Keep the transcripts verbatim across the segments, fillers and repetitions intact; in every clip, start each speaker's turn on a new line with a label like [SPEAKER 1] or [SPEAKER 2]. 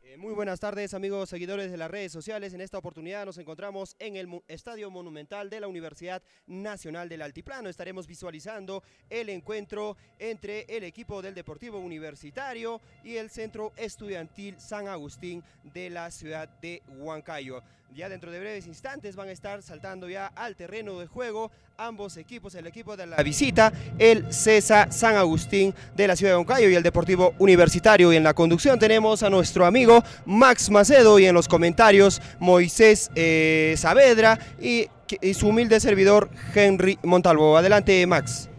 [SPEAKER 1] Muy buenas tardes, amigos seguidores de las redes sociales. En esta oportunidad nos encontramos en el Estadio Monumental de la Universidad Nacional del Altiplano. Estaremos visualizando el encuentro entre el equipo del Deportivo Universitario y el Centro Estudiantil San Agustín de la ciudad de Huancayo. Ya dentro de breves instantes van a estar saltando ya al terreno de juego ambos equipos, el equipo de la visita, el CESA San Agustín de la ciudad de Huancayo y el Deportivo Universitario. Y en la conducción tenemos a nuestro amigo Max Macedo y en los comentarios Moisés eh, Saavedra y, y su humilde servidor Henry Montalvo. Adelante, Max.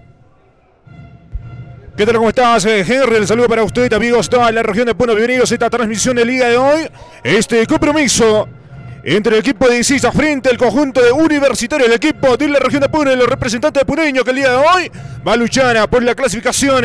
[SPEAKER 2] ¿Qué tal? ¿Cómo estás, Henry? El saludo para usted, amigos, toda la región de Puno. Bienvenidos a esta transmisión del día de hoy. Este compromiso entre el equipo de Sisa frente al conjunto de Universitario, el equipo de la región de Puno y los representantes de Puneño, que el día de hoy va a luchar por la clasificación.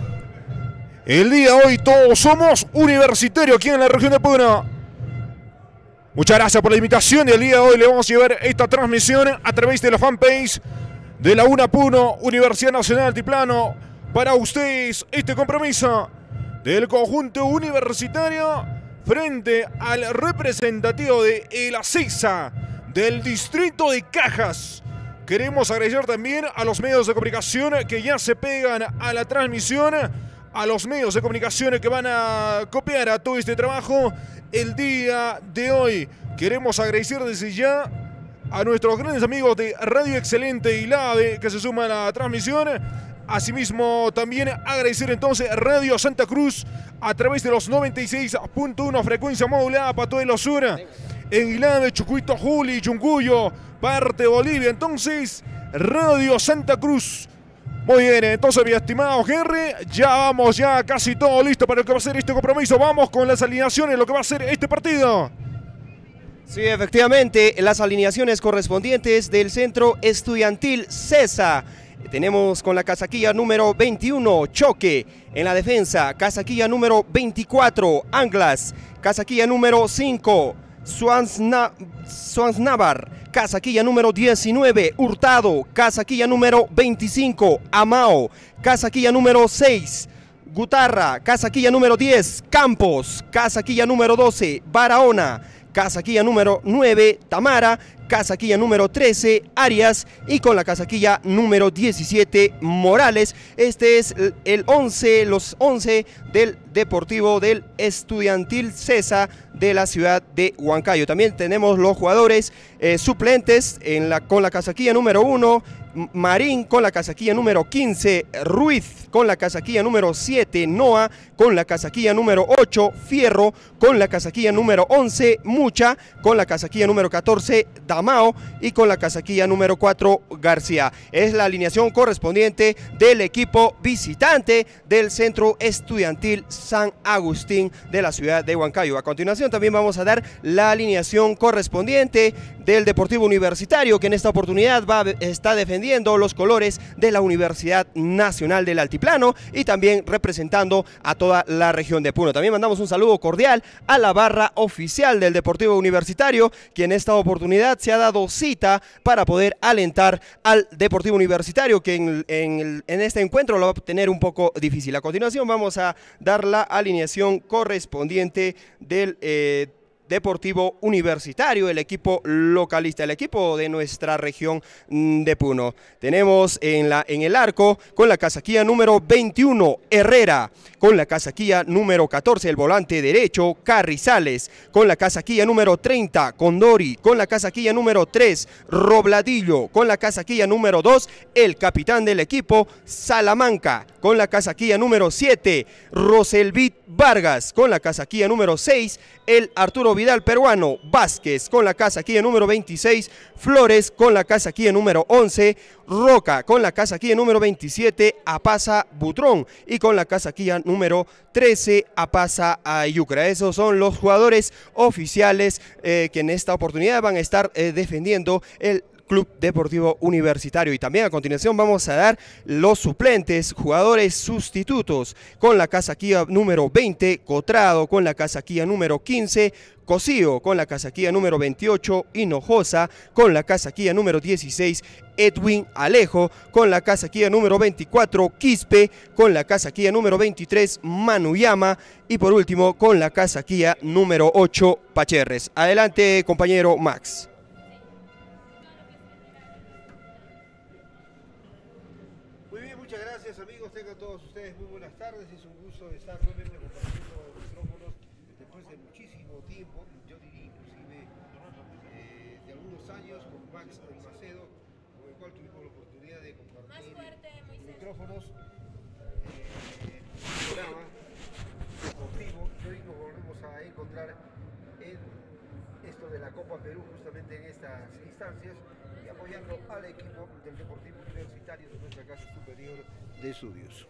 [SPEAKER 2] El día de hoy todos somos Universitario aquí en la región de Puno. Muchas gracias por la invitación y el día de hoy le vamos a llevar esta transmisión a través de la fanpage de la UNA Puno, Universidad Nacional Altiplano. Para ustedes este compromiso del conjunto universitario frente al representativo de el CESA del distrito de Cajas. Queremos agradecer también a los medios de comunicación que ya se pegan a la transmisión, a los medios de comunicación que van a copiar a todo este trabajo el día de hoy. Queremos agradecer desde ya a nuestros grandes amigos de Radio Excelente y LAVE que se suman a la transmisión. Asimismo, también agradecer entonces a Radio Santa Cruz a través de los noventa y seis punto uno frecuencia modulada para todo el sur, en Ilave, Chucuito, Juli, Chuncuyo, parte de Bolivia. Entonces, Radio Santa Cruz. Muy bien, entonces, mi estimado Henry, ya vamos, ya casi todo listo para lo que va a ser este compromiso. Vamos con las alineaciones, lo que va a ser este partido.
[SPEAKER 1] Sí, efectivamente, las alineaciones correspondientes del Centro Estudiantil CESA. Tenemos con la casaquilla número veintiuno, Choque. En la defensa, casaquilla número veinticuatro, Anglas. Casaquilla número cinco, Swansnavar. Casaquilla número diecinueve, Hurtado. Casaquilla número veinticinco, Amao. Casaquilla número seis, Gutarra. Casaquilla número diez, Campos. Casaquilla número doce, Barahona. Casaquilla número nueve, Tamara. Casaquilla número trece, Arias, y con la casaquilla número diecisiete, Morales. Este es el once, los once del Deportivo del Estudiantil CESA de la ciudad de Huancayo. También tenemos los jugadores eh, suplentes en la, con la casaquilla número uno, Marín con la casaquilla número quince, Ruiz con la casaquilla número siete, Noa con la casaquilla número ocho, Fierro con la casaquilla número once, Mucha con la casaquilla número catorce, Damao, y con la casaquilla número cuatro, García. Es la alineación correspondiente del equipo visitante del Centro Estudiantil San Agustín de la ciudad de Huancayo. A continuación también vamos a dar la alineación correspondiente del Deportivo Universitario, que en esta oportunidad va, está defendiendo los colores de la Universidad Nacional del Altiplano y también representando a toda la región de Puno. También mandamos un saludo cordial a la barra oficial del Deportivo Universitario, que en esta oportunidad se ha dado cita para poder alentar al Deportivo Universitario, que en, en, en este encuentro lo va a tener un poco difícil. A continuación vamos a dar la alineación correspondiente del eh, Deportivo Universitario, el equipo localista, el equipo de nuestra región de Puno. Tenemos en, la, en el arco con la casaquilla número veintiuno, Herrera. Con la casaquilla número catorce, el volante derecho, Carrizales. Con la casaquilla número treinta, Condori. Con la casaquilla número tres, Robladillo. Con la casaquilla número dos, el capitán del equipo, Salamanca. Con la casaquilla número siete, Roselvit Vargas. Con la casaquilla número seis, el Arturo Vidal peruano, Vázquez. Con la casaquilla número veintiséis, Flores. Con la casaquilla número once, Roca. Con la casaquilla número veintisiete, Apaza Butrón. Y con la casaquilla número trece, Apaza Ayucra. Esos son los jugadores oficiales eh, que en esta oportunidad van a estar eh, defendiendo el Club Deportivo Universitario. Y también a continuación vamos a dar los suplentes, jugadores sustitutos. Con la casaquilla número veinte, Cotrado. Con la casaquilla número quince, Cosío. Con la casaquilla número veintiocho, Hinojosa. Con la casaquilla número dieciséis, Edwin Alejo. Con la casaquilla número veinticuatro, Quispe. Con la casaquilla número veintitrés, Manuyama. Y por último, con la casaquilla número ocho, Pacherres. Adelante, compañero Max.
[SPEAKER 3] Muy bien, muchas gracias, amigos. Tengan todos ustedes muy buenas tardes. Es un gusto estar nuevamente compartiendo micrófonos después de muchísimo tiempo, yo diría inclusive eh, de algunos años, con Max Macedo, con el cual tuvimos la oportunidad de compartir micrófonos. Eh, programa deportivo. Hoy nos volvemos a encontrar en esto de la Copa Perú, justamente en estas instancias, y apoyando al equipo del Deportivo Universitario de nuestra Casa Superior de Estudios.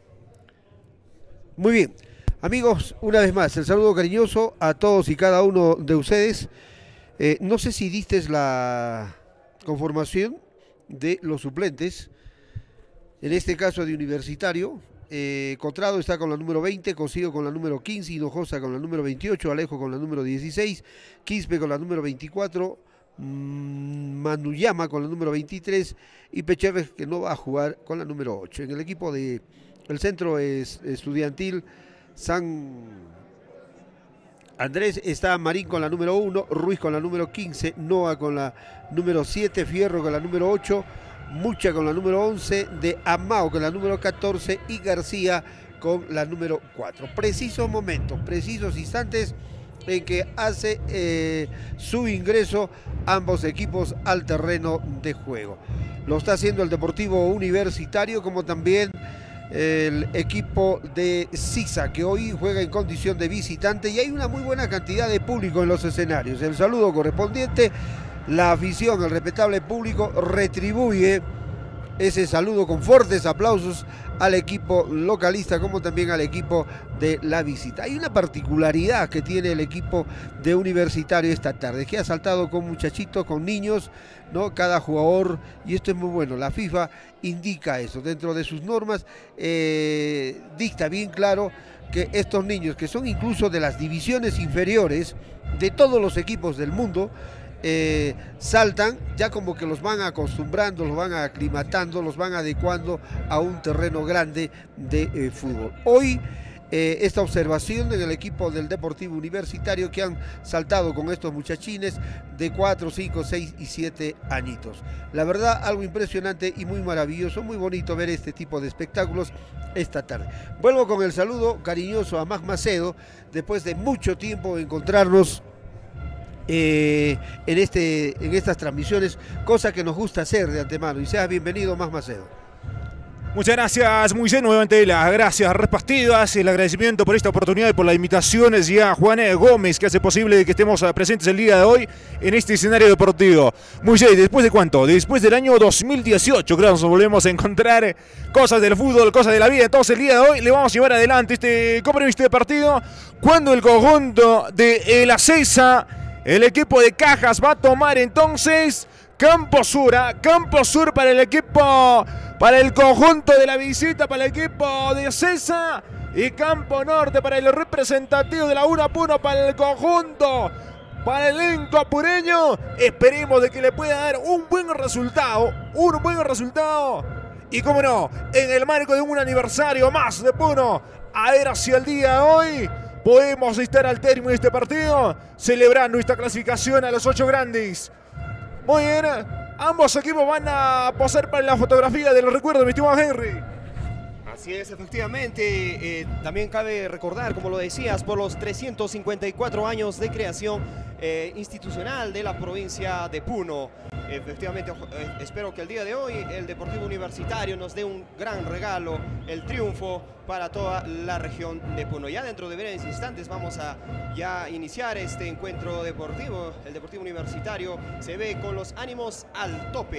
[SPEAKER 3] Muy bien, amigos, una vez más, el saludo cariñoso a todos y cada uno de ustedes. Eh, no sé si diste la conformación de los suplentes, en este caso de Universitario. Eh, Cotrado está con la número veinte, Cosío con la número quince, Hinojosa con la número veintiocho, Alejo con la número dieciséis, Quispe con la número veinticuatro, mmm, Manuyama con la número veintitrés y Pecherres, que no va a jugar, con la número ocho. En el equipo de el centro es estudiantil San Andrés está Marín con la número uno, Ruiz con la número quince, Noa con la número siete, Fierro con la número ocho, Mucha con la número once, de Amao con la número catorce y García con la número cuatro. Precisos momentos, precisos instantes en que hace eh, su ingreso ambos equipos al terreno de juego. Lo está haciendo el Deportivo Universitario, como también el equipo de Sisa, que hoy juega en condición de visitante, y hay una muy buena cantidad de público en los escenarios. El saludo correspondiente, la afición, el respetable público retribuye ese saludo con fuertes aplausos al equipo localista, como también al equipo de la visita. Hay una particularidad que tiene el equipo de Universitario esta tarde, que ha saltado con muchachitos, con niños, ¿no? Cada jugador, y esto es muy bueno, la FIFA indica eso, dentro de sus normas, eh, dicta bien claro que estos niños, que son incluso de las divisiones inferiores de todos los equipos del mundo, Eh, saltan, ya como que los van acostumbrando, los van aclimatando, los van adecuando a un terreno grande de eh, fútbol. Hoy eh, esta observación en el equipo del Deportivo Universitario, que han saltado con estos muchachines de cuatro, cinco, seis y siete añitos. La verdad, algo impresionante y muy maravilloso, muy bonito ver este tipo de espectáculos esta tarde. Vuelvo con el saludo cariñoso a Max Macedo, después de mucho tiempo encontrarnos Eh, en, este, en estas transmisiones, cosa que nos gusta hacer de antemano. Y seas bienvenido, Max Macedo.
[SPEAKER 2] Muchas gracias, Moisés. Nuevamente las gracias repartidas, el agradecimiento por esta oportunidad y por las invitaciones, y a Juan Gómez, que hace posible que estemos presentes el día de hoy en este escenario deportivo. Moisés, ¿después de cuánto? Después del año dos mil dieciocho, creo que nos volvemos a encontrar, cosas del fútbol, cosas de la vida. Entonces el día de hoy le vamos a llevar adelante este compromiso de partido, cuando el conjunto de la Cesa, el equipo de Cajas, va a tomar entonces campo sur, ¿eh? Campo sur para el equipo, para el conjunto de la visita, para el equipo de Cesa, y campo norte para el representativo de la U N A P uno, para el conjunto, para el elenco apureño. Esperemos de que le pueda dar un buen resultado, un buen resultado, y como no, en el marco de un aniversario más de Puno, a ver hacia el día de hoy podemos estar al término de este partido celebrando esta clasificación a los ocho grandes. Muy bien, ambos equipos van a posar para la fotografía del recuerdo, mi estimado Henry.
[SPEAKER 1] Así es, efectivamente. Eh, también cabe recordar, como lo decías, por los trescientos cincuenta y cuatro años de creación eh, institucional de la provincia de Puno. Efectivamente, eh, espero que el día de hoy el Deportivo Universitario nos dé un gran regalo, el triunfo para toda la región de Puno. Ya dentro de breves instantes vamos a ya iniciar este encuentro deportivo. El Deportivo Universitario se ve con los ánimos al tope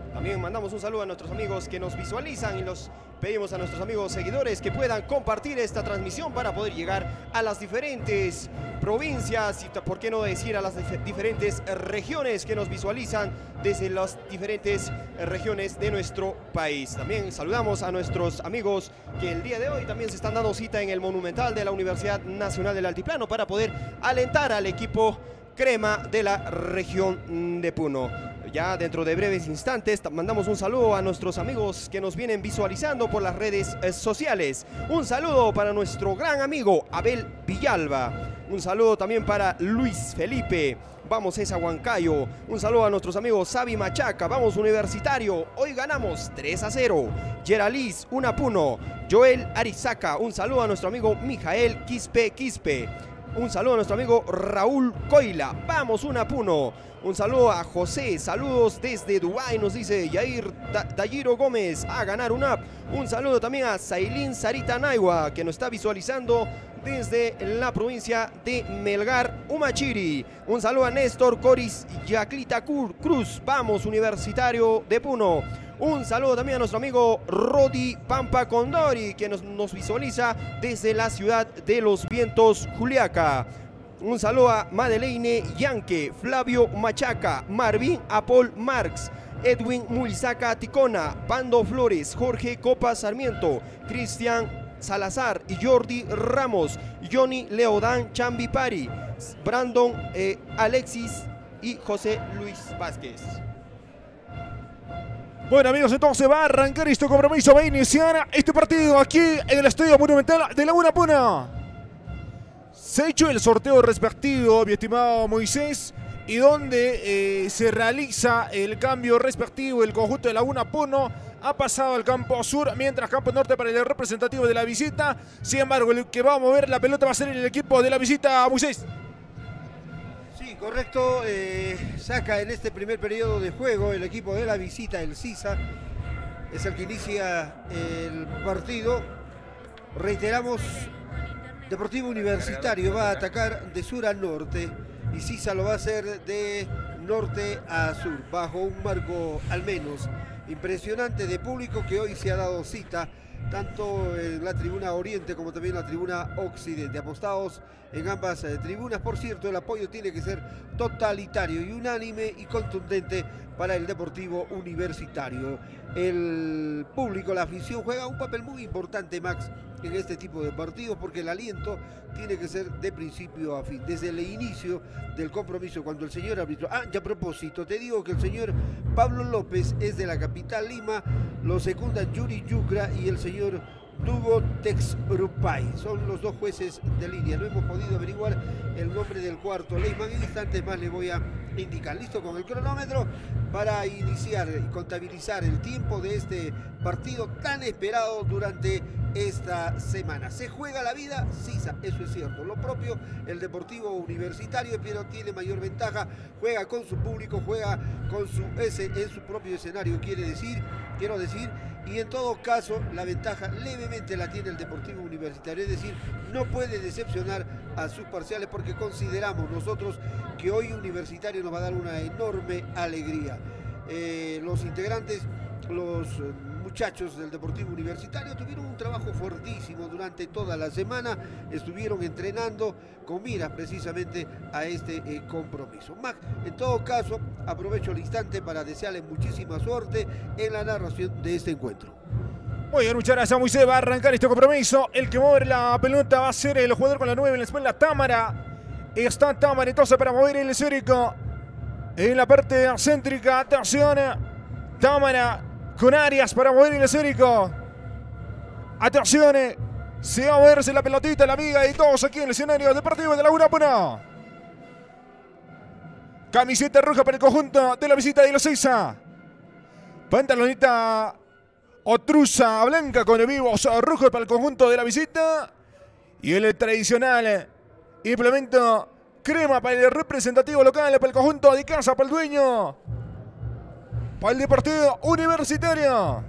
[SPEAKER 1] También mandamos un saludo a nuestros amigos que nos visualizan y los pedimos a nuestros amigos seguidores que puedan compartir esta transmisión para poder llegar a las diferentes provincias y, por qué no decir, a las diferentes regiones que nos visualizan desde las diferentes regiones de nuestro país. También saludamos a nuestros amigos que el día de hoy también se están dando cita en el Monumental de la Universidad Nacional del Altiplano para poder alentar al equipo crema de la región de Puno. Ya dentro de breves instantes mandamos un saludo a nuestros amigos que nos vienen visualizando por las redes eh, sociales. Un saludo para nuestro gran amigo Abel Villalba. Un saludo también para Luis Felipe. Vamos esa Huancayo. Un saludo a nuestros amigos Sabi Machaca. Vamos Universitario. Hoy ganamos tres a cero. Geraliz, una Puno. Joel Arizaca. Un saludo a nuestro amigo Mijael Quispe Quispe. Un saludo a nuestro amigo Raúl Coila. Vamos una Puno. Un saludo a José. Saludos desde Dubái, nos dice Yair Dayiro Gómez. A ganar una app. Un saludo también a Sailín Sarita Naiwa, que nos está visualizando desde la provincia de Melgar, Humachiri. Un saludo a Néstor Coris Yaclita Cruz. Vamos Universitario de Puno. Un saludo también a nuestro amigo Rodi Pampa Condori, que nos, nos visualiza desde la ciudad de los vientos, Juliaca. Un saludo a Madeleine Yanque, Flavio Machaca, Marvin Apol Marx, Edwin Mulizaca Ticona, Pando Flores, Jorge Copa Sarmiento, Cristian Salazar y Jordi Ramos, Johnny Leodán Chambi Pari, Brandon eh, Alexis y José Luis Vázquez.
[SPEAKER 2] Bueno, amigos, entonces va a arrancar este compromiso, va a iniciar este partido aquí en el Estadio Monumental de Laguna Puno. Se ha hecho el sorteo respectivo, mi estimado Moisés, y donde eh, se realiza el cambio respectivo, el conjunto de Laguna Puno ha pasado al campo sur, mientras campo norte para el representativo de la visita. Sin embargo, el que va a mover la pelota va a ser el equipo de la visita, Moisés.
[SPEAKER 3] Sí, correcto. Eh, saca en este primer periodo de juego el equipo de la visita, el Sisa. Es el que inicia el partido. Reiteramos, Deportivo Universitario va a atacar de sur a norte y Sisa lo va a hacer de norte a sur, bajo un marco al menos impresionante de público que hoy se ha dado cita tanto en la tribuna oriente como también en la tribuna occidente. Apostados en ambas eh, tribunas. Por cierto, el apoyo tiene que ser totalitario y unánime y contundente para el Deportivo Universitario. El público, la afición juega un papel muy importante, Max, en este tipo de partidos, porque el aliento tiene que ser de principio a fin, desde el inicio del compromiso, cuando el señor árbitro... Ah, y a propósito, te digo que el señor Pablo López es de la capital Lima, lo secundan Yuri Yucra y el señor Dugo Texrupay. Son los dos jueces de línea. No hemos podido averiguar el nombre del cuarto Leyman. En instantes más le voy a indicar. Listo con el cronómetro para iniciar y contabilizar el tiempo de este partido tan esperado durante esta semana. ¿Se juega la vida? Sí, eso es cierto. Lo propio el Deportivo Universitario, pero tiene mayor ventaja. Juega con su público, juega con su ese en su propio escenario, quiere decir, quiero decir, y en todo caso la ventaja levemente la tiene el Deportivo Universitario, es decir, no puede decepcionar a sus parciales, porque consideramos nosotros que hoy Universitario nos va a dar una enorme alegría. Eh, los integrantes, los muchachos del Deportivo Universitario tuvieron un trabajo fuertísimo durante toda la semana, estuvieron entrenando con miras precisamente a este eh, compromiso. Mac, en todo caso, aprovecho el instante para desearles muchísima suerte en la narración de este encuentro.
[SPEAKER 2] Muy bien, muchas gracias, Moisés. Va a arrancar este compromiso. El que mueve la pelota va a ser el jugador con la nueve en la espalda, Támara. Está Támara entonces para mover el esférico en la parte céntrica. Atención, Támara con Arias para mover el esférico. Atención, se va a moverse la pelotita, la amiga y todos aquí en el escenario deportivo de Laguna Puno. Camiseta roja para el conjunto de la visita de los Sisa. Pantalonita Otruza blanca con vivos rojos para el conjunto de la visita. Y el tradicional implemento crema para el representativo local, para el conjunto de casa, para el dueño, para el Deportivo Universitario.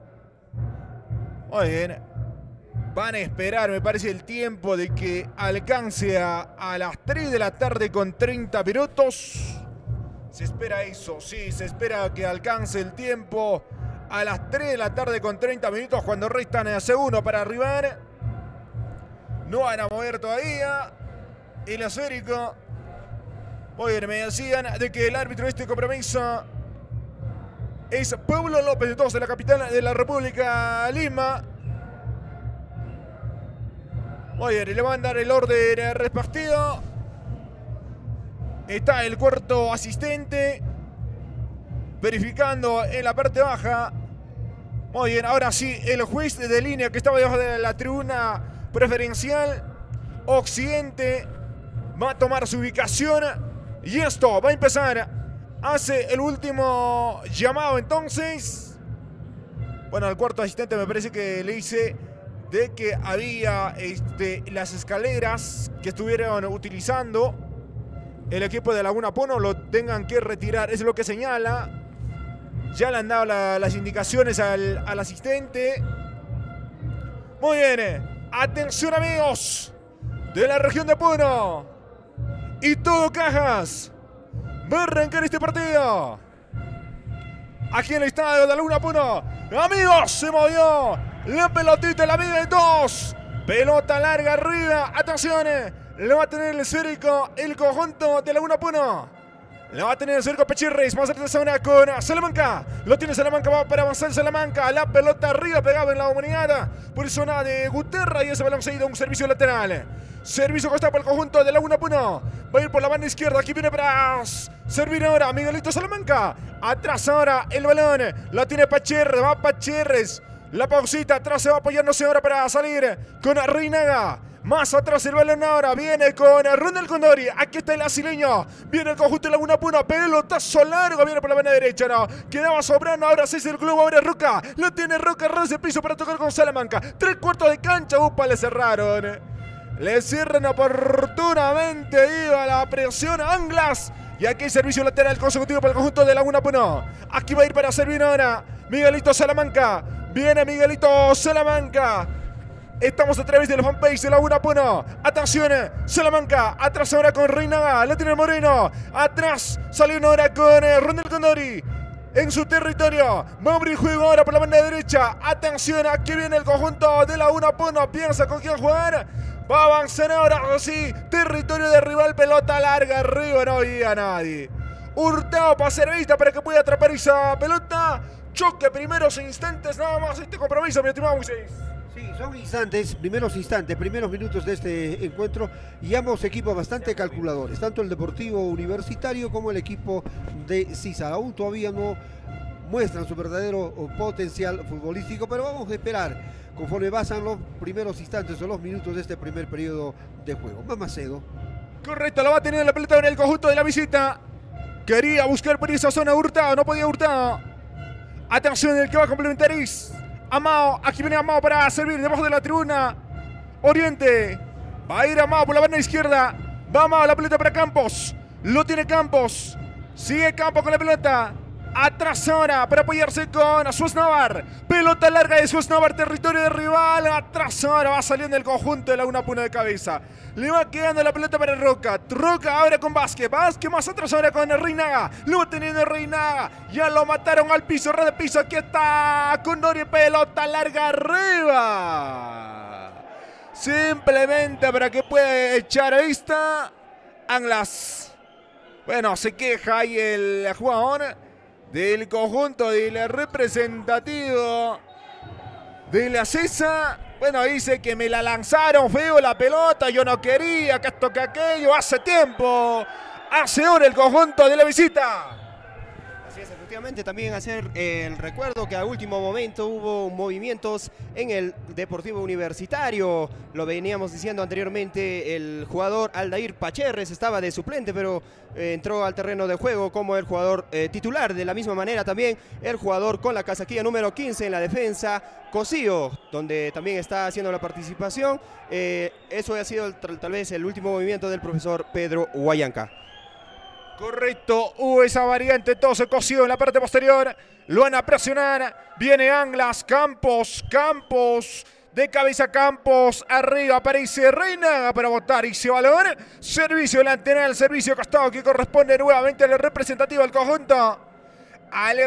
[SPEAKER 2] Muy bien. Van a esperar, me parece, el tiempo de que alcance a, a las tres de la tarde con treinta minutos. Se espera eso, sí, se espera que alcance el tiempo a las tres de la tarde con treinta minutos cuando restan a segundo para arribar. No van a mover todavía el esférico. Muy bien, me decían de que el árbitro de este compromiso es Pablo López, de todos de la capital de la República, Lima. Muy bien, le van a dar el orden repartido. Está el cuarto asistente verificando en la parte baja. Muy bien, ahora sí, el juez de línea que estaba debajo de la tribuna preferencial occidente va a tomar su ubicación y esto va a empezar. Hace el último llamado entonces. Bueno, al cuarto asistente me parece que le dice de que había este, las escaleras que estuvieron utilizando el equipo de Laguna Puno lo tengan que retirar, es lo que señala. Ya le han dado la, las indicaciones al, al asistente. Muy bien, atención amigos de la región de Puno y todo Cajas. Va a arrancar este partido aquí en el estadio de Laguna Puno. Amigos, se movió la pelotita, la media de dos. Pelota larga arriba, atención. Le va a tener el esférico el conjunto de Laguna Puno. Le va a tener el esférico Pechirris. Más atrás de zona con Salamanca. Lo tiene Salamanca, va para avanzar Salamanca. La pelota arriba pegada en la humanidad por zona de Guterra y ese balón seguido un servicio lateral. Servicio costado para el conjunto de Laguna Puno. Va a ir por la banda izquierda. Aquí viene para servir ahora Miguelito Salamanca. Atrás ahora el balón. Lo tiene Pachirres. Va Pachirres. La pausita. Atrás se va apoyándose ahora para salir con Reinaga. Más atrás el balón ahora. Viene con Ronald Condori. Aquí está el brasileño. Viene el conjunto de Laguna Puno. Pelotazo largo. Viene por la banda derecha. No. Quedaba sobrando. Ahora sí es el club. Ahora Roca. Lo tiene Roca. Ras de piso para tocar con Salamanca. Tres cuartos de cancha. Upa, le cerraron. Le cierran oportunamente. Iba la presión a Anglas. Y aquí servicio lateral consecutivo para el conjunto de Laguna Puno. Aquí va a ir para servir ahora Miguelito Salamanca. Viene Miguelito Salamanca. Estamos a través del fanpage de Laguna Puno. Atención, Salamanca. Atrás ahora con Reinaga. La tiene el Moreno. Atrás salió ahora con eh, Ronald Condori. En su territorio. Va a abrir juego ahora por la banda derecha. Atención, aquí viene el conjunto de Laguna Puno. Piensa con quién jugar. Va a avanzar ahora, sí. Territorio de rival. Pelota larga arriba. No había nadie. Hurtado para ser vista para que pueda atrapar esa pelota. Choque primeros instantes. Nada más este compromiso, mi estimado Moisés.
[SPEAKER 3] Sí, son instantes, primeros instantes, primeros minutos de este encuentro y ambos equipos bastante calculadores, tanto el Deportivo Universitario como el equipo de Sisa. Aún todavía no muestran su verdadero potencial futbolístico, pero vamos a esperar conforme pasan los primeros instantes o los minutos de este primer periodo de juego. Mamacedo.
[SPEAKER 2] Correcto, lo va a tener la pelota en el conjunto de la visita. Quería buscar por esa zona Hurtado, no podía Hurtado. Atención, el que va a complementar es Amao. Aquí viene Amao para servir debajo de la tribuna oriente. Va a ir Amao por la banda izquierda. Va Amao, la pelota para Campos. Lo tiene Campos. Sigue Campos con la pelota. Atrás ahora para apoyarse con Suesnavar. Pelota larga de Suesnavar, territorio de rival. Atrás ahora va saliendo el conjunto de Laguna Puno de cabeza. Le va quedando la pelota para Roca. Roca ahora con Vázquez. Vázquez más atrás ahora con Reinaga. Lo va teniendo Reinaga. Ya lo mataron al piso. Red de piso. Aquí está Condori. Pelota larga arriba. Simplemente para que pueda echar a vista Anglas. Bueno, se queja ahí el jugador del conjunto del representativo de la Cesa. Bueno, dice que me la lanzaron feo la pelota, yo no quería, que esto que aquello, hace tiempo, hace hora el conjunto de la visita.
[SPEAKER 1] Así es, efectivamente, también hacer el recuerdo que a último momento hubo movimientos en el Deportivo Universitario. Lo veníamos diciendo anteriormente, el jugador Aldair Pacherres estaba de suplente, pero eh, entró al terreno de juego como el jugador eh, titular. De la misma manera también el jugador con la casaquilla número quince en la defensa, Cosío, donde también está haciendo la participación. Eh, eso ha sido el, tal vez el último movimiento del profesor Pedro Huayanca.
[SPEAKER 2] Correcto, hubo esa variante, todo se cosió en la parte posterior. Lo van a presionar, viene Anglas, Campos, Campos. De cabeza Campos, arriba aparece Reina para botar ese balón. Servicio lateral, servicio costado que corresponde nuevamente al representativo del conjunto. Al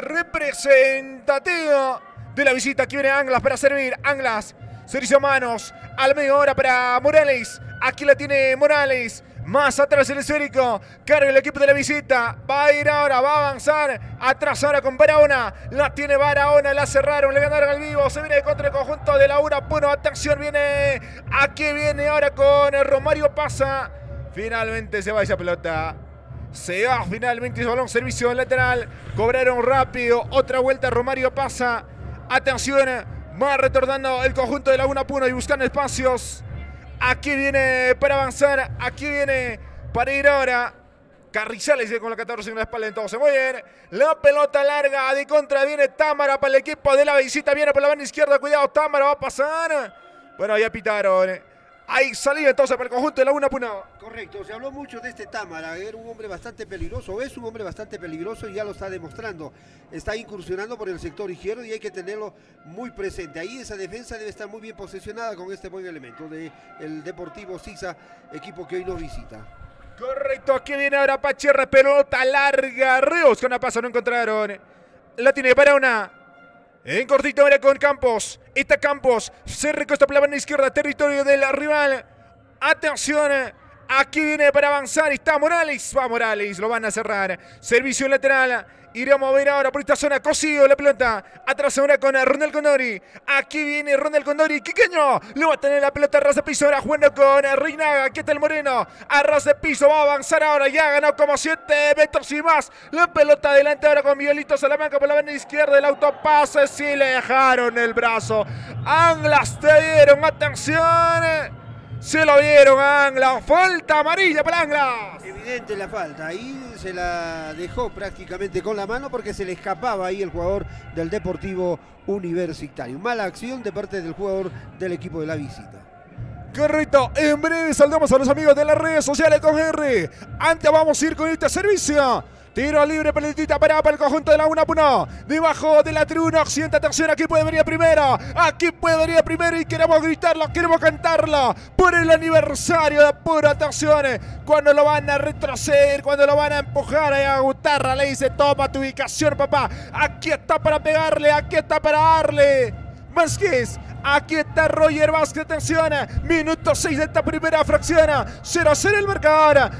[SPEAKER 2] representativo de la visita. Aquí viene Anglas para servir. Anglas, servicio a manos. Al medio ahora para Morales. Aquí la tiene Morales. Más atrás el esférico. Carga el equipo de la visita. Va a ir ahora, va a avanzar. Atrás ahora con Barahona. La tiene Barahona, la cerraron, le ganaron al vivo. Se viene contra el conjunto de la URA. Bueno, atención, viene. Aquí viene ahora con Romario Pasa. Finalmente se va esa pelota. Se va finalmente ese balón. Servicio lateral. Cobraron rápido. Otra vuelta, Romario Pasa. Atención. Va retornando el conjunto de Laguna Puno y buscando espacios. Aquí viene para avanzar, aquí viene para ir ahora. Carrizales con la catorce en la espalda, entonces muy bien. La pelota larga de contra, viene Támara para el equipo de la visita. Viene por la banda izquierda, cuidado, Támara va a pasar. Bueno, ya pitaron. Hay salida entonces para el conjunto de Laguna Puno.
[SPEAKER 3] Correcto, se habló mucho de este Támara, era un hombre bastante peligroso, es un hombre bastante peligroso y ya lo está demostrando. Está incursionando por el sector izquierdo y hay que tenerlo muy presente. Ahí esa defensa debe estar muy bien posesionada con este buen elemento del Deportivo Sisa, equipo que hoy nos visita.
[SPEAKER 2] Correcto, aquí viene ahora Pacherra, pelota larga, Ríos con la pasa, no encontraron. La tiene para una. En cortito ahora con Campos. Está Campos. Se recosta por la banda izquierda. Territorio del rival. Atención. Aquí viene para avanzar. Está Morales. Va Morales. Lo van a cerrar. Servicio lateral. Iremos a ver ahora por esta zona. Cosido la pelota. Atrás ahora con Ronald Condori. Aquí viene Ronald Condori. Quiqueño. Le va a tener la pelota a ras de piso. Ahora jugando con Reinaga. Aquí está el Moreno. A ras de piso. Va a avanzar ahora. Ya ha ganado como siete metros y más. La pelota adelante ahora con Violito Salamanca por la banda izquierda. El autopase. Sí le dejaron el brazo. Anglas te dieron. Atención. Se lo vieron a Anglas. Falta amarilla para Anglas.
[SPEAKER 3] Evidente la falta. Ahí se la dejó prácticamente con la mano porque se le escapaba ahí el jugador del Deportivo Universitario. Mala acción de parte del jugador del equipo de la visita.
[SPEAKER 2] Correcto, en breve saludamos a los amigos de las redes sociales con Henry. Antes vamos a ir con este servicio. Tiro libre, pelotita para, para el conjunto de Laguna Puno. Debajo de la tribuna occidente, atención, aquí puede venir primero. Aquí puede venir primero y queremos gritarlo, queremos cantarlo. Por el aniversario de Puno, atención. Cuando lo van a retroceder, cuando lo van a empujar a Gutarra, le dice, toma tu ubicación, papá. Aquí está para pegarle, aquí está para darle. Vázquez. Aquí está Roger Vázquez, atención, minuto seis de esta primera fracción, cero a cero el marcador,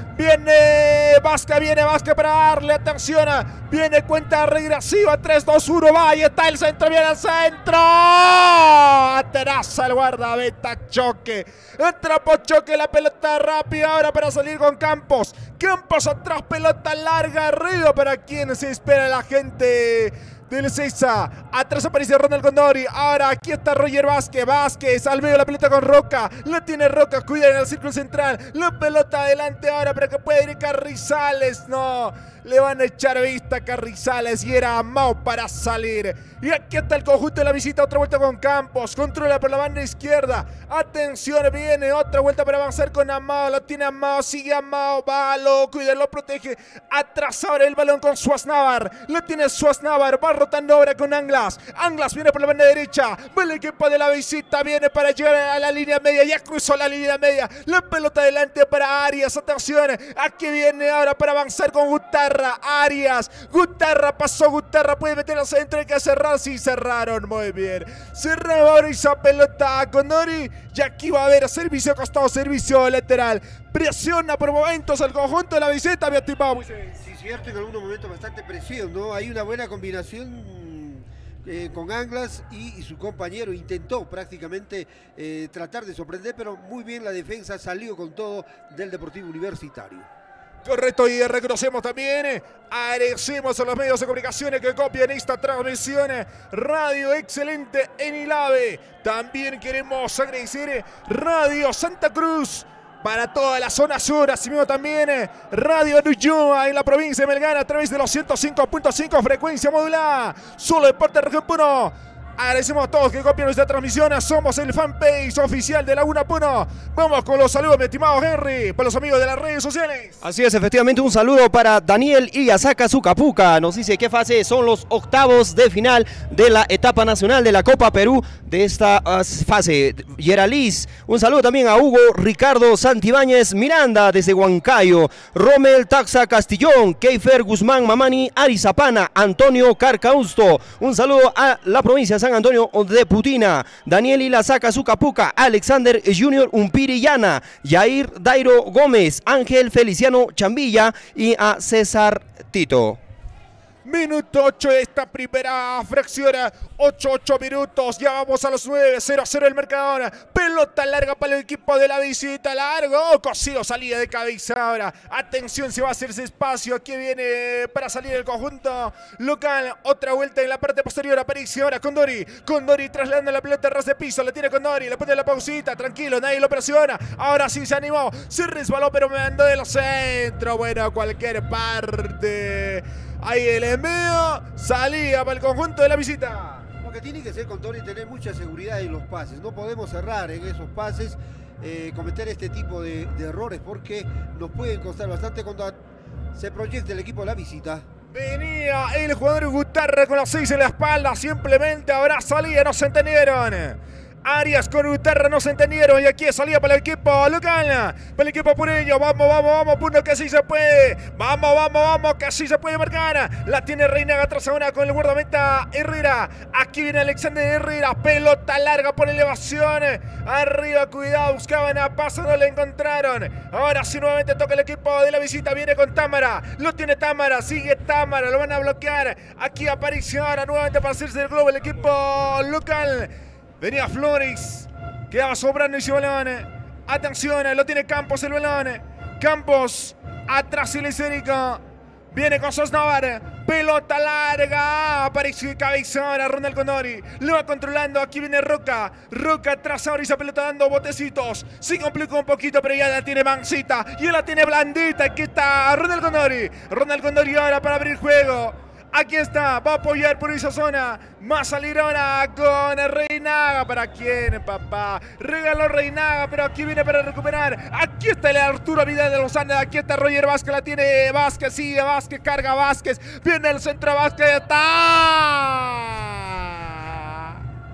[SPEAKER 2] viene Vázquez, viene Vázquez para darle, atención, viene cuenta regresiva, tres, dos, uno, va, ahí está el centro, viene el centro, atrasa el guardameta, choque, atrapó choque, la pelota rápida ahora para salir con Campos, Campos atrás, pelota larga, arriba para quien se espera la gente del Sisa. Atrás aparece Ronald Condori. Ahora aquí está Roger Vázquez. Vázquez al medio la pelota con Roca. La tiene Roca. Cuida en el círculo central. La pelota adelante ahora para que pueda ir Carrizales. No. Le van a echar vista a Carrizales y era Amao para salir. Y aquí está el conjunto de la visita. Otra vuelta con Campos. Controla por la banda izquierda. Atención, viene otra vuelta para avanzar con Amao. Lo tiene Amao. Sigue Amao. Va, lo cuida, lo protege. Atrás ahora el balón con Suaznavar. Lo tiene Suaznavar. Va rotando ahora con Anglas. Anglas viene por la banda derecha. Va el equipo de la visita. Viene para llegar a la línea media. Ya cruzó la línea media. La pelota adelante para Arias. Atención. Aquí viene ahora para avanzar con Gutarra. Arias, Gutarra pasó, Gutarra puede meterse adentro, hay que cerrar, sí cerraron, muy bien, cerraba ahora esa pelota a Condori y aquí va a haber servicio costado, servicio lateral, presiona por momentos al conjunto de la visita, mi estimado Moisés.
[SPEAKER 3] Sí, cierto, en algunos momentos bastante presión, ¿no? Hay una buena combinación eh, con Anglas y, y su compañero intentó prácticamente eh, tratar de sorprender, pero muy bien la defensa salió con todo del Deportivo Universitario.
[SPEAKER 2] Correcto, y reconocemos también, agradecemos a los medios de comunicaciones que copian esta transmisión, Radio Excelente en Ilave. También queremos agradecer Radio Santa Cruz para toda la zona sur, así mismo también Radio Nuyúa en la provincia de Melgar a través de los ciento cinco punto cinco frecuencia modulada. Solo Deporte Región Puno. Agradecemos a todos que copian nuestra transmisión. Somos el fanpage oficial de Laguna Puno. Vamos con los saludos, mi estimado Henry, para los amigos de las redes sociales.
[SPEAKER 1] Así es, efectivamente, un saludo para Daniel Iyasaka Sucapuca. Nos dice qué fase son los octavos de final de la etapa nacional de la Copa Perú de esta uh, fase. Yeralis, un saludo también a Hugo Ricardo Santibáñez Miranda desde Huancayo. Romel Taxa Castillón, Keifer Guzmán Mamani Arizapana, Antonio Carcausto. Un saludo a la provincia de San Antonio de Putina. Daniel Iyasaka Sucapuca, Alexander Junior Umpirillana, Yair Dairo Gómez, Ángel Feliciano Chambilla y a César Tito.
[SPEAKER 2] Minuto ocho de esta primera fracción, ocho, ocho minutos, ya vamos a los nueve, cero a cero el marcador. Pelota larga para el equipo de la visita, largo, Cosío, salida de cabeza ahora. Atención, se va a hacerse espacio, aquí viene para salir el conjunto local. Otra vuelta en la parte posterior, aparece ahora Condori. Condori trasladando la pelota a ras de piso, la tiene Condori, le pone la pausita, tranquilo, nadie lo presiona. Ahora sí se animó, se resbaló, pero me mandó de los centros, bueno, a cualquier parte. Ahí el envío, salía para el conjunto de la visita.
[SPEAKER 3] Lo que tiene que ser Condori, tener mucha seguridad en los pases. No podemos errar en esos pases, eh, cometer este tipo de, de errores, porque nos pueden costar bastante cuando se proyecte el equipo de la visita.
[SPEAKER 2] Venía el jugador Gutarra con los seis en la espalda, simplemente ahora salía, no se entendieron. Arias con Gutarra no se entendieron y aquí salía para el equipo local, para el equipo pureño. Vamos, vamos, vamos, Puno, que sí se puede. Vamos, vamos, vamos, que sí se puede marcar. La tiene Reinaga atrás ahora con el guardameta Herrera. Aquí viene Alexander Herrera, pelota larga por elevación. Arriba, cuidado, buscaban a paso, no le encontraron. Ahora sí nuevamente toca el equipo de la visita, viene con Támara. Lo tiene Támara, sigue Támara, lo van a bloquear. Aquí aparece ahora nuevamente para hacerse el globo el equipo local. Venía Flores, quedaba sobrando ese balón. Atención, lo tiene Campos el balón. Campos, atrás el esférico. Viene con Sosnavar, pelota larga, aparece cabeza ahora Ronald Condori. Lo va controlando, aquí viene Roca. Roca atrás ahora y esa pelota dando botecitos. Se complica un poquito, pero ya la tiene mansita. Y ya la tiene blandita, aquí está Ronald Condori. Ronald Condori ahora para abrir juego. Aquí está, va a apoyar por esa zona. Más salir ahora con Reinaga. ¿Para quién, papá? Regaló Reinaga, pero aquí viene para recuperar. Aquí está el Arturo Vidal de los Andes. Aquí está Roger Vázquez, la tiene Vázquez. Sigue Vázquez, carga Vázquez. Viene el centro Vázquez. ¡Está!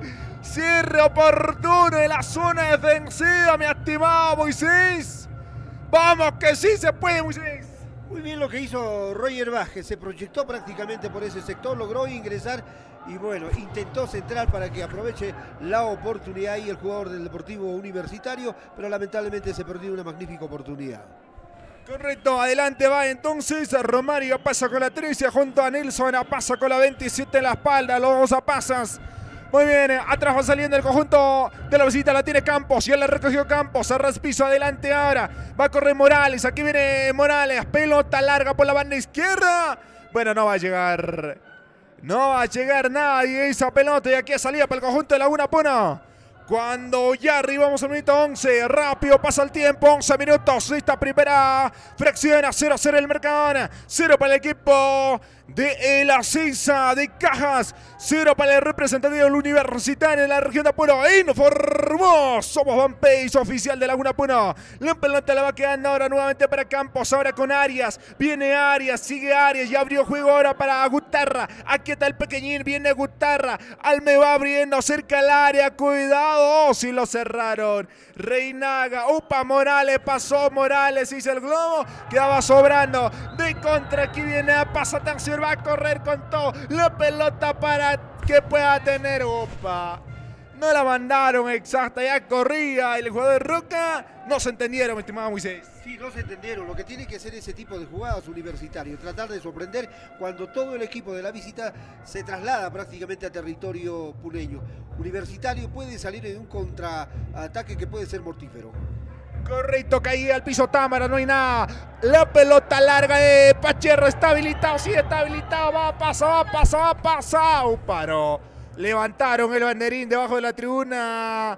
[SPEAKER 2] Cierre oportuno en la zona defensiva, mi estimado Moisés. Vamos, que sí se puede, Moisés.
[SPEAKER 3] Muy bien lo que hizo Roger Vázquez, se proyectó prácticamente por ese sector, logró ingresar y bueno, intentó centrar para que aproveche la oportunidad y el jugador del Deportivo Universitario, pero lamentablemente se perdió una magnífica oportunidad.
[SPEAKER 2] Correcto, adelante va entonces Romario, pasa con la trece junto a Nelson, pasa con la veintisiete en la espalda, los dos a pasas. Muy bien, atrás va saliendo el conjunto de la visita, la tiene Campos, ya la recogió Campos, a piso adelante ahora, va a correr Morales, aquí viene Morales, pelota larga por la banda izquierda, bueno, no va a llegar, no va a llegar nadie esa pelota y aquí salía para el conjunto de Laguna Puno. Cuando ya arribamos al minuto once, rápido pasa el tiempo, once minutos de esta primera fracción, a cero a cero el marcador, cero para el equipo de la Cisa de Cajas, cero para el representante del Universitario en la región de Puno. Informó, somos fanpage oficial de Laguna Puno. La pelota la va quedando ahora nuevamente para Campos, ahora con Arias, viene Arias, sigue Arias, ya abrió juego ahora para Gutarra, aquí está el pequeñín, viene Gutarra, Alme va abriendo cerca al área, cuidado, si lo cerraron. Reinaga, upa, Morales, pasó Morales, hizo el globo, quedaba sobrando, de contra, aquí viene a pasa atención, va a correr con todo, la pelota para que pueda tener, opa, no la mandaron exacta, ya corría el jugador de Roca, no se entendieron, mi estimado Moisés.
[SPEAKER 3] Sí, no se entendieron, lo que tiene que hacer ese tipo de jugadas Universitario, tratar de sorprender cuando todo el equipo de la visita se traslada prácticamente a territorio puneño. Universitario puede salir en un contraataque que puede ser mortífero.
[SPEAKER 2] Correcto, caía al piso Támara, no hay nada. La pelota larga de Pacherro, está habilitado, sí está habilitado, va a pasar, va a pasar, va a pasar. Uh, paró. Levantaron el banderín debajo de la tribuna.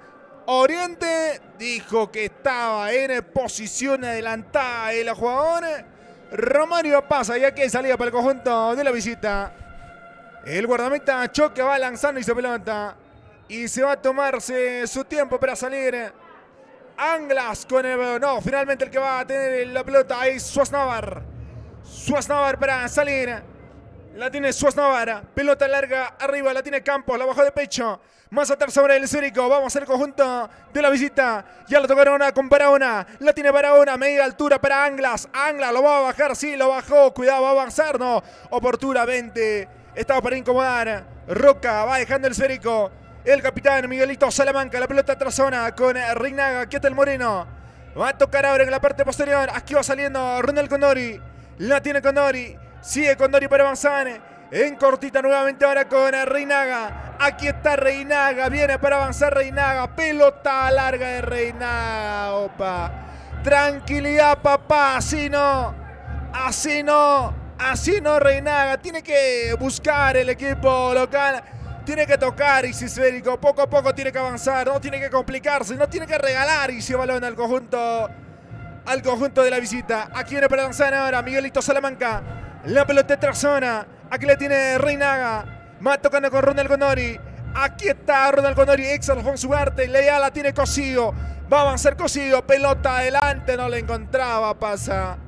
[SPEAKER 2] Oriente dijo que estaba en posición adelantada el jugador. Romario pasa, ya que salía para el conjunto de la visita. El guardameta Choque va lanzando y se pelota. Y se va a tomarse su tiempo para salir. Anglas con el... No, finalmente el que va a tener la pelota es Suaznavar. Suaznavar para salir. La tiene Suaznavar. Pelota larga arriba, la tiene Campos, la bajó de pecho. Más atrás sobre el esférico. Vamos al conjunto de la visita. Ya lo tocaron con Barahona. La tiene Barahona. Media altura para Anglas. Anglas lo va a bajar. Sí, lo bajó. Cuidado, va a avanzar. No. Oportunamente. Estaba para incomodar. Roca va dejando el esférico. El capitán Miguelito Salamanca. La pelota atrás zona con Reinaga. Aquí está el Moreno. Va a tocar ahora en la parte posterior. Aquí va saliendo Ronald Condori. La tiene Condori. Sigue Condori para avanzar. En cortita nuevamente ahora con Reinaga. Aquí está Reinaga. Viene para avanzar Reinaga. Pelota larga de Reinaga. Opa. Tranquilidad, papá. Así no. Así no. Así no, Reinaga. Tiene que buscar el equipo local. Tiene que tocar Isisférico. Poco a poco tiene que avanzar. No tiene que complicarse. No tiene que regalar ese balón al conjunto. Al conjunto de la visita. Aquí viene para lanzar ahora Miguelito Salamanca. La pelota de zona. Aquí la tiene Reinaga. Va tocando con Ronald Condori. Aquí está Ronald Condori. Ex Alfonso Ugarte. Ya la tiene Cosío. Va a avanzar Cosío. Pelota adelante. No la encontraba. Pasa.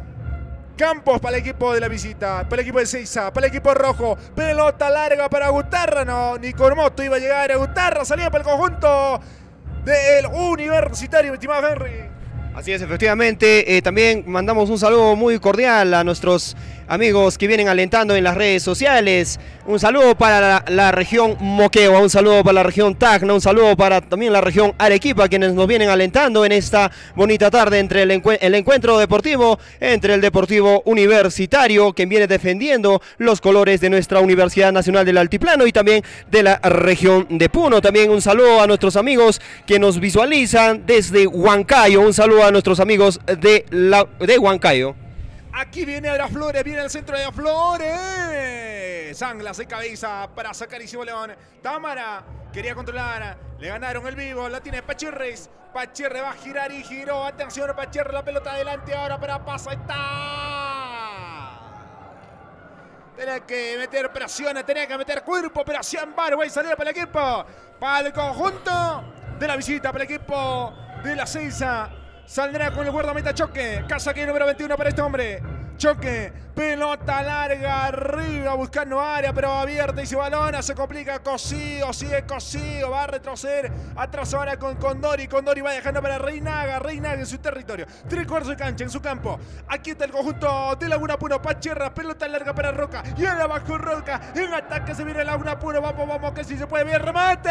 [SPEAKER 2] Campos para el equipo de la visita. Para el equipo de Seiza. Para el equipo rojo. Pelota larga para Gutarra. No. Ni con moto iba a llegar a Gutarra. Salía para el conjunto del Universitario. Mi estimado Henry.
[SPEAKER 1] Así es, efectivamente. Eh, también mandamos un saludo muy cordial a nuestros amigos que vienen alentando en las redes sociales. Un saludo para la, la región Moquegua, un saludo para la región Tacna, un saludo para también la región Arequipa, quienes nos vienen alentando en esta bonita tarde entre el, encu el encuentro deportivo, entre el Deportivo Universitario, quien viene defendiendo los colores de nuestra Universidad Nacional del Altiplano y también de la región de Puno. También un saludo a nuestros amigos que nos visualizan desde Huancayo, un saludo a nuestros amigos de, la, de Huancayo.
[SPEAKER 2] Aquí viene Flores, viene el centro de Flores. Anglas de cabeza para sacar Isidro León. Támara quería controlar. Le ganaron el vivo. La tiene Pachirres. Pachirre va a girar y giró. Atención, Pachirre, la pelota adelante ahora para pasa. Está. Tenía que meter presión, tenía que meter cuerpo. Pero sin embargo, hay salida para el equipo. Para el conjunto de la visita, para el equipo de la Seiza. Saldrá con el guardameta Choque. Casaquí número veintiuno para este hombre. Choque. Pelota larga arriba buscando área, pero abierta y se balona. Se complica. Cosío. Sigue Cosío. Va a retroceder. Atrás ahora con Condori. Condori va dejando para Reinaga. Reinaga en su territorio. Tres cuartos de cancha en su campo. Aquí está el conjunto de Laguna Puno. Pachirra. Pelota larga para Roca. Y ahora abajo Roca. En ataque se viene Laguna Puno. Vamos, vamos, que si se puede ver. ¡Remate!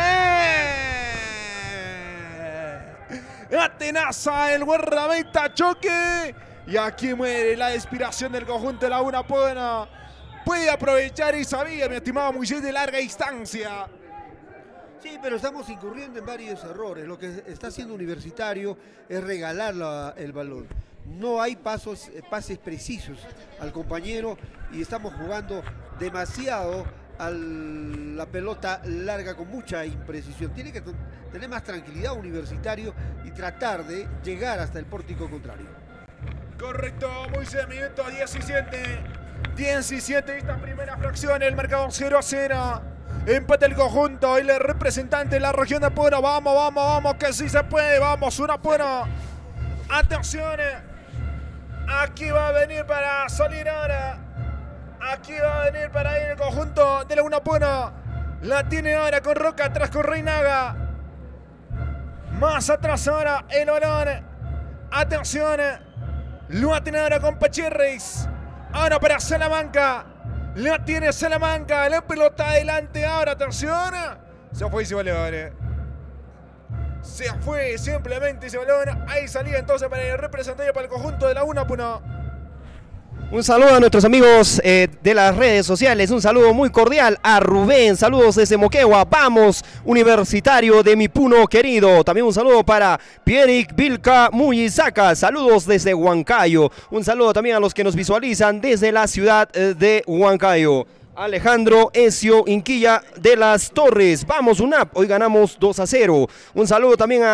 [SPEAKER 2] Atenaza el guardameta Choque. Y aquí muere la inspiración del conjunto de Laguna Puno. Puede aprovechar y sabía, mi estimado Moisés, de larga distancia.
[SPEAKER 3] Sí, pero estamos incurriendo en varios errores. Lo que está haciendo Universitario es regalar la, el balón. No hay pasos, pases precisos al compañero y estamos jugando demasiado a la pelota larga con mucha imprecisión. Tiene que tener más tranquilidad Universitario y tratar de llegar hasta el pórtico contrario.
[SPEAKER 2] Correcto, Moisés, minuto diecisiete. diecisiete, esta primera fracción, el marcador cero a cero. Empate el conjunto, el representante de la región de Puno. Vamos, vamos, vamos, que sí se puede. Vamos, una Puno. Atención. Aquí va a venir para salir ahora. Aquí va a venir para ir el conjunto de Laguna Puno. La tiene ahora con Roca, atrás con Reinaga. Más atrás ahora el balón. Atención. Lo va a tener ahora con Pachirres. Ahora para Salamanca. La tiene Salamanca. La pelota adelante ahora. Atención. Se fue ese balón. Se fue simplemente ese balón. Ahí salía entonces para el representante para el conjunto de Laguna Puno.
[SPEAKER 1] Un saludo a nuestros amigos eh, de las redes sociales, un saludo muy cordial a Rubén, saludos desde Moquegua, vamos, Universitario de mi Puno querido. También un saludo para Pierik Vilca Muyizaca, saludos desde Huancayo. Un saludo también a los que nos visualizan desde la ciudad eh, de Huancayo. Alejandro Ezio Inquilla de las Torres, vamos U N A P, hoy ganamos dos a cero. Un saludo también a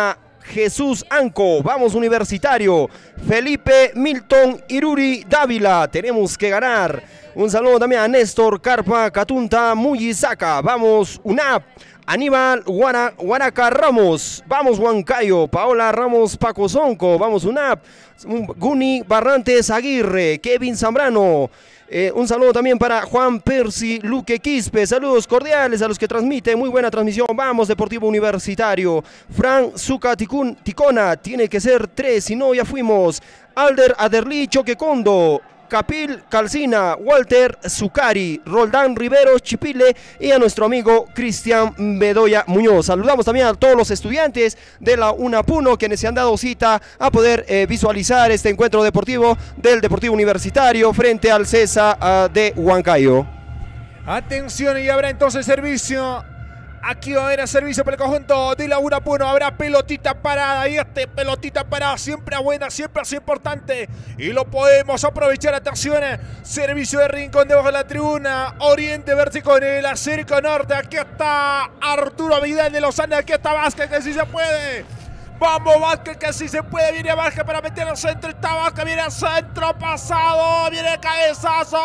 [SPEAKER 1] Jesús Anco, vamos Universitario. Felipe Milton Iruri Dávila, tenemos que ganar. Un saludo también a Néstor Carpa Catunta Muyisaca, vamos U N A P. Aníbal Guana, Guanaca Ramos, vamos Huancayo. Paola Ramos Paco Zonco, vamos U N A P. Guni Barrantes Aguirre, Kevin Zambrano. Eh, un saludo también para Juan Percy Luque Quispe, saludos cordiales a los que transmiten, muy buena transmisión, vamos Deportivo Universitario. Fran Zuca Ticona, tiene que ser tres, si no ya fuimos. Alder Aderli Choquecondo, Capil Calcina, Walter Zucari, Roldán Rivero Chipile y a nuestro amigo Cristian Bedoya Muñoz. Saludamos también a todos los estudiantes de la UNAPUNO quienes se han dado cita a poder eh, visualizar este encuentro deportivo del Deportivo Universitario frente al CESA uh, de Huancayo.
[SPEAKER 2] Atención, y habrá entonces servicio. Aquí va a haber servicio para el conjunto de la UNAPUNO. Habrá pelotita parada. Y este pelotita parada siempre es buena, siempre es importante. Y lo podemos aprovechar. Atención. Servicio de Rincón debajo de la tribuna. Oriente verse con el acerco norte. Aquí está Arturo Vidal de Lozano. Aquí está Vázquez, que sí se puede. Vamos Vázquez, que sí se puede. Viene Vázquez para meter al centro. Está Vázquez, viene al centro pasado. Viene el cabezazo.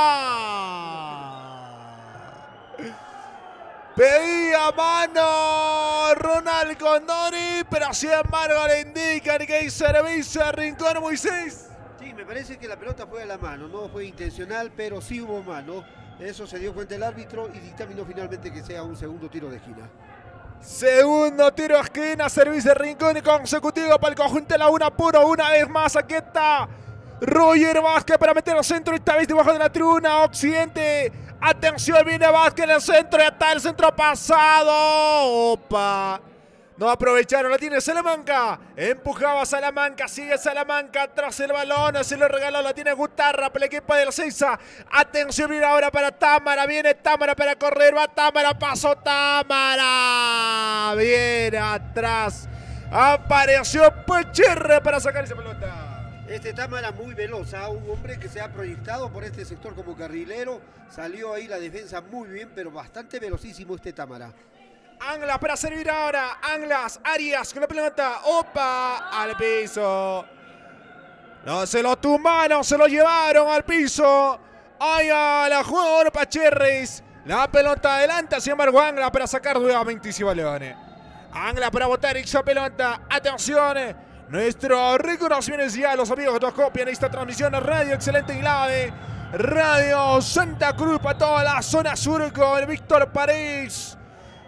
[SPEAKER 2] Pedía mano Ronald Condori, pero sin embargo le indican que hay servicio a Rincón Moisés.
[SPEAKER 3] Sí, me parece que la pelota fue a la mano, no fue intencional, pero sí hubo mano. Eso se dio cuenta el árbitro y dictaminó finalmente que sea un segundo tiro de esquina.
[SPEAKER 2] Segundo tiro de esquina, servicio de Rincón consecutivo para el conjunto de la UNAPUNO. Una vez más, aquí está Roger Vázquez para meter al centro, esta vez debajo de la tribuna occidente. Atención, viene Vázquez en el centro, ya está el centro pasado. Opa. No aprovecharon, la tiene Salamanca. Empujaba Salamanca, sigue Salamanca tras el balón. Se lo regaló, la tiene Gutarra para el equipo del Seiza. Atención, viene ahora para Támara. Viene Támara para correr, va Támara, pasó Támara. Viene atrás. Apareció Pecherre para sacar esa pelota.
[SPEAKER 3] Este Támara muy veloz, ¿eh? Un hombre que se ha proyectado por este sector como carrilero. Salió ahí la defensa muy bien, pero bastante velocísimo este Támara.
[SPEAKER 2] Anglas para servir ahora. Anglas, Arias con la pelota. Opa, al piso. No se lo tumbaron, se lo llevaron al piso. Ahí a la jugadora Pacherres. La pelota adelante, sin embargo Anglas para sacar nuevamente y si balones. Anglas para botar esa pelota. Atención. Nuestro reconocimiento ya a los amigos que nos copian esta transmisión de Radio Excelente y Lave. Radio Santa Cruz para toda la zona sur con Víctor París.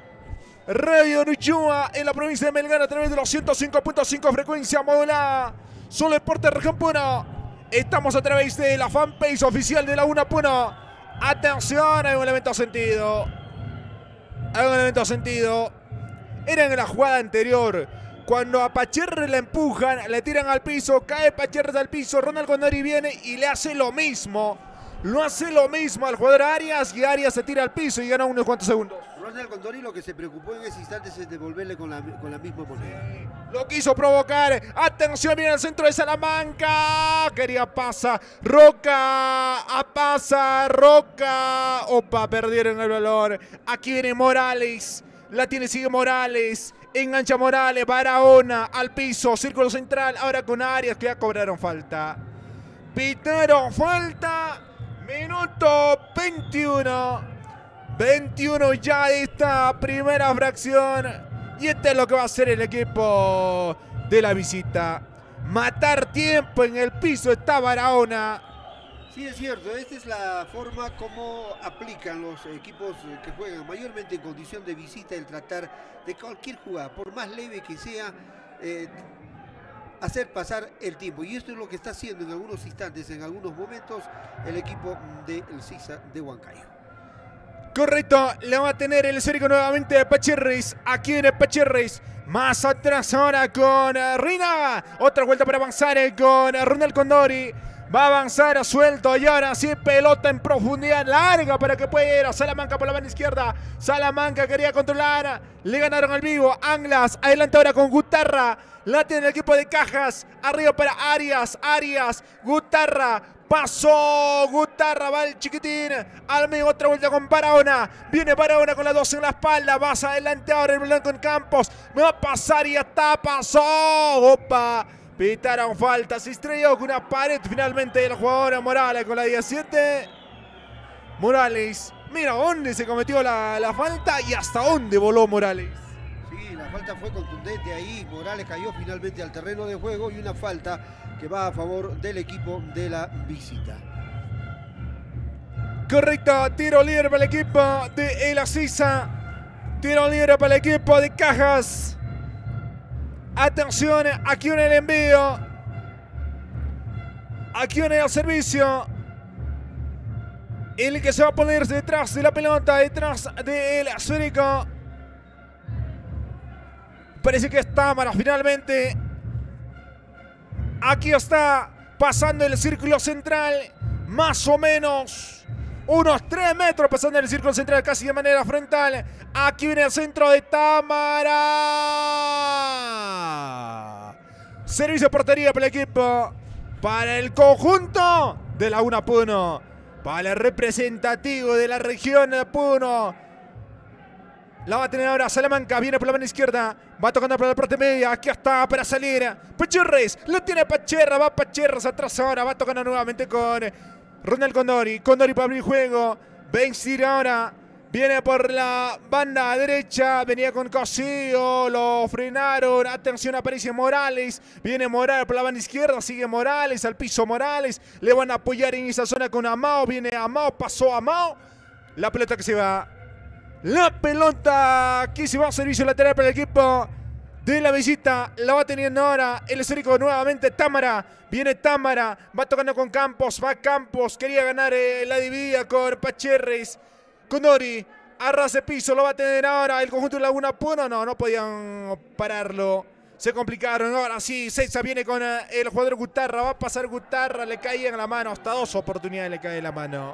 [SPEAKER 2] Radio Nuchua en la provincia de Melgar a través de los ciento cinco punto cinco frecuencia modulada. Solo Deporte Región Puno. Estamos a través de la fanpage oficial de la UNAPUNO. Atención, hay un elemento sentido. Hay un elemento sentido. Era en la jugada anterior. Cuando a Pacherre la empujan, le tiran al piso, cae Pacherre al piso, Ronald Condori viene y le hace lo mismo. Lo hace lo mismo al jugador Arias y Arias se tira al piso y gana unos cuantos segundos.
[SPEAKER 3] Ronald Condori lo que se preocupó en ese instante es devolverle con la, con la misma moneda.
[SPEAKER 2] Sí, lo quiso provocar. Atención, viene al centro de Salamanca. Quería pasa. Roca. A pasa. Roca. Opa, perdieron el valor. Aquí viene Morales. La tiene, sigue Morales. Engancha Morales, Barahona al piso, círculo central, ahora con Arias que ya cobraron falta. Pitaron falta, minuto veintiuno. veintiuno ya de esta primera fracción. Y este es lo que va a hacer el equipo de la visita. Matar tiempo en el piso está Barahona.
[SPEAKER 3] Sí, es cierto, esta es la forma como aplican los equipos que juegan mayormente en condición de visita, el tratar de cualquier jugada, por más leve que sea, eh, hacer pasar el tiempo. Y esto es lo que está haciendo en algunos instantes, en algunos momentos, el equipo del Seiza de Huancayo.
[SPEAKER 2] Correcto, le va a tener el esférico nuevamente de Pacherres. Aquí viene Pacherres. Más atrás ahora con Rina. Otra vuelta para avanzar con Ronald Condori. Va a avanzar suelto y ahora sí pelota en profundidad larga para que pueda ir a Salamanca por la banda izquierda. Salamanca quería controlar. Le ganaron al vivo. Anglas adelante ahora con Gutarra. La tiene el equipo de Cajas. Arriba para Arias. Arias. Gutarra. Pasó Gutarra, va el chiquitín. Al medio otra vuelta con Barahona. Viene Barahona con la dos en la espalda. Vas adelante ahora el blanco en Campos. Me va a pasar y ya está. Pasó. Opa. Pitaron falta. Se estrelló con una pared finalmente el jugador Morales con la diecisiete. Morales. Mira dónde se cometió la, la falta y hasta dónde voló Morales.
[SPEAKER 3] Sí, la falta fue contundente ahí. Morales cayó finalmente al terreno de juego y una falta que va a favor del equipo de la visita.
[SPEAKER 2] Correcto, tiro libre para el equipo de El Asisa. Tiro libre para el equipo de Cajas. Atención, aquí en el envío. Aquí en el servicio. El que se va a poner detrás de la pelota, detrás del esférico. Parece que es Támara finalmente. Aquí está pasando el círculo central. Más o menos unos tres metros pasando el círculo central casi de manera frontal. Aquí viene el centro de Támara. Servicio de portería para el equipo. Para el conjunto de Laguna Puno. Para el representativo de la región de Puno. La va a tener ahora Salamanca. Viene por la mano izquierda. Va tocando por la parte media. Aquí está para salir. Pacherres. Lo tiene Pacherra. Va Pacherras atrás ahora. Va tocando nuevamente con Ronald Condori. Condori para abrir juego. Vencir ahora. Viene por la banda derecha. Venía con Cosío. Lo frenaron. Atención, aparece Morales. Viene Morales por la banda izquierda. Sigue Morales. Al piso Morales. Le van a apoyar en esa zona con Amao. Viene Amao. Pasó Amao. La pelota que se va. La pelota que se va a servicio lateral para el equipo de la visita. La va teniendo ahora el esférico nuevamente Támara. Viene Támara. Va tocando con Campos. Va Campos. Quería ganar eh, la dividida con Pacherres. Condori. Arrase piso. Lo va a tener ahora el conjunto de Laguna Puno. No, no podían pararlo. Se complicaron. Ahora sí. César viene con eh, el jugador Gutarra. Va a pasar Gutarra. Le cae en la mano. Hasta dos oportunidades le cae en la mano.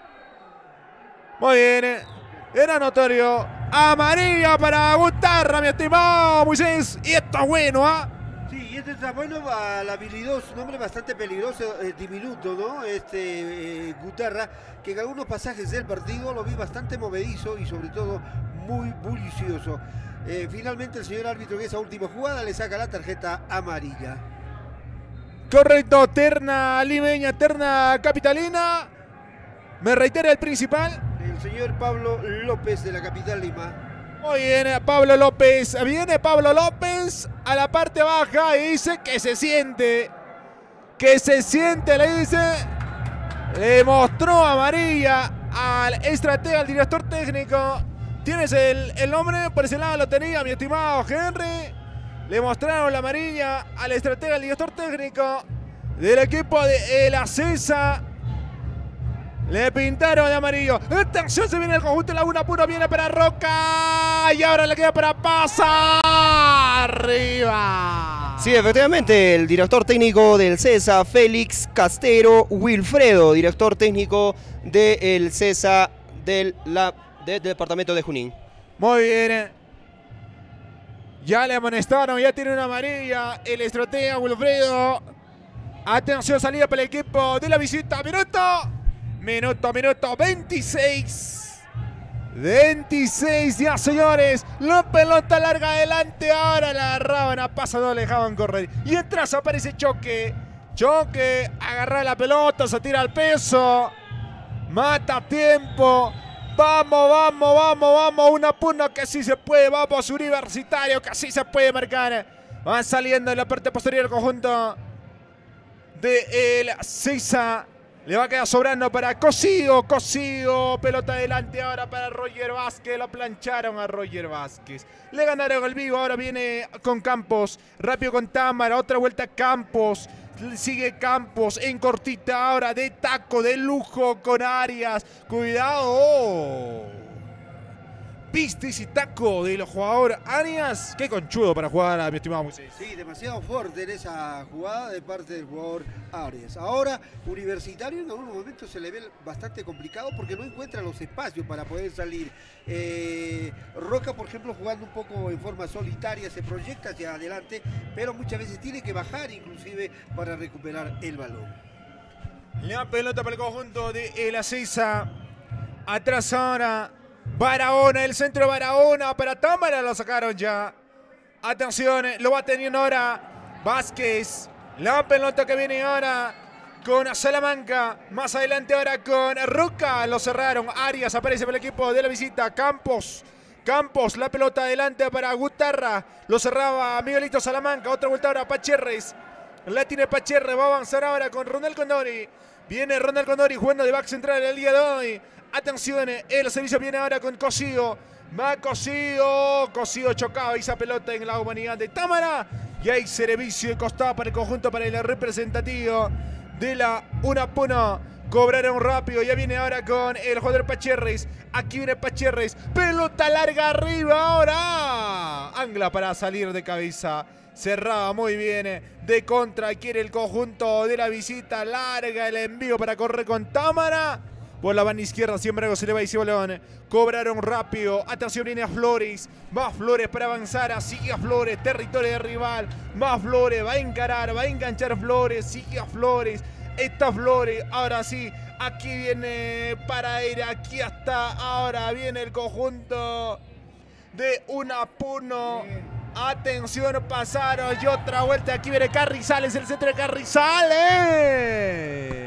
[SPEAKER 2] Muy bien. Era notorio. Amarilla para Gutarra, mi estimado Moisés. Y esto es bueno, ¿ah? ¿eh?
[SPEAKER 3] Sí, y este está bueno, al habilidoso, un hombre bastante peligroso, eh, diminuto, ¿no? Este eh, Gutarra, que en algunos pasajes del partido lo vi bastante movedizo y sobre todo muy bullicioso. Eh, finalmente el señor árbitro en esa última jugada le saca la tarjeta amarilla.
[SPEAKER 2] Correcto, terna limeña, terna capitalina. Me reitera el principal.
[SPEAKER 3] El señor Pablo López de la capital Lima.
[SPEAKER 2] Muy bien, Pablo López. Viene Pablo López a la parte baja y dice que se siente. Que se siente, le dice. Le mostró amarilla al estratega, al director técnico. Tienes el, el nombre, por ese lado lo tenía, mi estimado Henry. Le mostraron la amarilla al estratega, al director técnico del equipo de El Acesa. Le pintaron de amarillo. Atención, se viene el conjunto de Laguna Puno. Viene para Roca. Y ahora le queda para pasar arriba.
[SPEAKER 1] Sí, efectivamente, el director técnico del CESA, Félix Castero Wilfredo, director técnico del CESA del, la, del departamento de Junín.
[SPEAKER 2] Muy bien. Ya le amonestaron, ya tiene una amarilla el estratega Wilfredo. Atención, salida para el equipo de la visita. Minuto. Minuto, minuto, veintiséis. veintiséis ya, señores. La pelota larga adelante. Ahora la agarraban a paso, no le dejaban correr. Y atrás aparece Choque. Choque, agarra la pelota, se tira al peso. Mata tiempo. Vamos, vamos, vamos, vamos. Una Puno que sí se puede. Vamos, Universitario, que sí se puede marcar. Va saliendo en la parte posterior del conjunto de el Cisa. Le va a quedar sobrando para Cosío. Cosío. Pelota adelante ahora para Roger Vázquez. Lo plancharon a Roger Vázquez. Le ganaron el vivo. Ahora viene con Campos. Rápido con Támara. Otra vuelta Campos. Sigue Campos en cortita ahora de taco, de lujo con Arias. Cuidado. vistes y taco del jugador Arias. Qué conchudo para jugar a mi estimado Moisés.
[SPEAKER 3] Sí, demasiado fuerte en esa jugada de parte del jugador Arias. Ahora, Universitario en algunos momentos se le ve bastante complicado porque no encuentra los espacios para poder salir. Eh, Roca, por ejemplo, jugando un poco en forma solitaria, se proyecta hacia adelante, pero muchas veces tiene que bajar inclusive para recuperar el balón.
[SPEAKER 2] La pelota para el conjunto de El Ezeiza. Atrás ahora Barahona, el centro de Barahona para Támara, lo sacaron ya. Atención, lo va teniendo ahora Vázquez. La pelota que viene ahora con Salamanca. Más adelante ahora con Roca, lo cerraron. Arias aparece para el equipo de la visita. Campos. Campos, la pelota adelante para Gutarra. Lo cerraba Miguelito Salamanca. Otra vuelta ahora Pacherres. La tiene Pacherres. Va a avanzar ahora con Ronald Condori. Viene Ronald Condori jugando de back central el día de hoy. Atención, el servicio viene ahora con Cosío. Va Cosío. Cosío chocaba esa pelota en la humanidad de Támara. Y hay servicio de costado para el conjunto, para el representativo de la Unapuno. Cobraron rápido. Ya viene ahora con el jugador Pacherres. Aquí viene Pacherres. Pelota larga arriba ahora. Angla para salir de cabeza. Cerraba muy bien. De contra quiere el conjunto de la visita. Larga el envío para correr con Támara. Por la banda izquierda, siempre se le va ese balón. Cobraron rápido. Atención, viene a Flores. Más Flores para avanzar. Sigue a Flores. Territorio de rival. Más Flores. Va a encarar. Va a enganchar Flores. Sigue a Flores. Está Flores. Ahora sí. Aquí viene para ir. Aquí está. Ahora viene el conjunto de Unapuno. Atención, pasaron. Y otra vuelta. Aquí viene Carrizales. El centro de Carrizales.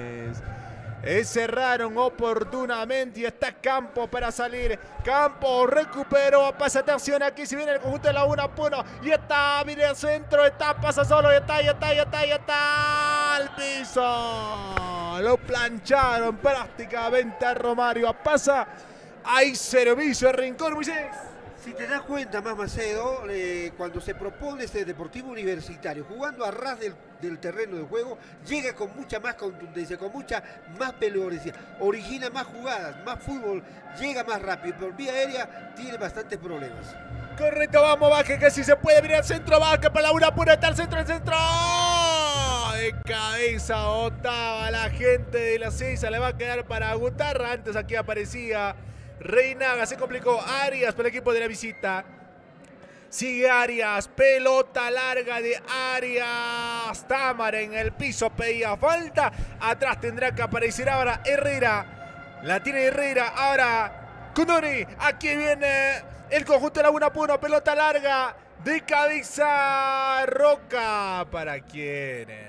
[SPEAKER 2] Cerraron oportunamente y está Campos para salir. Campos recuperó, pasa, atención, aquí si viene el conjunto de la Unapuno. Y está, viene el centro, está, pasa solo, y está, y está, y está, y está al piso. Lo plancharon prácticamente a Romario. Pasa, hay servicio, el Rincón, Moisés.
[SPEAKER 3] Si te das cuenta, más Macedo, eh, cuando se propone este Deportivo Universitario, jugando a ras del, del terreno de juego, llega con mucha más contundencia, con mucha más peleonería, origina más jugadas, más fútbol, llega más rápido, pero vía aérea tiene bastantes problemas.
[SPEAKER 2] Correcto, vamos, Baje, que si se puede venir al centro, Baje para la Unapuno, está el centro, el centro. De cabeza botaba la gente de la Ezeiza, le va a quedar para Gutarra, antes aquí aparecía Reinaga, se complicó. Arias para el equipo de la visita. Sigue Arias, pelota larga de Arias. Támara en el piso, pedía falta. Atrás tendrá que aparecer ahora Herrera. La tiene Herrera, ahora Condori. Aquí viene el conjunto de la Unapuno, pelota larga de cabeza. Roca, ¿para quién?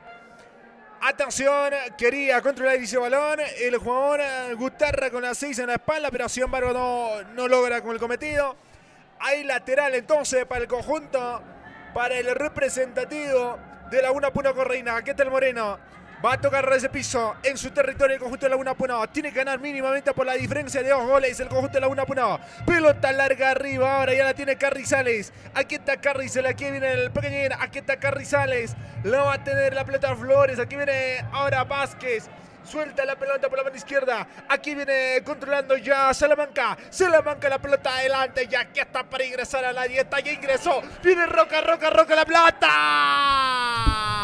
[SPEAKER 2] Atención, quería controlar ese balón el jugador Gutarra con la seis en la espalda, pero sin embargo no, no logra con el cometido. Hay lateral entonces para el conjunto, para el representativo de la Unapuno con Reina. Aquí está el Moreno. Va a tocar ese piso en su territorio el conjunto de la Unapuno. Tiene que ganar mínimamente por la diferencia de dos goles el conjunto de la Unapuno. Pelota larga arriba, ahora ya la tiene Carrizales. Aquí está Carrizales, aquí viene el pequeñín. Aquí está Carrizales. Lo va a tener la pelota Flores. Aquí viene ahora Vázquez. Suelta la pelota por la mano izquierda. Aquí viene controlando ya Salamanca. Salamanca la pelota adelante. Y aquí está para ingresar a la dieta. Ya ingresó. Viene Roca, Roca, Roca la pelota.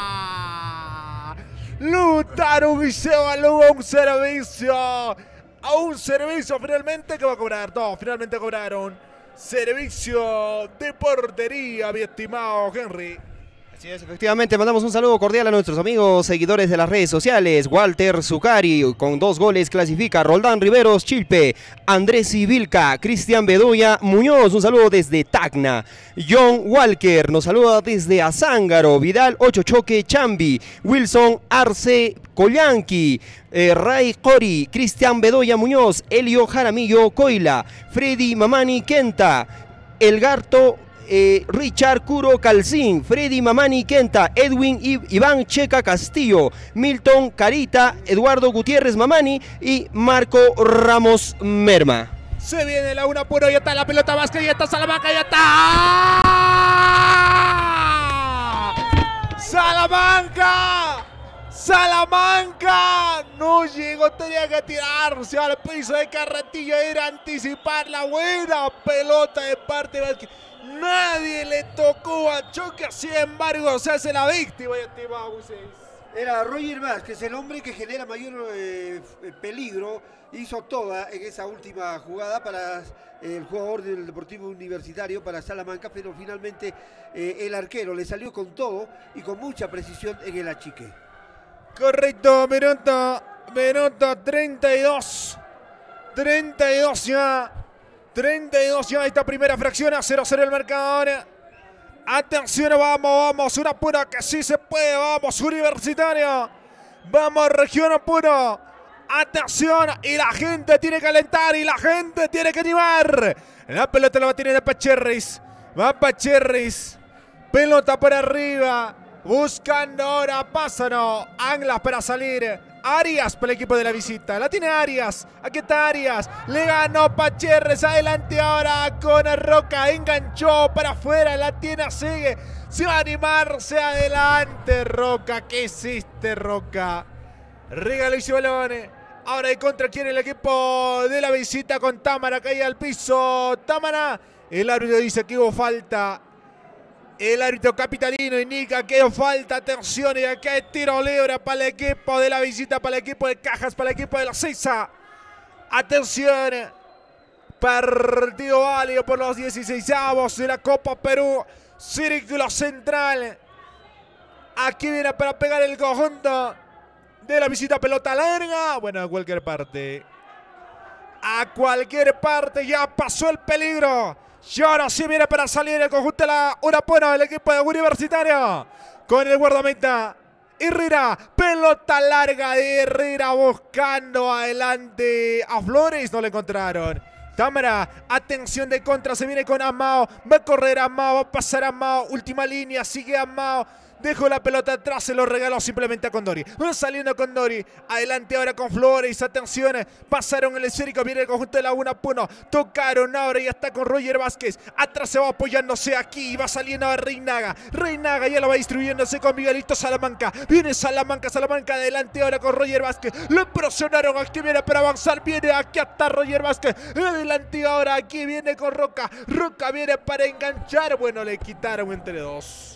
[SPEAKER 2] Lutaron y se evalúa un servicio. A un servicio finalmente que va a cobrar. No, finalmente cobraron. Servicio de portería, mi estimado Henry.
[SPEAKER 1] Así es, efectivamente, mandamos un saludo cordial a nuestros amigos seguidores de las redes sociales. Walter Zucari con dos goles clasifica. Roldán Riveros Chilpe, Andrés Civilca, Cristian Bedoya Muñoz, un saludo desde Tacna. John Walker nos saluda desde Azángaro. Vidal Ocho Choque Chambi, Wilson Arce Collanqui, eh, Ray Cori, Cristian Bedoya Muñoz, Elio Jaramillo Coila, Freddy Mamani Quenta, Elgarto Eh, Richard Curo Calcín, Freddy Mamani Quenta, Edwin I Iván Checa Castillo, Milton Carita, Eduardo Gutiérrez Mamani y Marco Ramos Merma.
[SPEAKER 2] Se viene la Unapuno, ya está la pelota Vázquez, ya está Salamanca, ya está Salamanca. Salamanca no llegó, tenía que tirarse al piso de Carretilla, era anticipar la buena pelota de parte de Vázquez. Nadie le tocó a Choque, sin embargo se hace la víctima.
[SPEAKER 3] Era Roger Vázquez, el hombre que genera mayor eh, peligro. Hizo toda en esa última jugada para eh, el jugador del Deportivo Universitario, para Salamanca, pero finalmente eh, el arquero le salió con todo y con mucha precisión en el achique.
[SPEAKER 2] Correcto, minuto, minuto treinta y dos. treinta y dos ya. treinta y dos ya esta primera fracción, a cero cero el marcador. Atención, vamos, vamos, una pura que sí se puede, vamos, Universitario. Vamos, Región Apuro. Atención, y la gente tiene que alentar y la gente tiene que animar. La pelota la va a tener Pacherris. Va Pacherris. Pelota por arriba. Buscando ahora, pásano. Anglas para salir. Arias para el equipo de la visita. La tiene Arias. Aquí está Arias. Le ganó Pacherris. Adelante ahora con Roca. Enganchó para afuera. La tiene, sigue. Se va a animarse adelante, Roca. ¿Qué hiciste, Roca? Regalo y balón. Ahora de contra quiere el equipo de la visita con Támara. Cae al piso. Támara. El árbitro dice que hubo falta. El árbitro capitalino indica que hubo falta. Atención, y acá hay tiro libre para el equipo de la visita, para el equipo de Cajas, para el equipo de la Seiza. Atención. Partido válido por los dieciseisavos de la Copa Perú. Círculo central. Aquí viene para pegar el conjunto de la visita, pelota larga. Bueno, a cualquier parte. A cualquier parte. Ya pasó el peligro. Y ahora sí viene para salir el conjunto de la Urapona, el equipo de Universitario. Con el guardameta Herrera. Pelota larga de Herrera buscando adelante a Flores. No le encontraron. Támara, atención de contra, se viene con Amao. Va a correr Amao, va a pasar Amao. Última línea, sigue Amao. Dejó la pelota atrás, se lo regaló simplemente a Condori. Va saliendo Condori. Adelante ahora con Flores. Atención. Pasaron el esférico. Viene el conjunto de Laguna Puno. Tocaron ahora y está con Roger Vázquez. Atrás se va apoyándose aquí. Va saliendo a Reinaga. Reinaga ya lo va distribuyéndose con Miguelito Salamanca. Viene Salamanca. Salamanca adelante ahora con Roger Vázquez. Lo presionaron. Aquí viene para avanzar. Viene aquí hasta Roger Vázquez. Adelante ahora. Aquí viene con Roca. Roca viene para enganchar. Bueno, le quitaron entre dos.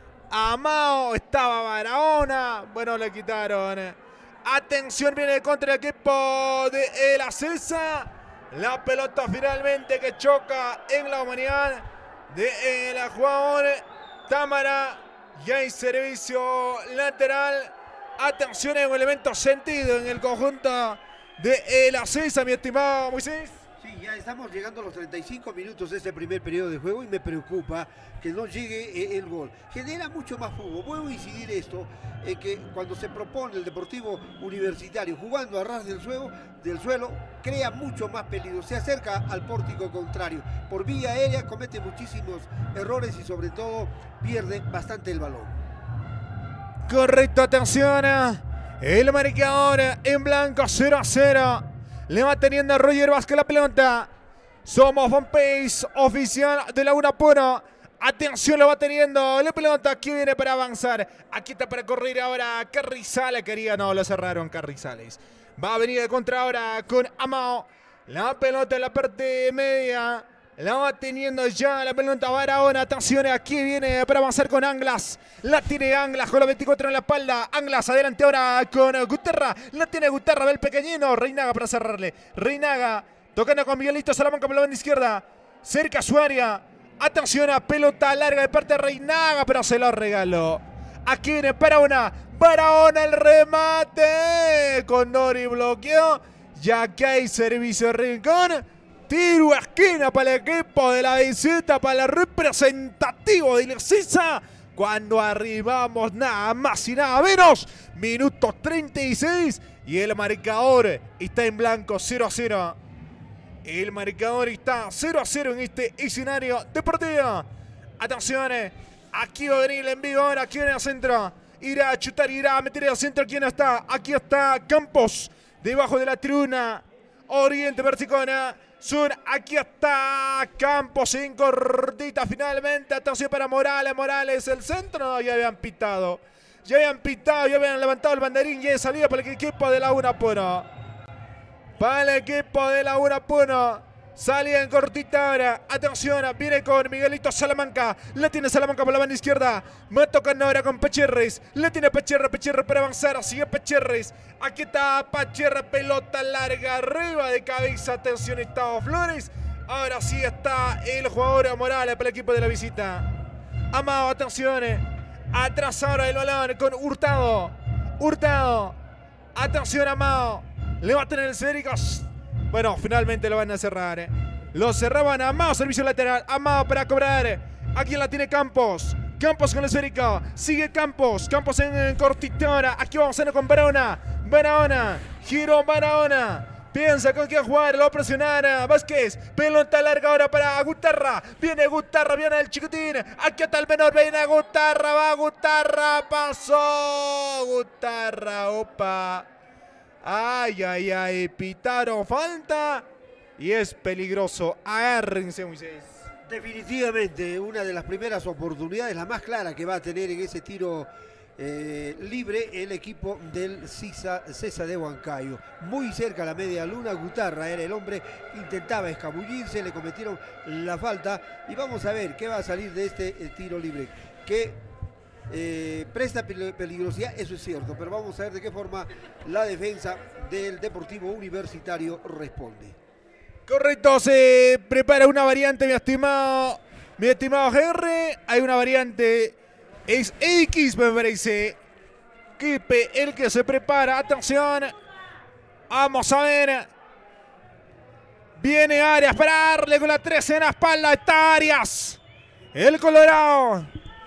[SPEAKER 2] Amao, estaba Barahona. Bueno, le quitaron. Atención, viene contra el equipo de El Acesa. La pelota finalmente que choca en la humanidad de el jugador Támara. Y hay servicio lateral. Atención, en un elemento sentido en el conjunto de El Acesa, mi estimado Moisés.
[SPEAKER 3] Sí, ya estamos llegando a los treinta y cinco minutos de este primer periodo de juego y me preocupa que no llegue el gol. Genera mucho más fútbol. Puedo incidir esto en que cuando se propone el Deportivo Universitario jugando a ras del suelo, del suelo, crea mucho más peligro. Se acerca al pórtico contrario. Por vía aérea comete muchísimos errores y sobre todo pierde bastante el balón.
[SPEAKER 2] Correcto, atención. El marcador en blanco, cero a cero. Le va teniendo a Roger Vázquez la pelota. Somos fanpage oficial de Laguna Puno. Atención, lo va teniendo la pelota. Aquí viene para avanzar. Aquí está para correr ahora Carrizales. Quería, no, lo cerraron Carrizales. Va a venir de contra ahora con Amao. La pelota en la parte media. La va teniendo ya la pelota Barahona. Atención, aquí viene para avanzar con Anglas. La tiene Anglas con los veinticuatro en la espalda. Anglas adelante ahora con Guterra. La tiene Guterra, ve el pequeñino. Reinaga para cerrarle. Reinaga tocando con Miguelito Salamanca por la banda izquierda. Cerca su área. Atención a pelota larga de parte de Reinaga, pero se lo regaló. Aquí viene Barahona. Barahona el remate. Con Nori bloqueó. Ya que hay servicio de Rincón. Tiro a esquina para el equipo de la visita, para el representativo de Lecisa. Cuando arribamos nada más y nada menos. Minuto treinta y seis y el marcador está en blanco, cero a cero. El marcador está cero a cero en este escenario deportivo. Atención, aquí va a venir el envío ahora, aquí viene al centro. Irá a chutar, irá a meter al centro. ¿Quién está? Aquí está Campos, debajo de la tribuna Oriente Persicona. Sur, aquí está Campos en cortita finalmente. Atención para Morales, Morales, el centro, no, ya habían pitado. Ya habían pitado, ya habían levantado el banderín y es salida para el equipo de Laguna Puno. Para el equipo de Laguna Puno. Salida en cortita ahora. Atención, viene con Miguelito Salamanca. La tiene Salamanca por la banda izquierda. Va tocando ahora con Pecherres. La tiene Pecherre, Pecherre para avanzar. Sigue Pecherres. Aquí está Pecherre, pelota larga arriba de cabeza. Atención, Estado Flores. Ahora sí está el jugador Morales para el equipo de la visita. Amado, atención. Atrás ahora el balón con Hurtado. Hurtado. Atención, Amado. Le va a tener el esférico. Bueno, finalmente lo van a cerrar. Eh. Lo cerraban a Amado, servicio lateral. Amado para cobrar. Aquí la tiene Campos. Campos con el esférico. Sigue Campos. Campos en, en cortitora. Aquí vamos a ir con Barahona. Barahona. Giro Barahona. Piensa con quién jugar, lo va a presionar Vázquez. Pelota larga ahora para Gutarra. Viene Gutarra, viene el chiquitín. Aquí está el menor, viene Gutarra, va Gutarra. Pasó Gutarra, opa. Ay, ay, ay, pitaron falta. Y es peligroso. Agárrense, Moisés.
[SPEAKER 3] Definitivamente, una de las primeras oportunidades, la más clara que va a tener en ese tiro Eh, libre el equipo del Cisa, César de Huancayo. Muy cerca a la media luna, Gutarra era el hombre, intentaba escabullirse, le cometieron la falta y vamos a ver qué va a salir de este eh, tiro libre, que eh, presta peligrosidad, eso es cierto, pero vamos a ver de qué forma la defensa del Deportivo Universitario responde.
[SPEAKER 2] Correcto, se prepara una variante, mi estimado, mi estimado Henry, hay una variante. Es X, me parece. Kipe, el que se prepara. Atención. Vamos a ver. Viene Arias para darle con la trece en la espalda. Está Arias. El Colorado.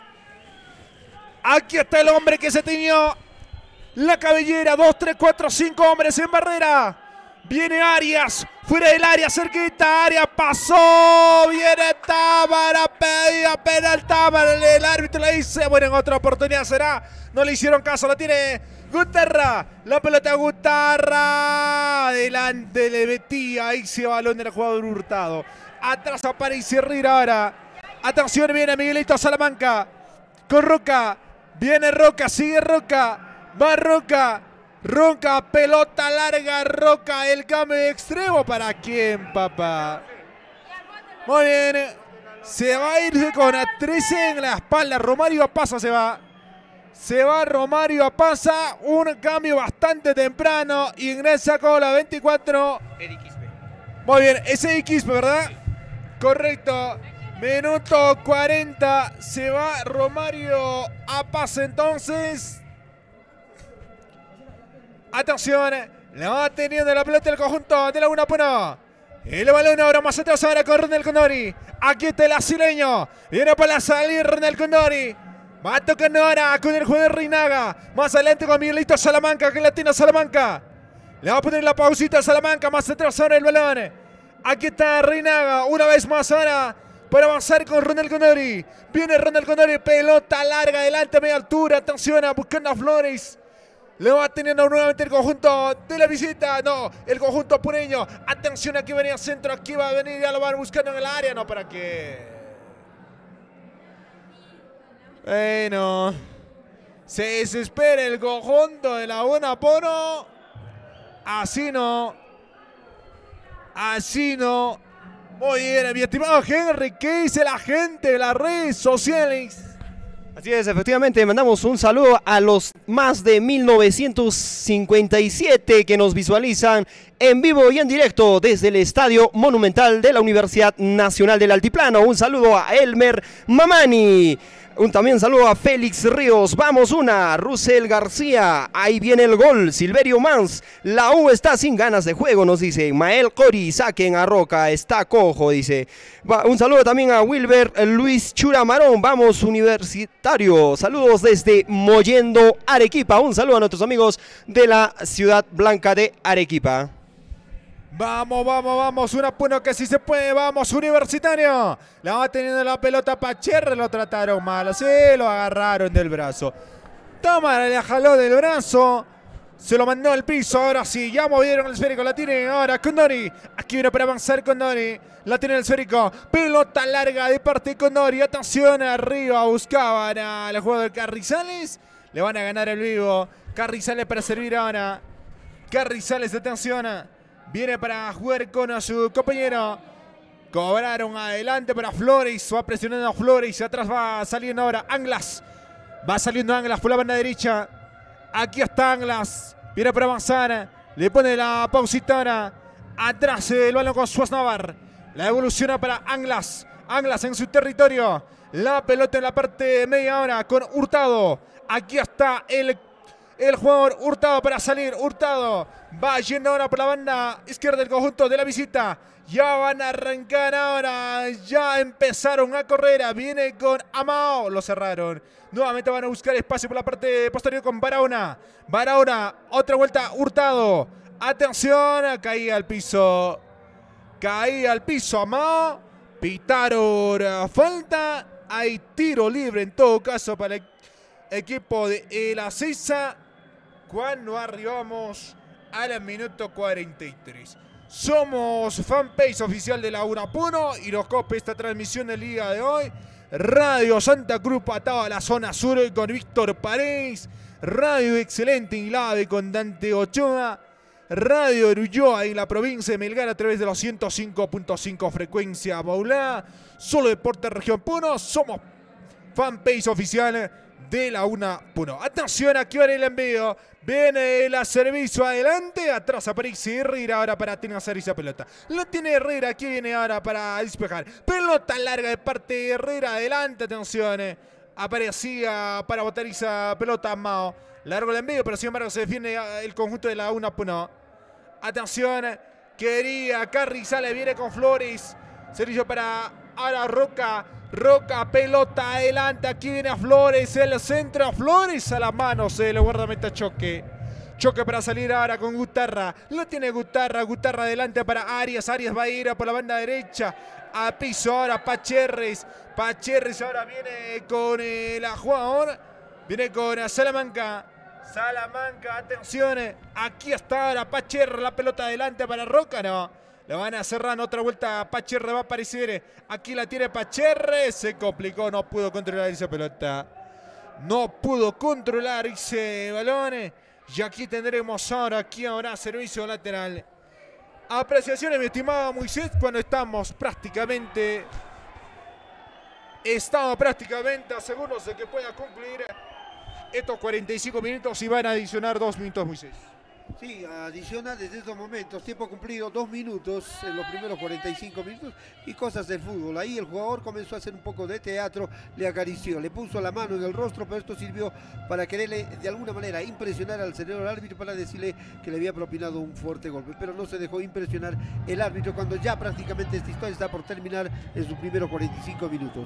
[SPEAKER 2] Aquí está el hombre que se tiñó la cabellera. Dos, tres, cuatro, cinco hombres en barrera. Viene Arias, fuera del área, cerquita, Arias pasó, viene Tábara, pedía penal Tábara, el árbitro le dice, bueno, en otra oportunidad será, no le hicieron caso, la tiene Gutarra, la pelota Gutarra, adelante le metía, ahí se balón del jugador Hurtado, atrás aparece Herrera ahora, atención, viene Miguelito Salamanca, con Roca, viene Roca, sigue Roca, va Roca, Roca, pelota larga, Roca, el cambio de extremo. ¿Para quién, papá? Muy bien. Se va a ir con a trece en la espalda. Romario Apasa se va. Se va Romario Apasa. Un cambio bastante temprano. Ingresa con la veinticuatro.
[SPEAKER 1] Eddie Quispe.
[SPEAKER 2] Muy bien. Es Eddie Quispe, ¿verdad? Correcto. Minuto cuarenta. Se va Romario Apasa entonces. Atención, le va teniendo la pelota el conjunto de Laguna Puno. El balón ahora más atrás ahora con Ronald Condori. Aquí está el brasileño. Viene para salir Ronald Condori. Va tocando ahora con el jugador Reinaga. Más adelante con Miguelito Salamanca, que la tiene Salamanca. Le va a poner la pausita a Salamanca. Más atrás ahora el balón. Aquí está Reinaga. Una vez más ahora para avanzar con Ronald Condori. Viene Ronald Condori. Pelota larga adelante a media altura. Atención, buscando a Flores. Le va teniendo nuevamente el conjunto de la visita. No, el conjunto puneño. Atención, aquí venía centro. Aquí va a venir. Ya lo van buscando en el área. No, ¿para qué? Bueno. Se desespera el conjunto de Laguna Puno. Así no. Así no. Muy bien, mi estimado Henry. ¿Qué dice la gente de las redes sociales?
[SPEAKER 1] Así es, efectivamente, mandamos un saludo a los más de mil novecientos cincuenta y siete que nos visualizan en vivo y en directo desde el Estadio Monumental de la Universidad Nacional del Altiplano. Un saludo a Elmer Mamani. Un también saludo a Félix Ríos. Vamos una. Rusel García. Ahí viene el gol. Silverio Mans. La U está sin ganas de juego, nos dice. Mael Cori. Saquen a Roca. Está cojo, dice. Un saludo también a Wilber Luis Churamarón. Vamos Universitario. Saludos desde Mollendo, Arequipa. Un saludo a nuestros amigos de la Ciudad Blanca de Arequipa.
[SPEAKER 2] Vamos, vamos, vamos, una Puno que sí se puede, vamos, Universitario. La va teniendo la pelota Pacherre, lo trataron mal, sí, lo agarraron del brazo. Toma, le jaló del brazo, se lo mandó al piso, ahora sí, ya movieron el esférico, la tiene ahora Condori. Aquí viene para avanzar Condori, la tiene el esférico, pelota larga de parte de Condori, atención arriba, buscaban al jugador de Carrizales. Le van a ganar el vivo. Carrizales para servir ahora. Carrizales, atención. Viene para jugar con a su compañero. Cobraron adelante para Flores. Va presionando a Flores. Atrás va saliendo ahora Anglas. Va saliendo Anglas por la banda derecha. Aquí está Anglas. Viene para avanzar. Le pone la pausita ahora. Atrás el balón con Suaznavar. La evoluciona para Anglas. Anglas en su territorio. La pelota en la parte media ahora con Hurtado. Aquí está el, el jugador Hurtado para salir. Hurtado va yendo ahora por la banda izquierda del conjunto de la visita. Ya van a arrancar ahora. Ya empezaron a correr. Viene con Amao. Lo cerraron. Nuevamente van a buscar espacio por la parte posterior con Barahona. Barahona. Otra vuelta. Hurtado. Atención. Caía al piso. Caía al piso Amao. Pitaron falta. Hay tiro libre en todo caso para el equipo de El Acesa. Cuando arribamos al minuto cuarenta y tres. Somos fanpage oficial de la UNA Puno y nos cope esta transmisión del día de hoy. Radio Santa Cruz atado a la zona sur con Víctor Paredes. Radio Excelente Inlave con Dante Ochoa. Radio Urulloa en la provincia de Melgar a través de los ciento cinco punto cinco frecuencia modulada. Solo Deporte Región Puno. Somos fanpage oficial de la UNA Puno. Atención, aquí va el envío. Viene el servicio adelante. Atrás aparece Herrera ahora para tener esa pelota. Lo tiene Herrera. Aquí viene ahora para despejar. Pelota larga de parte de Herrera. Adelante, atención. Aparecía para botar esa pelota Mao. Largo el envío, pero sin embargo se defiende el conjunto de la UNA Puno. Atención. Quería Carrizales. Viene con Flores. Servicio para ahora Roca. Roca, pelota adelante, aquí viene a Flores, el centro a Flores a las manos, el guardameta choque. Choque para salir ahora con Gutarra, lo tiene Gutarra, Gutarra adelante para Arias, Arias va a ir por la banda derecha, a piso ahora Pacherres, Pacherres ahora viene con el jugador, viene con Salamanca, Salamanca, atención, aquí está ahora Pacherres, la pelota adelante para Roca, no. Le van a cerrar otra vuelta. Pacherre va a aparecer. Aquí la tiene Pacherre. Se complicó. No pudo controlar esa pelota. No pudo controlar ese balón. Y aquí tendremos ahora. Aquí ahora servicio lateral. Apreciaciones, mi estimado Moisés. Cuando estamos prácticamente. Estamos prácticamente seguros de que pueda concluir estos cuarenta y cinco minutos. Y van a adicionar dos minutos, Moisés.
[SPEAKER 3] Sí, adiciona desde estos momentos, tiempo cumplido, dos minutos en los primeros cuarenta y cinco minutos y cosas del fútbol. Ahí el jugador comenzó a hacer un poco de teatro, le acarició, le puso la mano en el rostro, pero esto sirvió para quererle de alguna manera impresionar al señor árbitro para decirle que le había propinado un fuerte golpe, pero no se dejó impresionar el árbitro cuando ya prácticamente esta historia está por terminar en sus primeros cuarenta y cinco minutos.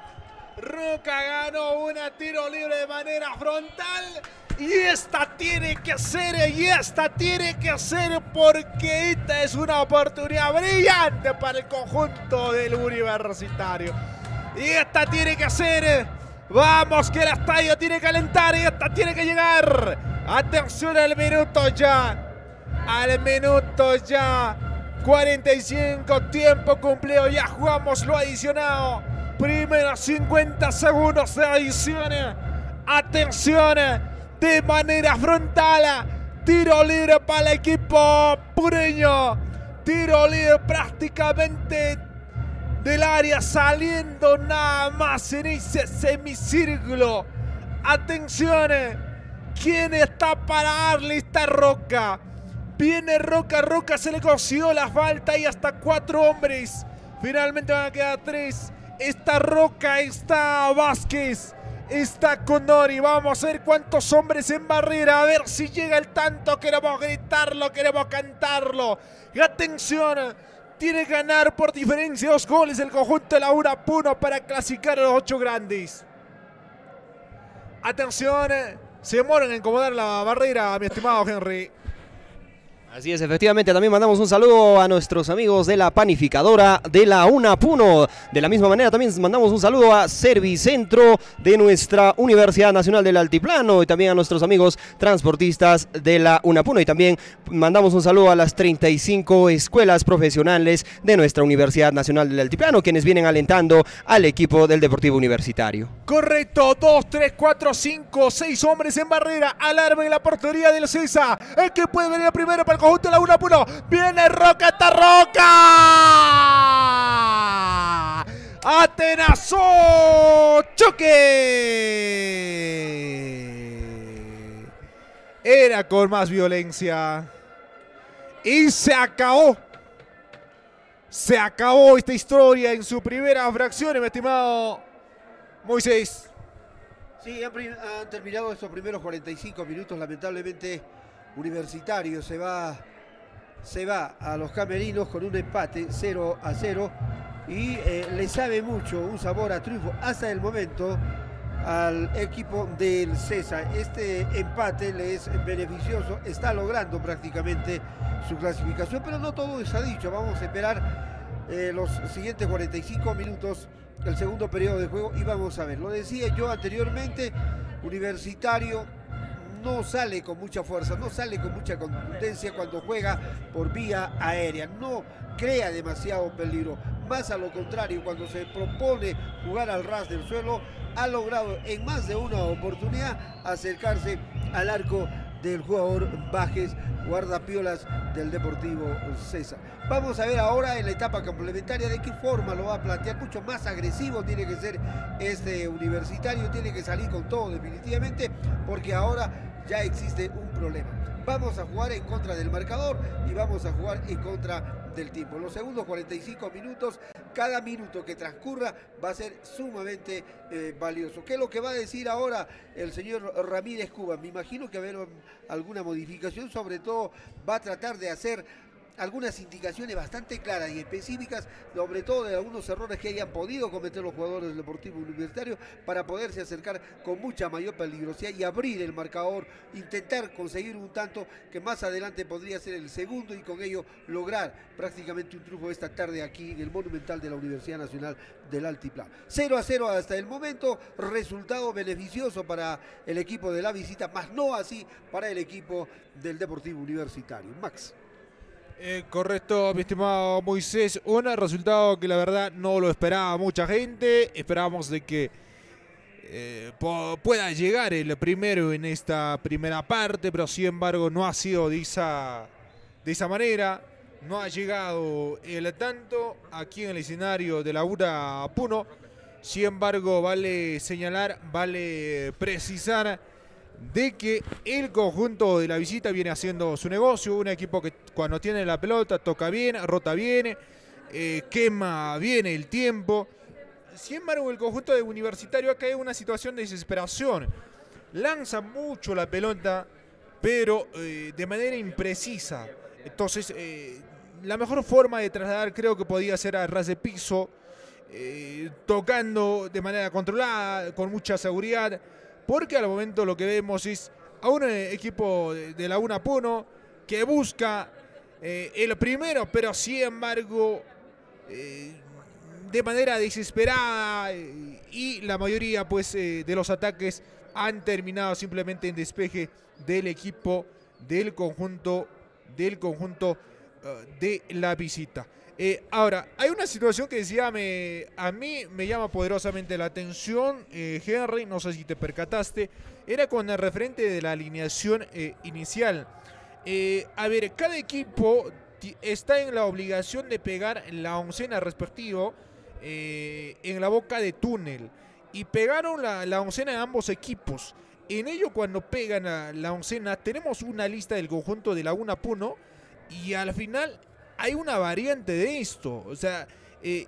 [SPEAKER 2] Roca ganó una tiro libre de manera frontal. Y esta tiene que ser, y esta tiene que ser porque esta es una oportunidad brillante para el conjunto del Universitario. Y esta tiene que ser, vamos que el estadio tiene que calentar y esta tiene que llegar. Atención al minuto ya, al minuto ya, cuarenta y cinco, tiempo cumplido, ya jugamos lo adicionado. Primeros cincuenta segundos de adición. Atención, de manera frontal. Tiro libre para el equipo pureño. Tiro libre prácticamente del área, saliendo nada más en ese semicírculo. Atención, ¿quién está para darle esta Roca? Viene Roca, Roca se le consiguió la falta y hasta cuatro hombres. Finalmente van a quedar tres. Está Roca, está Vázquez, está Condori. Vamos a ver cuántos hombres en barrera. A ver si llega el tanto. Queremos gritarlo, queremos cantarlo. Y atención, tiene que ganar por diferencia dos goles el conjunto de la UNA Puno para clasificar a los ocho grandes. Atención, se demoran en incomodar la barrera, mi estimado Henry.
[SPEAKER 1] Así es, efectivamente, también mandamos un saludo a nuestros amigos de la panificadora de la UNAPUNO. De la misma manera también mandamos un saludo a Servicentro de nuestra Universidad Nacional del Altiplano y también a nuestros amigos transportistas de la UNAPUNO. Y también mandamos un saludo a las treinta y cinco escuelas profesionales de nuestra Universidad Nacional del Altiplano, quienes vienen alentando al equipo del Deportivo Universitario.
[SPEAKER 2] Correcto, dos, tres, cuatro, cinco, seis hombres en barrera, alarma en la portería del César. El que puede venir primero para el conjunto de la UNAPUNO. Viene Roca, está Roca. Atenazó, choque. Era con más violencia. Y se acabó. Se acabó esta historia en su primera fracción, mi estimado Moisés.
[SPEAKER 3] Sí, han, han terminado estos primeros cuarenta y cinco minutos. Lamentablemente, Universitario se va, se va a los camerinos con un empate cero a cero. Y eh, le sabe mucho, un sabor a triunfo hasta el momento al equipo del César. Este empate le es beneficioso, está logrando prácticamente su clasificación, pero no todo está dicho. Vamos a esperar eh, los siguientes cuarenta y cinco minutos, el segundo periodo de juego, y vamos a ver. Lo decía yo anteriormente, Universitario no sale con mucha fuerza, no sale con mucha contundencia cuando juega por vía aérea, no crea demasiado peligro, más a lo contrario, cuando se propone jugar al ras del suelo, ha logrado en más de una oportunidad acercarse al arco del jugador Bajes, guardapiolas del Deportivo César. Vamos a ver ahora en la etapa complementaria de qué forma lo va a plantear. Mucho más agresivo tiene que ser este Universitario, tiene que salir con todo definitivamente, porque ahora ya existe un problema. Vamos a jugar en contra del marcador y vamos a jugar en contra del tiempo. Los segundos cuarenta y cinco minutos, cada minuto que transcurra va a ser sumamente eh, valioso. ¿Qué es lo que va a decir ahora el señor Ramírez Cuba? Me imagino que va a haber alguna modificación, sobre todo va a tratar de hacer algunas indicaciones bastante claras y específicas, sobre todo de algunos errores que hayan podido cometer los jugadores del Deportivo Universitario, para poderse acercar con mucha mayor peligrosidad y abrir el marcador, intentar conseguir un tanto que más adelante podría ser el segundo, y con ello lograr prácticamente un triunfo esta tarde aquí en el Monumental de la Universidad Nacional del Altiplano. cero a cero hasta el momento, resultado beneficioso para el equipo de la visita, más no así para el equipo del Deportivo Universitario. Max.
[SPEAKER 2] Eh, correcto, mi estimado Moisés, un resultado que la verdad no lo esperaba mucha gente. Esperábamos de que eh, pueda llegar el primero en esta primera parte, pero sin embargo no ha sido de esa, de esa manera. No ha llegado el tanto aquí en el escenario de la UNAPUNO. Sin embargo, vale señalar, vale precisar de que el conjunto de la visita viene haciendo su negocio, un equipo que cuando tiene la pelota toca bien, rota bien, eh, quema bien el tiempo. Sin embargo, el conjunto de Universitario ha caído en una situación de desesperación, lanza mucho la pelota, pero eh, de manera imprecisa. Entonces, eh, la mejor forma de trasladar creo que podía ser a ras de piso, eh, tocando de manera controlada, con mucha seguridad, porque al momento lo que vemos es a un equipo de la UNAPUNO que busca eh, el primero, pero sin embargo eh, de manera desesperada, eh, y la mayoría pues eh, de los ataques han terminado simplemente en despeje del equipo del conjunto del conjunto uh, de la visita. Eh, ahora, hay una situación que decía, me, a mí me llama poderosamente la atención, eh, Henry, no sé si te percataste, era con el referente de la alineación eh, inicial. Eh, a ver, cada equipo está en la obligación de pegar la oncena respectivo eh, en la boca de túnel, y pegaron la, la oncena de ambos equipos. En ello, cuando pegan la, la oncena, tenemos una lista del conjunto de la UNAPUNO, y al final hay una variante de esto. O sea, eh,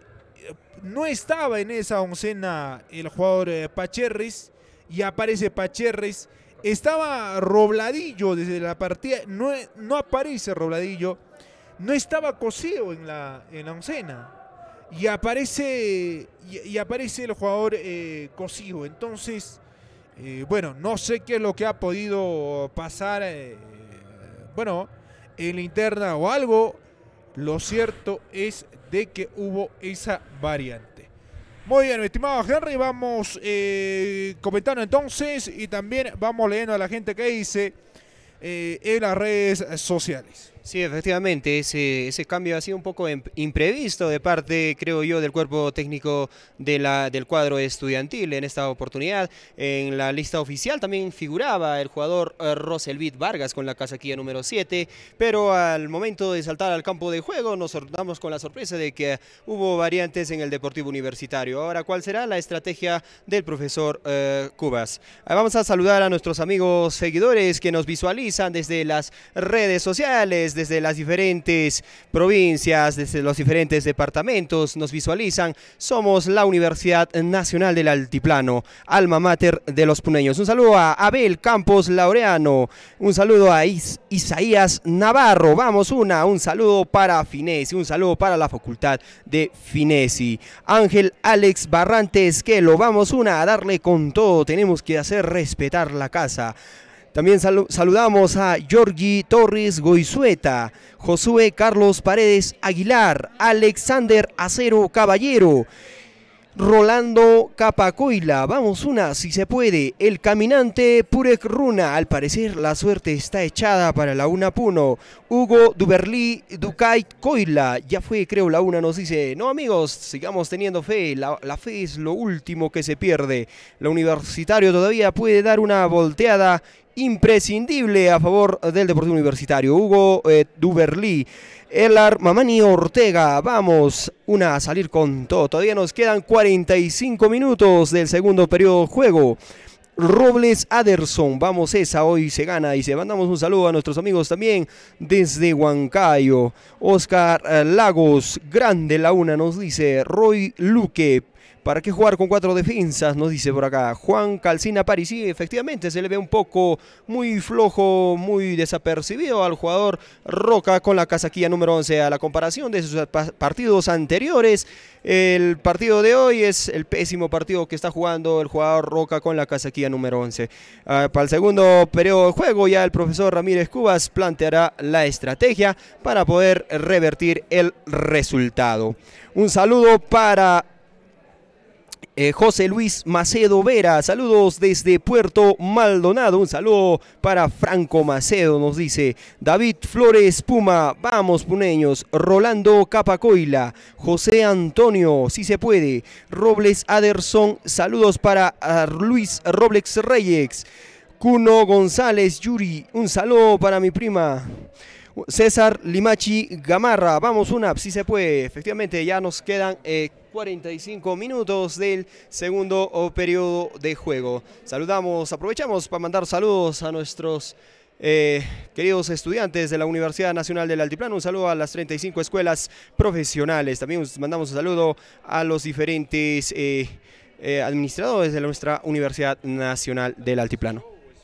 [SPEAKER 2] no estaba en esa oncena el jugador eh, Pacherris, y aparece Pacherris. Estaba Robladillo desde la partida, no, no aparece Robladillo. No estaba Coseo en la, en la oncena, y aparece, y, y aparece el jugador eh, Cosío. Entonces, eh, bueno, no sé qué es lo que ha podido pasar. Eh, bueno, en la interna o algo, lo cierto es de que hubo esa variante. Muy bien, mi estimado Henry, vamos eh, comentando entonces y también vamos leyendo a la gente que dice eh, en las redes sociales.
[SPEAKER 1] Sí, efectivamente, ese, ese cambio ha sido un poco imprevisto de parte, creo yo, del cuerpo técnico de la, del cuadro estudiantil en esta oportunidad. En la lista oficial también figuraba el jugador uh, Roselvit Vargas con la casaquilla número siete, pero al momento de saltar al campo de juego nos damos con la sorpresa de que hubo variantes en el Deportivo Universitario. Ahora, ¿cuál será la estrategia del profesor uh, Cubas? Uh, vamos a saludar a nuestros amigos seguidores que nos visualizan desde las redes sociales, desde las diferentes provincias, desde los diferentes departamentos, nos visualizan. Somos la Universidad Nacional del Altiplano, alma mater de los puneños. Un saludo a Abel Campos Laureano, un saludo a Is Isaías Navarro, vamos una, un saludo para Finesi, un saludo para la Facultad de Finesi. Ángel Alex Barrante Esquelo, vamos una, a darle con todo, tenemos que hacer respetar la casa. También sal saludamos a Georgie Torres Goizueta, Josué Carlos Paredes Aguilar, Alexander Acero Caballero, Rolando Capacoila, vamos una si se puede, el caminante Purek Runa, al parecer la suerte está echada para la UNA Puno, Hugo Duberlí Ducay Coila, ya fue creo la UNA, nos dice, no amigos, sigamos teniendo fe, la, la fe es lo último que se pierde, la Universitario todavía puede dar una volteada imprescindible a favor del Deportivo Universitario. Hugo eh, Duberlí, Elar Mamani Ortega, vamos una a salir con todo, todavía nos quedan cuarenta y cinco minutos del segundo periodo de juego. Robles Aderson, vamos esa, hoy se gana y se mandamos un saludo a nuestros amigos también desde Huancayo. Oscar eh, Lagos, grande la una, nos dice Roy Luque. ¿Para qué jugar con cuatro defensas? Nos dice por acá Juan Calcina París. Sí, efectivamente se le ve un poco muy flojo, muy desapercibido al jugador Roca con la casaquilla número once. A la comparación de sus partidos anteriores, el partido de hoy es el pésimo partido que está jugando el jugador Roca con la casaquilla número once. Uh, para el segundo periodo de juego ya el profesor Ramírez Cubas planteará la estrategia para poder revertir el resultado. Un saludo para Eh, José Luis Macedo Vera, saludos desde Puerto Maldonado, un saludo para Franco Macedo, nos dice David Flores Puma, vamos puneños, Rolando Capacoila, José Antonio, si se puede, Robles Aderson, saludos para uh, Luis Robles Reyes, Cuno González Yuri, un saludo para mi prima César Limachi Gamarra, vamos una, si se puede, efectivamente ya nos quedan eh, cuarenta y cinco minutos del segundo periodo de juego. Saludamos, aprovechamos para mandar saludos a nuestros eh, queridos estudiantes de la Universidad Nacional del Altiplano, un saludo a las treinta y cinco escuelas profesionales, también mandamos un saludo a los diferentes eh, eh, administradores de nuestra Universidad Nacional del Altiplano.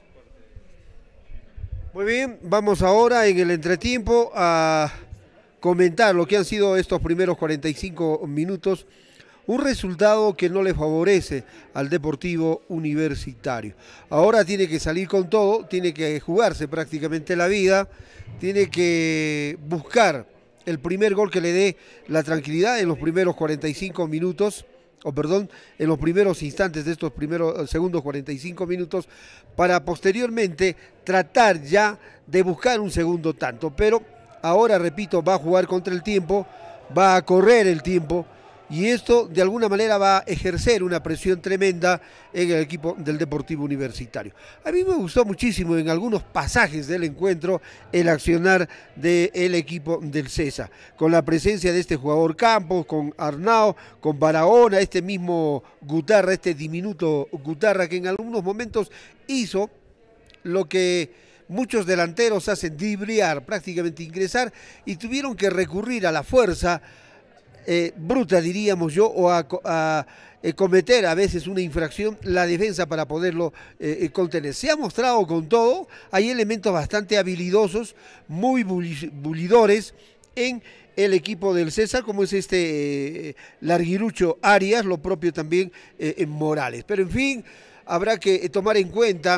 [SPEAKER 3] Muy bien, vamos ahora en el entretiempo a comentar lo que han sido estos primeros cuarenta y cinco minutos. Un resultado que no le favorece al Deportivo Universitario. Ahora tiene que salir con todo, tiene que jugarse prácticamente la vida, tiene que buscar el primer gol que le dé la tranquilidad en los primeros cuarenta y cinco minutos, o perdón, en los primeros instantes de estos primeros segundos cuarenta y cinco minutos, para posteriormente tratar ya de buscar un segundo tanto. Pero ahora, repito, va a jugar contra el tiempo, va a correr el tiempo, y esto de alguna manera va a ejercer una presión tremenda en el equipo del Deportivo Universitario. A mí me gustó muchísimo en algunos pasajes del encuentro el accionar del equipo del César, con la presencia de este jugador Campos, con Arnao, con Barahona, este mismo Gutarra, este diminuto Gutarra que en algunos momentos hizo lo que muchos delanteros hacen, driblear, prácticamente ingresar, y tuvieron que recurrir a la fuerza Eh, bruta, diríamos yo, o a, a eh, cometer a veces una infracción la defensa para poderlo eh, contener. Se ha mostrado con todo, hay elementos bastante habilidosos, muy bulidores en el equipo del César, como es este eh, Larguirucho Arias, lo propio también eh, en Morales. Pero en fin, habrá que tomar en cuenta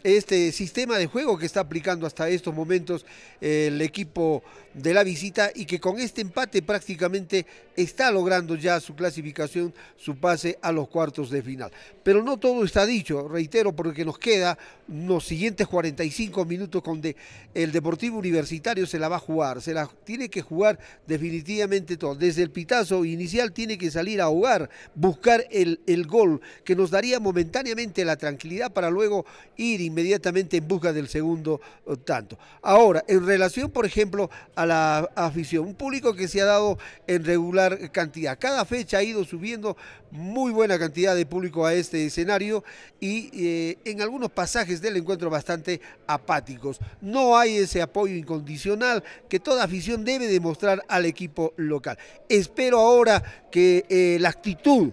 [SPEAKER 3] este sistema de juego que está aplicando hasta estos momentos eh, el equipo de la visita y que con este empate prácticamente está logrando ya su clasificación, su pase a los cuartos de final. Pero no todo está dicho, reitero, porque nos queda los siguientes cuarenta y cinco minutos donde el Deportivo Universitario se la va a jugar, se la tiene que jugar definitivamente todo. Desde el pitazo inicial tiene que salir a jugar, buscar el, el gol que nos daría momentáneamente la tranquilidad para luego ir inmediatamente en busca del segundo tanto. Ahora, en relación, por ejemplo, a la afición, un público que se ha dado en regular cantidad. Cada fecha ha ido subiendo muy buena cantidad de público a este escenario y eh, en algunos pasajes del encuentro bastante apáticos. No hay ese apoyo incondicional que toda afición debe demostrar al equipo local. Espero ahora que eh, la actitud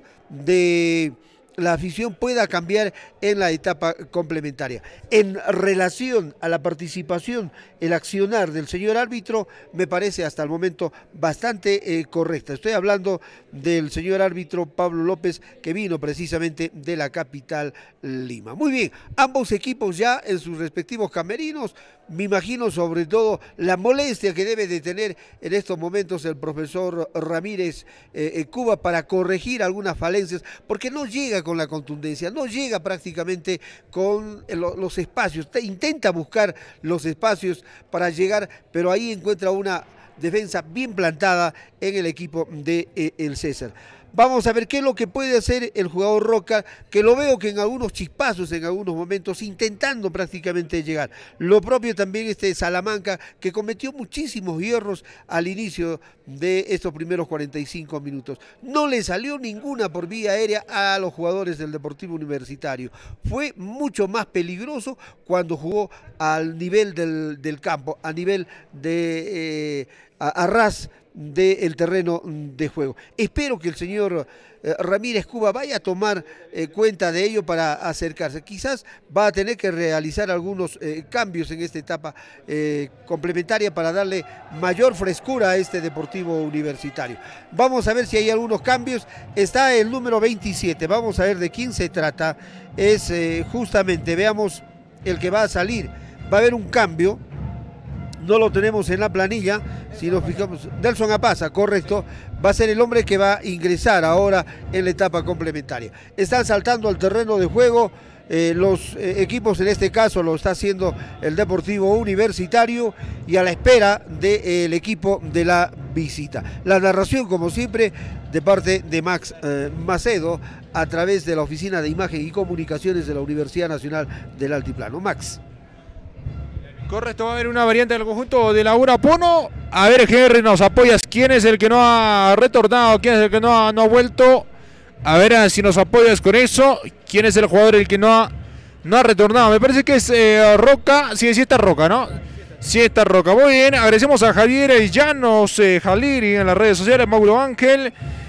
[SPEAKER 3] de la afición pueda cambiar en la etapa complementaria. En relación a la participación, el accionar del señor árbitro me parece hasta el momento bastante eh, correcta. Estoy hablando del señor árbitro Pablo López, que vino precisamente de la capital Lima. Muy bien, ambos equipos ya en sus respectivos camerinos. Me imagino sobre todo la molestia que debe de tener en estos momentos el profesor Ramírez eh, Cuba para corregir algunas falencias, porque no llega con la contundencia, no llega prácticamente con los espacios, intenta buscar los espacios para llegar, pero ahí encuentra una defensa bien plantada en el equipo de eh, el César. Vamos a ver qué es lo que puede hacer el jugador Roca, que lo veo que en algunos chispazos, en algunos momentos, intentando prácticamente llegar. Lo propio también este Salamanca, que cometió muchísimos hierros al inicio de estos primeros cuarenta y cinco minutos. No le salió ninguna por vía aérea a los jugadores del Deportivo Universitario. Fue mucho más peligroso cuando jugó al nivel del, del campo, a nivel de eh, a, a ras del terreno de juego. Espero que el señor eh, Ramírez Cuba vaya a tomar eh, cuenta de ello para acercarse. Quizás va a tener que realizar algunos eh, cambios en esta etapa eh, complementaria para darle mayor frescura a este Deportivo Universitario. Vamos a ver si hay algunos cambios. Está el número veintisiete, vamos a ver de quién se trata. Es eh, justamente, veamos el que va a salir. Va a haber un cambio. No lo tenemos en la planilla, si nos fijamos, Nelson Apaza, correcto, va a ser el hombre que va a ingresar ahora en la etapa complementaria. Están saltando al terreno de juego, eh, los eh, equipos, en este caso lo está haciendo el Deportivo Universitario y a la espera del eh, equipo de la visita. La narración, como siempre, de parte de Max eh, Macedo, a través de la Oficina de Imagen y Comunicaciones de la Universidad Nacional del Altiplano. Max.
[SPEAKER 2] Correcto, va a haber una variante del conjunto de Laguna Puno. A ver, Henry, nos apoyas. ¿Quién es el que no ha retornado? ¿Quién es el que no ha, no ha vuelto? A ver si nos apoyas con eso. ¿Quién es el jugador el que no ha, no ha retornado? Me parece que es eh, Roca. Sí, sí está Roca, ¿no? Sí está Roca. Muy bien, agradecemos a Javier Llanos, eh, Jaliri en las redes sociales, Mauro Ángel.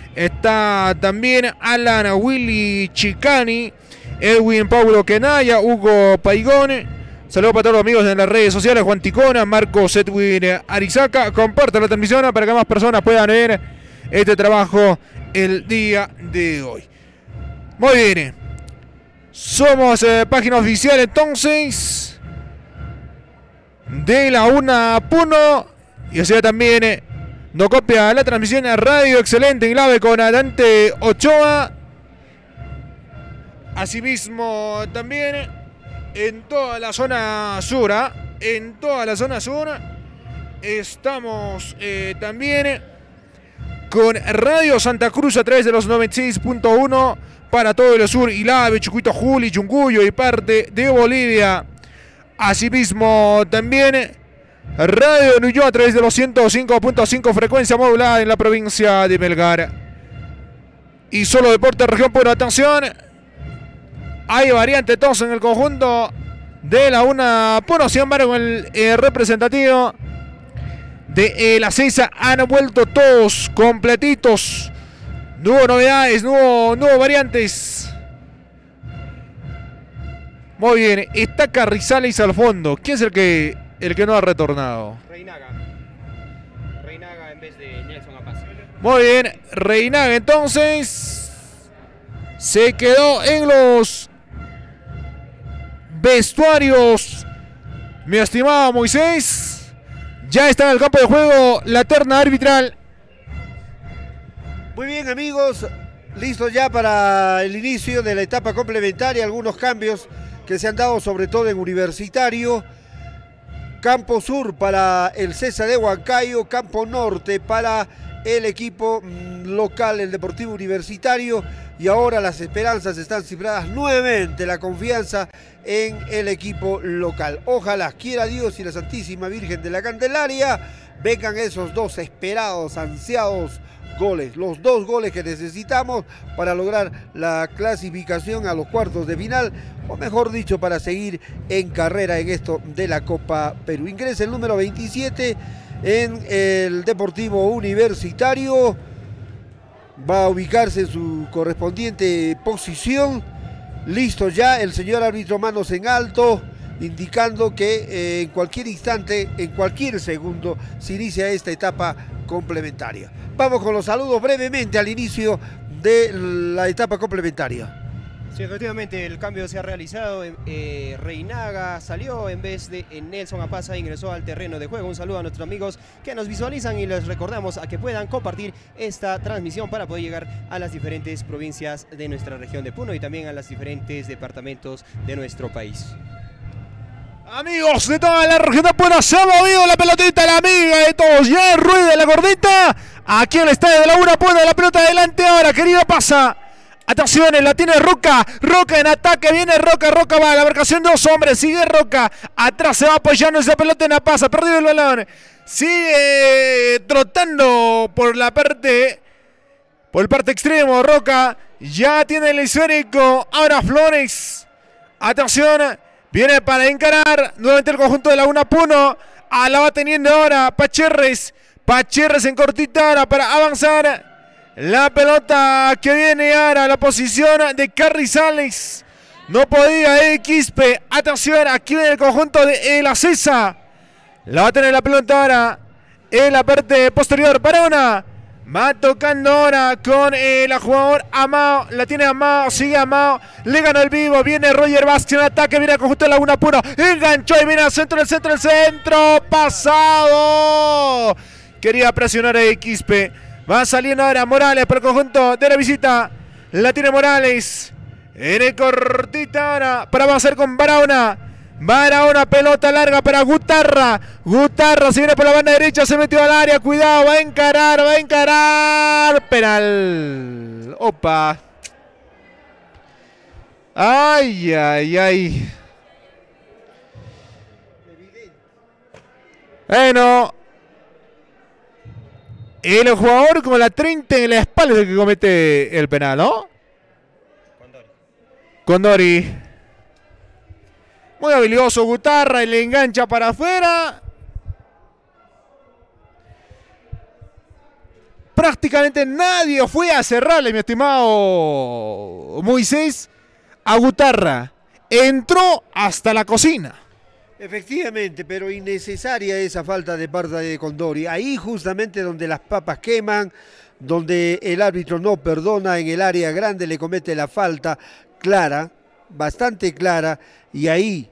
[SPEAKER 2] Está también Alan Willy Chicani, Edwin Paulo Kenaya, Hugo Paigón. Saludos para todos los amigos en las redes sociales, Juan Ticona, Marcos Edwin Arizaca. Compartan la transmisión para que más personas puedan ver este trabajo el día de hoy. Muy bien. Somos eh, página oficial entonces de Laguna Puno. Y o sea también eh, nos copia la transmisión a Radio Excelente en clave con Dante Ochoa. Asimismo también en toda la zona sur, ¿eh? en toda la zona sur estamos eh, también con Radio Santa Cruz a través de los noventa y seis punto uno para todo el sur, Ilave, Chucuito, Juli, Chunguyo y parte de Bolivia. Asimismo también Radio Nuyo a través de los ciento cinco punto cinco frecuencia modulada en la provincia de Melgar. Y solo Deporte Región Puno, atención. Hay variante entonces en el conjunto de Laguna Puno. Sin embargo, el eh, representativo de eh, la Ceiza han vuelto todos completitos. No hubo novedades, no hubo, no hubo variantes. Muy bien, está Carrizales al fondo. ¿Quién es el que, el que no ha retornado?
[SPEAKER 1] Reinaga. Reinaga en vez de Nelson Apaza.
[SPEAKER 2] Muy bien, Reinaga entonces se quedó en los vestuarios. Mi estimado Moisés, ya está en el campo de juego la terna arbitral.
[SPEAKER 3] Muy bien, amigos, listo ya para el inicio de la etapa complementaria. Algunos cambios que se han dado sobre todo en Universitario. Campo Sur para el César de Huancayo, Campo Norte para el equipo local, el Deportivo Universitario. Y ahora las esperanzas están cifradas nuevamente, la confianza en el equipo local. Ojalá, quiera Dios y la Santísima Virgen de la Candelaria, vengan esos dos esperados, ansiados goles. Los dos goles que necesitamos para lograr la clasificación a los cuartos de final, o mejor dicho, para seguir en carrera en esto de la Copa Perú. Ingresa el número veintisiete en el Deportivo Universitario. Va a ubicarse en su correspondiente posición. Listo ya el señor árbitro, manos en alto, indicando que eh, en cualquier instante, en cualquier segundo, se inicia esta etapa complementaria. Vamos con los saludos brevemente al inicio de la etapa complementaria.
[SPEAKER 1] Sí, efectivamente el cambio se ha realizado. eh, Reinaga salió en vez de Nelson Apaza, ingresó al terreno de juego. Un saludo a nuestros amigos que nos visualizan y les recordamos a que puedan compartir esta transmisión para poder llegar a las diferentes provincias de nuestra región de Puno y también a los diferentes departamentos de nuestro país.
[SPEAKER 2] Amigos de toda la región de Puno, se ha movido la pelotita, la amiga de todos, ya rueda la gordita. Aquí en el estadio de la Una, pone la pelota adelante ahora, querido Pasa. Atención, la tiene Roca, Roca en ataque, viene Roca, Roca va a la marcación de dos hombres, sigue Roca, atrás se va apoyando esa pelota en la pasa, perdido el balón, sigue trotando por la parte, por el parte extremo, Roca, ya tiene el esférico, ahora Flores, atención, viene para encarar, nuevamente el conjunto de la Una Puno, a la va teniendo ahora Pacherres, Pacherres en cortita ahora para avanzar. La pelota que viene ahora a la posición de Carrizales. No podía eh, Quispe. Atención, aquí viene el conjunto de El Acesa. La va a tener la pelota ahora en la parte posterior. Barona va tocando ahora con el jugador Amao. La tiene Amao, sigue Amao. Le ganó el vivo. Viene Roger Vázquez en ataque. Viene el conjunto de Laguna Puro. Enganchó y viene al centro, el centro, el centro. Pasado. Quería presionar a Quispe. Va saliendo ahora Morales por el conjunto de la visita. La tiene Morales. En el cortita ahora para avanzar con Barahona. Barahona, pelota larga para Gutarra. Gutarra se viene por la banda derecha. Se metió al área. Cuidado, va a encarar, va a encarar. Penal. Opa. Ay, ay, ay. Bueno. El jugador con la treinta en la espalda es el que comete el penal, ¿no? Condori. Condori. Muy habilidoso Gutarra y le engancha para afuera. Prácticamente nadie fue a cerrarle, mi estimado Moisés, a Gutarra. Entró hasta la cocina.
[SPEAKER 3] Efectivamente, pero innecesaria esa falta de parte de Condori. Ahí justamente donde las papas queman, donde el árbitro no perdona, en el área grande le comete la falta clara, bastante clara, y ahí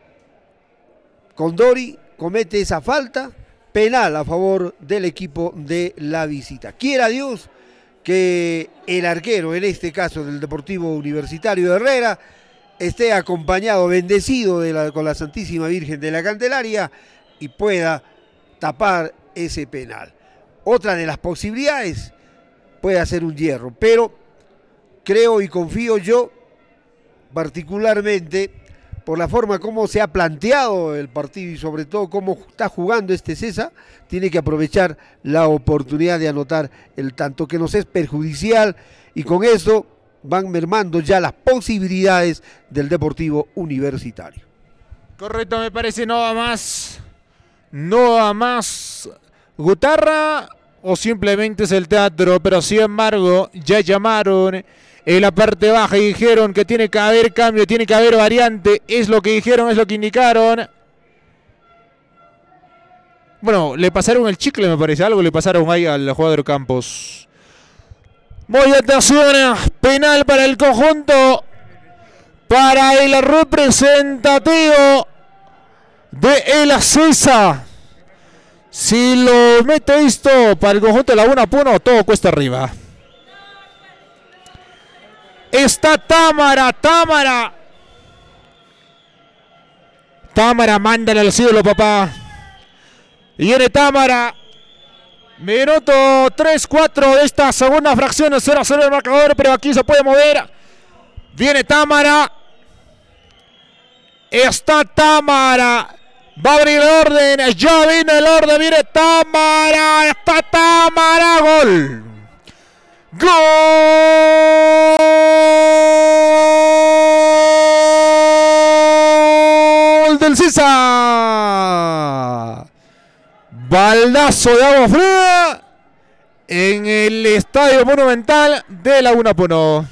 [SPEAKER 3] Condori comete esa falta penal a favor del equipo de la visita. Quiera Dios que el arquero, en este caso del Deportivo Universitario de Herrera, esté acompañado, bendecido de la, con la Santísima Virgen de la Candelaria y pueda tapar ese penal. Otra de las posibilidades puede ser un hierro, pero creo y confío yo, particularmente por la forma como se ha planteado el partido y sobre todo cómo está jugando este César, tiene que aprovechar la oportunidad de anotar el tanto que nos es perjudicial, y con eso van mermando ya las posibilidades del Deportivo Universitario.
[SPEAKER 2] Correcto, me parece, no va más. No va más Gutarra, o simplemente es el teatro, pero sin embargo ya llamaron en la parte baja y dijeron que tiene que haber cambio, tiene que haber variante, es lo que dijeron, es lo que indicaron. Bueno, le pasaron el chicle, me parece, algo le pasaron ahí al jugador Campos. Muy atención, penal para el conjunto, para el representativo de El Acesa. Si lo mete esto para el conjunto de Laguna Puno, todo cuesta arriba. Está Támara, Támara. Támara, mándale al cielo, papá. Y viene Támara. Minuto tres cuatro de esta segunda fracción. cero a cero el marcador, pero aquí se puede mover. Viene Támara. Está Támara. Va a abrir el orden. Ya viene el orden. Viene Támara. Está Támara. Gol. Gol del Sisa. Baldazo de agua fría en el Estadio Monumental de Laguna Puno.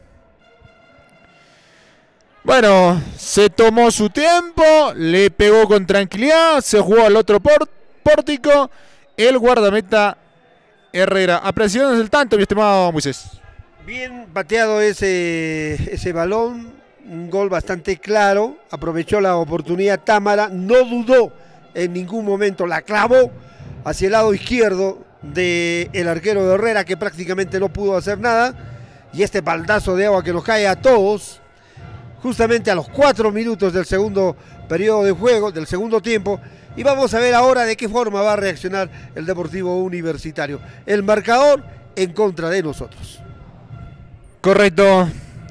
[SPEAKER 2] Bueno, se tomó su tiempo, le pegó con tranquilidad, se jugó al otro pórtico, el guardameta Herrera. Apreciaciones del tanto, mi estimado Moisés.
[SPEAKER 3] Bien pateado ese, ese balón, un gol bastante claro, aprovechó la oportunidad Támara, no dudó en ningún momento, la clavó hacia el lado izquierdo del arquero de Herrera, que prácticamente no pudo hacer nada, y este baldazo de agua que nos cae a todos, justamente a los cuatro minutos del segundo periodo de juego, del segundo tiempo, y vamos a ver ahora de qué forma va a reaccionar el Deportivo Universitario. El marcador en contra de nosotros.
[SPEAKER 2] Correcto.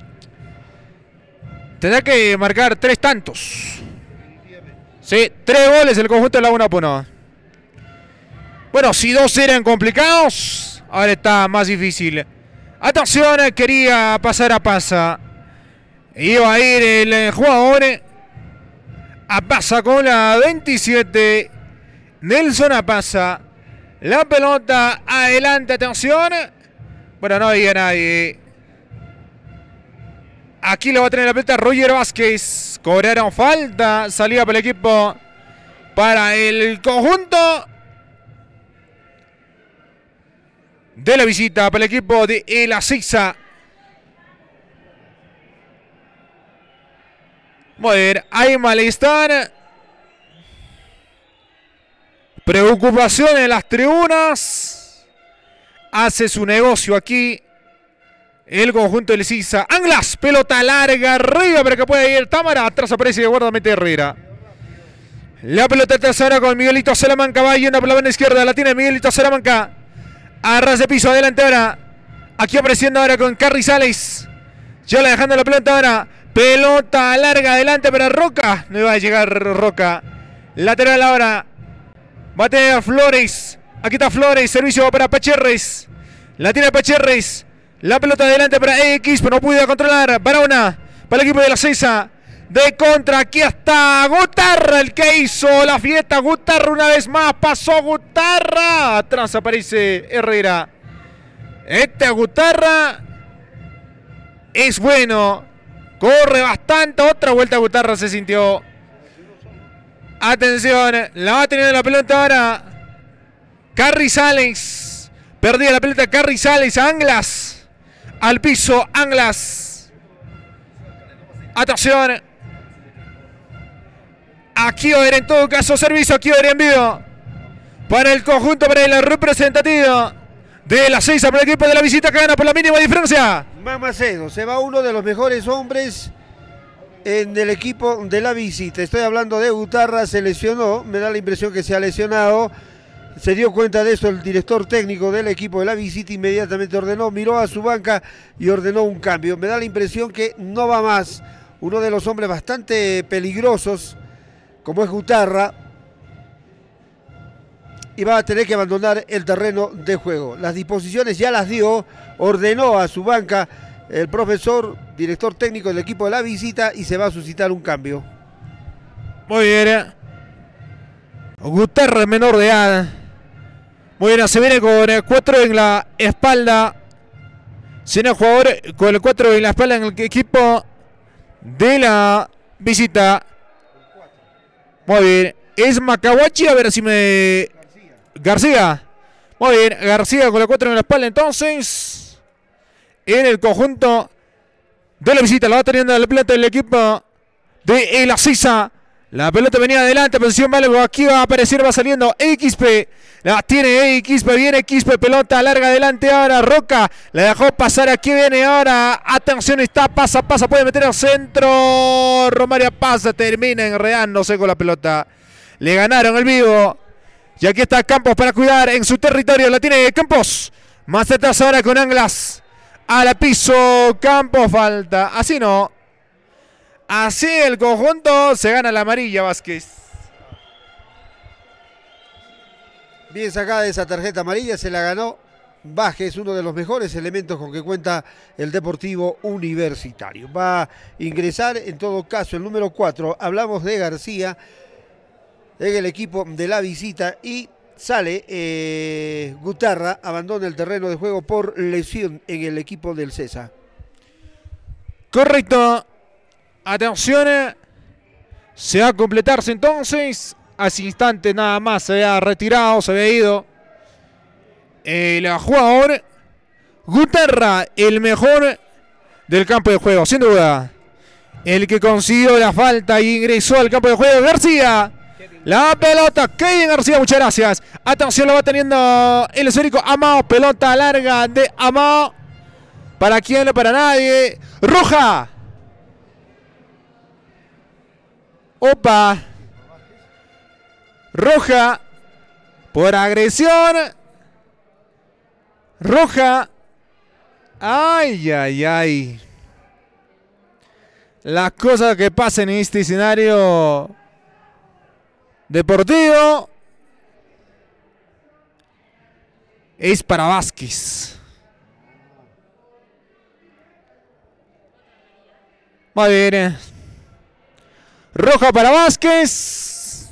[SPEAKER 2] Tendrá que marcar tres tantos. Sí, tres goles el conjunto de Laguna Puno. Bueno, si dos eran complicados, ahora está más difícil. Atención, quería pasar a pasa. Iba a ir el jugador a pasa con la veintisiete. Nelson a pasa. La pelota adelante, atención. Bueno, no había nadie. Aquí lo va a tener la pelota Roger Vázquez. Cobraron falta. Salida para el equipo. Para el conjunto de la visita. Para el equipo de El Acesa. Muy bien, hay malestar. Preocupación en las tribunas. Hace su negocio aquí el conjunto del Sisa. Anglas, pelota larga arriba para que pueda ir Támara. Atrás aparece el guardameta Herrera. La pelota tercera con Miguelito Salamanca. Va yendo por la banda izquierda. La tiene Miguelito Salamanca. A ras de piso, adelante ahora. Aquí apareciendo ahora con Carrizales. Ya la dejando la pelota ahora. Pelota larga adelante para Roca. No iba a llegar Roca. Lateral ahora. Va a tener Flores. Aquí está Flores. Servicio para Pacherres. La tiene Pacherres. La pelota adelante para X. Pero no pudo controlar. Barona. Para el equipo de la Cesa. De contra. Aquí está Gutarra. El que hizo la fiesta. Gutarra una vez más. Pasó Gutarra. Atrás aparece Herrera. Este Gutarra es bueno. Corre bastante. Otra vuelta Gutarra se sintió. Atención. La va teniendo la pelota ahora Carrizales. Perdía la pelota Carrizales. Anglas. Al piso. Anglas. Atención. Aquí va a haber en todo caso servicio. Aquí va a haber envío para el conjunto, para el representativo de la Cesa, para el equipo de la visita que gana por la mínima diferencia.
[SPEAKER 3] Mamacedo, se va uno de los mejores hombres en el equipo de la visita. Estoy hablando de Gutarra, se lesionó, me da la impresión que se ha lesionado. Se dio cuenta de eso el director técnico del equipo de la visita, inmediatamente ordenó, miró a su banca y ordenó un cambio. Me da la impresión que no va más. Uno de los hombres bastante peligrosos, como es Gutarra, y va a tener que abandonar el terreno de juego. Las disposiciones ya las dio, ordenó a su banca el profesor, director técnico del equipo de la visita, y se va a suscitar un cambio.
[SPEAKER 2] Muy bien. Guterres, menor de edad. Muy bien, se viene con el cuatro en la espalda. Se viene el jugador con el cuatro en la espalda en el equipo de la visita. Muy bien. Es Macahuachi, a ver si me... García. Muy bien, García con el cuatro en la espalda entonces. En el conjunto de la visita. La va teniendo la pelota del equipo de El Asisa. La pelota venía adelante, posición Málaga. Aquí va a aparecer, va saliendo Quispe. La tiene Quispe, viene Quispe, pelota larga adelante ahora. Roca la dejó pasar, aquí viene ahora. Atención, está, pasa, pasa, puede meter al centro. Romario pasa, termina enredándose con la pelota. Le ganaron el vivo. Y aquí está Campos para cuidar en su territorio. La tiene Campos. Más atrás ahora con Anglas. A la piso, Campos, falta. Así no. Así el conjunto se gana la amarilla, Vázquez.
[SPEAKER 3] Bien sacada esa tarjeta amarilla, se la ganó Vázquez, uno de los mejores elementos con que cuenta el Deportivo Universitario. Va a ingresar en todo caso el número cuatro, hablamos de García, en el equipo de la visita, y sale eh, Gutarra, abandona el terreno de juego por lesión en el equipo del César.
[SPEAKER 2] Correcto. Atención, se va a completarse entonces. Hace instantes nada más se había retirado, se había ido el jugador Gutarra, el mejor del campo de juego, sin duda. El que consiguió la falta y ingresó al campo de juego, García. La pelota, Kevin García, muchas gracias. Atención, lo va teniendo el esférico Amao, pelota larga de Amao. ¿Para quién? No para nadie. Roja. Opa. Roja. Por agresión. Roja. Ay, ay, ay. Las cosas que pasan en este escenario deportivo es para Vázquez. Muy bien. Roja para Vázquez.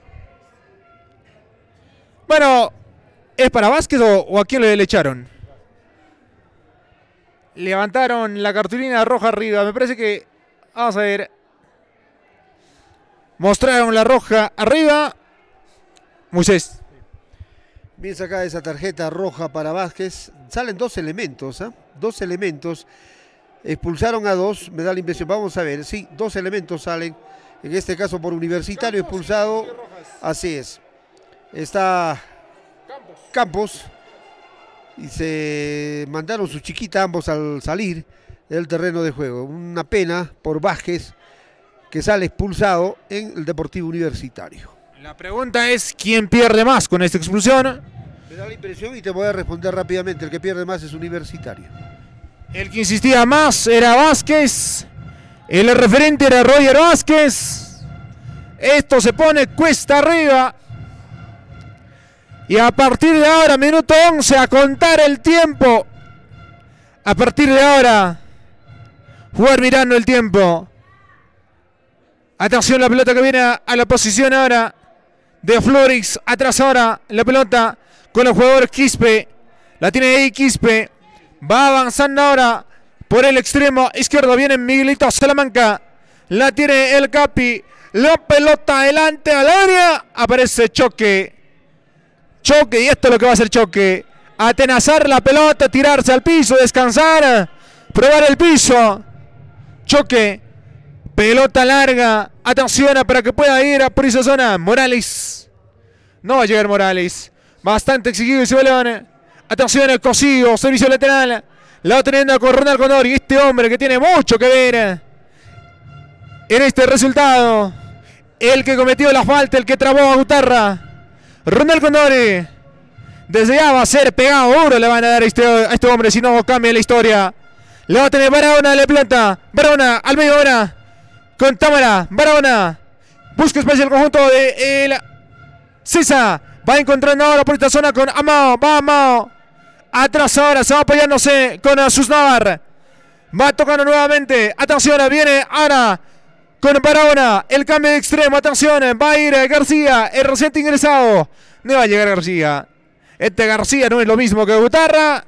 [SPEAKER 2] Bueno, ¿es para Vázquez o, o a quién le, le echaron? Levantaron la cartulina roja arriba. Me parece que... Vamos a ver. Mostraron la roja arriba. Moisés.
[SPEAKER 3] Bien sacada esa tarjeta roja para Vázquez. Salen dos elementos, ¿eh? Dos elementos. Expulsaron a dos, me da la impresión. Vamos a ver, sí, dos elementos salen. En este caso por Universitario expulsado. Así es. Está Campos. Y se mandaron su chiquita ambos al salir del terreno de juego. Una pena por Vázquez, que sale expulsado en el Deportivo Universitario.
[SPEAKER 2] La pregunta es, ¿quién pierde más con esta expulsión?
[SPEAKER 3] Me da la impresión y te voy a responder rápidamente. El que pierde más es Universitario.
[SPEAKER 2] El que insistía más era Vázquez. El referente era Roger Vázquez. Esto se pone cuesta arriba. Y a partir de ahora, minuto once, a contar el tiempo. A partir de ahora, jugar mirando el tiempo. Atención, la pelota que viene a la posición ahora de Flores. Atrás ahora la pelota con el jugador Quispe. La tiene ahí Quispe. Va avanzando ahora por el extremo izquierdo. Viene Miguelito Salamanca. La tiene el Capi. La pelota adelante al área. Aparece Choque. Choque, y esto es lo que va a hacer Choque. Atenazar la pelota, tirarse al piso, descansar, probar el piso. Choque. Pelota larga. Atención para que pueda ir por esa zona. Morales. No va a llegar Morales. Bastante exigido ese balón. Atención al Cosío. Servicio lateral. La va teniendo con Ronald Condori. Este hombre que tiene mucho que ver en este resultado. El que cometió la falta. El que trabó a Gutarra. Ronald Condori. Desde ya va a ser pegado duro. Le van a dar a este, a este hombre. Si no cambia la historia. Le va a tener Barahona. Le planta. Barahona al medio ahora. Con Támara, Barahona. Busca espacio el conjunto de el César. Va encontrando ahora por esta zona con Amao. Va Amao. Atrás ahora, se va apoyándose con Sus Navar. Va tocando nuevamente. Atención, viene ahora con Barahona. El cambio de extremo. Atención, va a ir García. El reciente ingresado. No va a llegar García. Este García no es lo mismo que Gutarra.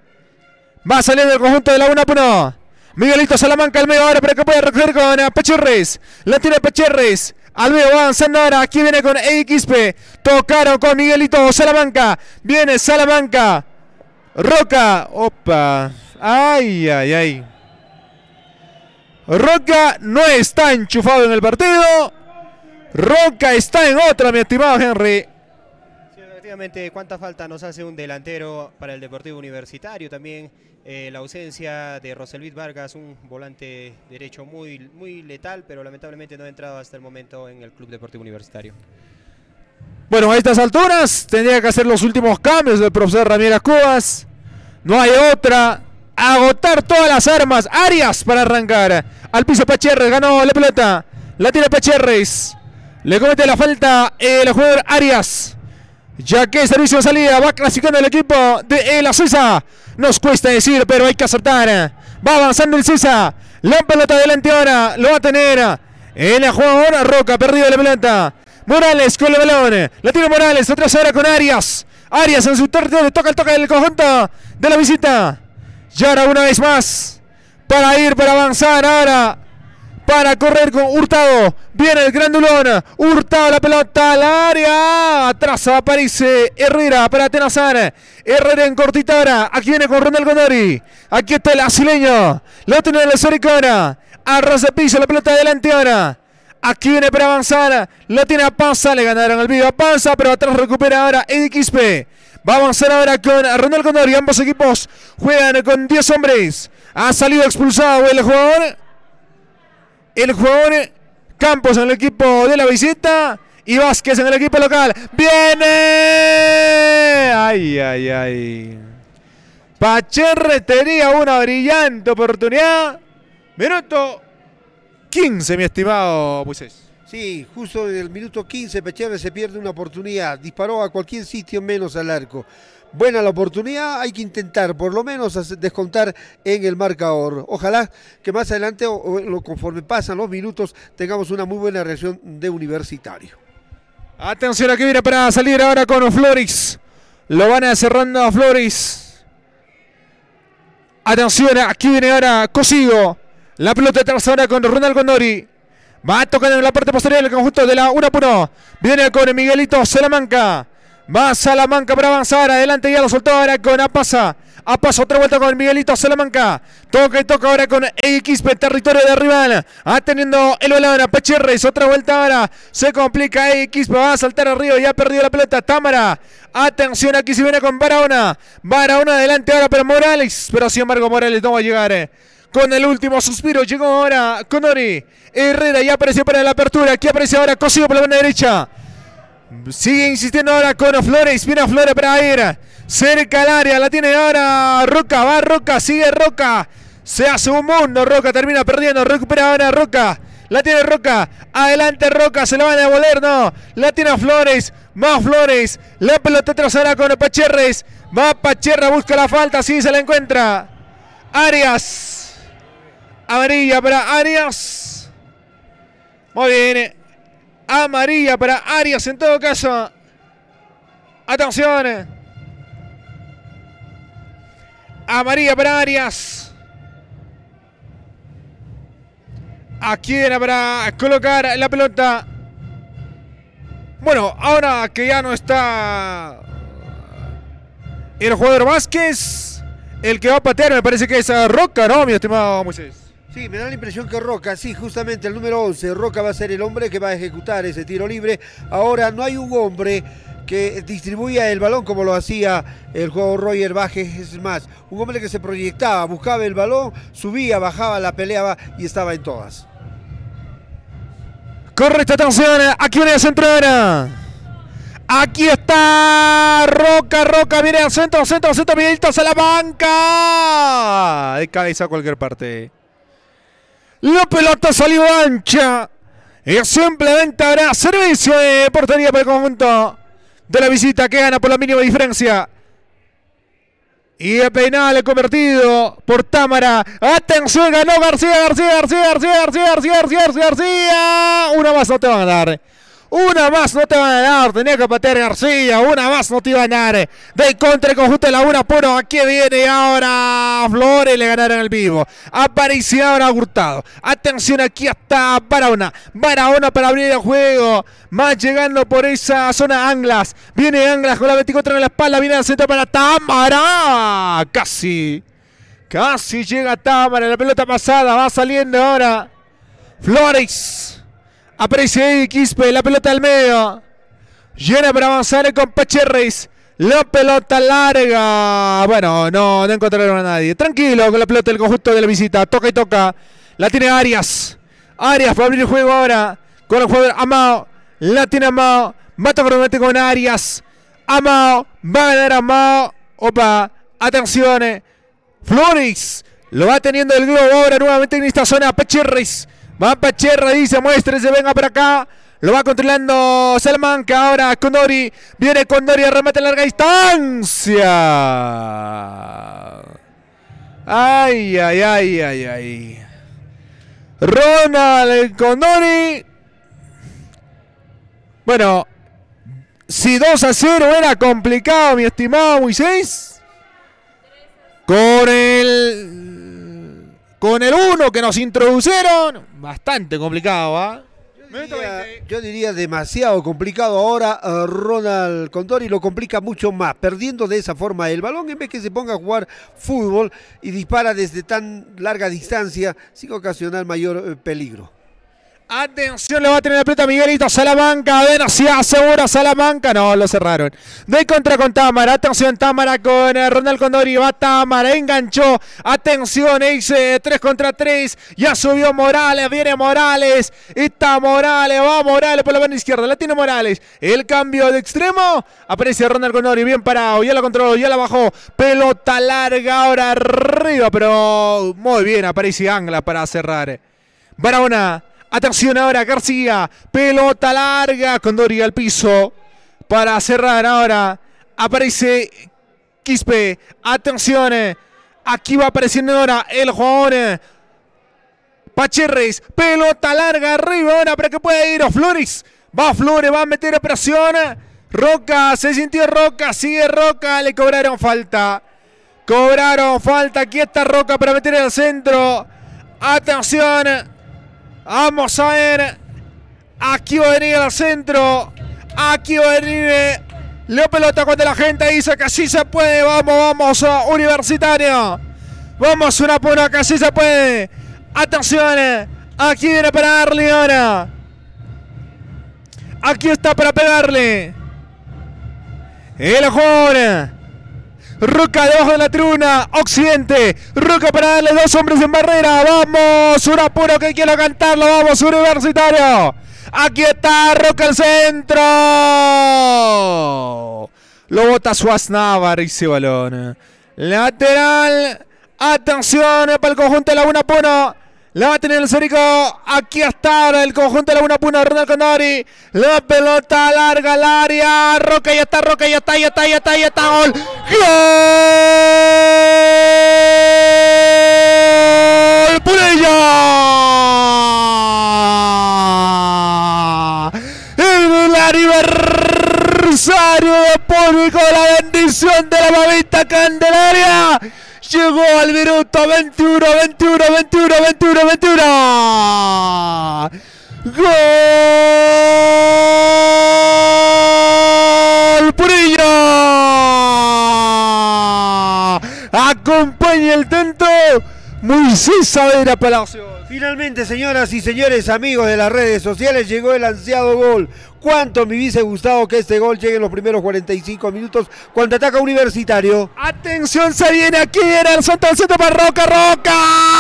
[SPEAKER 2] Va saliendo el conjunto de la UNA Puno. Miguelito Salamanca al medio ahora para que pueda recoger con Pecherres. La tiene Pecherres. Al medio va avanzando ahora. Aquí viene con Quispe. Tocaron con Miguelito Salamanca. Viene Salamanca. Roca. Opa. Ay, ay, ay. Roca no está enchufado en el partido. Roca está en otra, mi estimado Henry.
[SPEAKER 1] Sí, efectivamente, cuánta falta nos hace un delantero para el Deportivo Universitario. También eh, la ausencia de Roselvis Vargas, un volante derecho muy, muy letal, pero lamentablemente no ha entrado hasta el momento en el Club Deportivo Universitario.
[SPEAKER 2] Bueno, a estas alturas tendría que hacer los últimos cambios del profesor Ramírez Cubas. No hay otra. Agotar todas las armas. Arias para arrancar. Al piso Pacherres, ganó la pelota. La tiene Pacherres. Le comete la falta el jugador Arias. Ya que servicio de salida va clasificando el equipo de El Acesa. Nos cuesta decir, pero hay que acertar. Va avanzando el Cesa. La pelota delante ahora. Lo va a tener el jugador Roca. Perdido la pelota. Morales con el balón. La tiene Morales. Otra ahora con Arias. Arias en su territorio. Toca el toque del conjunto de la visita. Y ahora una vez más. Para ir, para avanzar ahora. Para correr con Hurtado. Viene el grandulón. Hurtado la pelota al área. Atrás aparece Herrera para atenazar. Herrera en cortita ahora. Aquí viene con Ronald Gondori. Aquí está el brasileño. Lo tiene el Soricona. Arras de piso. La pelota adelante ahora. Aquí viene para avanzar. Lo tiene a Panza. Le ganaron el video a Panza. Pero atrás recupera ahora Eddie Quispe. Va a avanzar ahora con Ronald Gondori. Ambos equipos juegan con diez hombres. Ha salido expulsado el jugador. El jugador Campos en el equipo de la visita. Y Vázquez en el equipo local. ¡Viene! ¡Ay, ay, ay! Pacherres tenía una brillante oportunidad. Minuto quince, mi estimado Moisés.
[SPEAKER 3] Sí, justo en el minuto quince Pacherres se pierde una oportunidad. Disparó a cualquier sitio menos al arco. Buena la oportunidad, hay que intentar por lo menos descontar en el marcador. Ojalá que más adelante, o, o conforme pasan los minutos, tengamos una muy buena reacción de Universitario.
[SPEAKER 2] Atención, aquí viene para salir ahora con Flores. Lo van a cerrando a Flores. Atención, aquí viene ahora Cosigo. La pelota atrás ahora con Ronald Gondori. Va tocando en la parte posterior del conjunto de la uno por uno. Viene con Miguelito Salamanca. Va Salamanca para avanzar. Adelante ya lo soltó ahora con Apasa. Apasa otra vuelta con Miguelito Salamanca. Toca y toca ahora con Quispe, territorio de rival. Ateniendo el balón a Pacherres. Otra vuelta ahora. Se complica Quispe. Va a saltar arriba. Ya ha perdido la pelota. Támara. Atención, aquí se viene con Barahona. Barahona adelante ahora para Morales. Pero sin embargo Morales no va a llegar. Con el último suspiro llegó ahora Condori. Herrera ya apareció para la apertura. Aquí aparece ahora Cosigo por la banda derecha. Sigue insistiendo ahora con Flores. Viene a Flores para ir cerca al área. La tiene ahora Roca. Va Roca. Sigue Roca. Se hace un mundo. Roca termina perdiendo. Recupera ahora Roca. La tiene Roca. Adelante Roca. Se la van a devolver. No. La tiene Flores. Más Flores. La pelota atrás ahora con Pacherres. Va Pacherra. Busca la falta. Sí, se la encuentra. Arias. Amarilla para Arias. Muy bien. Amarilla para Arias en todo caso. Atención. Amarilla para Arias. Aquí era para colocar la pelota. Bueno, ahora que ya no está el jugador Vázquez, el que va a patear me parece que es Roca, ¿no, mi estimado Moisés?
[SPEAKER 3] Sí, me da la impresión que Roca, sí, justamente el número once, Roca va a ser el hombre que va a ejecutar ese tiro libre. Ahora no hay un hombre que distribuya el balón como lo hacía el jugador Roger Bajes, es más, un hombre que se proyectaba, buscaba el balón, subía, bajaba, la peleaba y estaba en todas.
[SPEAKER 2] Correcta, atención, aquí viene el centro ahora. Aquí está Roca, Roca, viene al centro, centro, centro, Miguelito a la banca. De cabeza a cualquier parte. La pelota salió ancha. Y simplemente habrá servicio de portería para el conjunto de la visita que gana por la mínima diferencia. Y el penal convertido por Támara. Atención, ganó García, García, García, García, García, García, García, García, García. Una más no te van a dar. Una más no te van a dar. Tenía que patear García. Una más no te iban a dar. De contra el conjunto de la uno por uno. Aquí viene ahora Flores. Le ganaron el vivo. Apareció ahora Hurtado. Atención, aquí está Barahona. Barahona para abrir el juego. Más llegando por esa zona Anglas. Viene Anglas con la veinticuatro en la espalda. Viene al centro para Támara. Casi. Casi llega Támara, la pelota pasada, va saliendo ahora. Flores. Aparece ahí Quispe, la pelota al medio. Llena para avanzar con Pacherres. La pelota larga. Bueno, no, no encontraron a nadie. Tranquilo con la pelota del conjunto de la visita. Toca y toca. La tiene Arias. Arias va a abrir el juego ahora. Con el jugador Amao. La tiene Amao. Mata cronómetro con Arias. Amao. Va a ganar Amao. Opa. Atención. Flores. Lo va teniendo el globo ahora nuevamente en esta zona. Pacherres. Va Pacherres. Dice, muéstrese, venga para acá. Lo va controlando Salamanca. Ahora Condori. Viene Condori a remate a larga distancia. Ay, ay, ay, ay, ay. Ronald Condori. Bueno, si dos a cero era complicado, mi estimado Moisés. Con el con el uno que nos introdujeron, bastante complicado, ¿ah?
[SPEAKER 3] Yo diría, yo diría demasiado complicado. Ahora uh, Ronald Condori lo complica mucho más, perdiendo de esa forma el balón en vez que se ponga a jugar fútbol y dispara desde tan larga distancia sin ocasionar mayor uh, peligro.
[SPEAKER 2] Atención, le va a tener la pelota Miguelito Salamanca. A ver si asegura Salamanca. No, lo cerraron. De contra con Támara. Atención, Támara con eh, Ronald Condori. Va Támara, enganchó. Atención, dice tres contra tres. Ya subió Morales. Viene Morales. Está Morales. Va Morales por la banda izquierda. La tiene Morales. El cambio de extremo. Aparece Ronald Condori. Bien parado. Ya la controló. Ya la bajó. Pelota larga ahora arriba. Pero muy bien. Aparece Angla para cerrar. Barahona. Atención ahora, García. Pelota larga. Condori al piso. Para cerrar ahora. Aparece Quispe. Atención. Aquí va apareciendo ahora el jugador Pacherres. Pelota larga arriba ahora para que pueda ir. Flores. Va Flores. Va a meter presión. Roca. Se sintió Roca. Sigue Roca. Le cobraron falta. Cobraron falta. Aquí está Roca para meter el centro. Atención. Vamos a ver. Aquí va a venir al centro. Aquí va a venir la pelota cuando la gente dice que sí se puede. Vamos, vamos, Universitario. Vamos, una pura que sí se puede. Atención. Aquí viene para darle ahora. Aquí está para pegarle. El jugador Roca debajo de la tribuna, Occidente. Roca para darle dos hombres en barrera. Vamos, un apuro que quiero cantarlo. Vamos, Universitario. Aquí está Roca al centro. Lo bota Suaznavar ese balón. Lateral. Atención para el conjunto de Laguna Puno. La va a tener el Zórico. Aquí está ahora el conjunto de Laguna Puno. Ronald Condori. La pelota larga al área. Roca, ya está, Roca, ya está, ya está, ya está, ya está. Gol. ¡Gol! ¡Pureño! El aniversario de público de la bendición de la mamita Candelaria. Llegó al minuto veintiuno, veintiuno, veintiuno, veintiuno, veintiuno. ¡Gol! ¡Purillo! Acompaña el tanto Moisés Saavedra Palacios.
[SPEAKER 3] Finalmente, señoras y señores, amigos de las redes sociales, llegó el ansiado gol. Cuánto me hubiese gustado que este gol llegue en los primeros cuarenta y cinco minutos cuando ataca Universitario.
[SPEAKER 2] Atención, se viene aquí, era el centro del centro para Roca, Roca.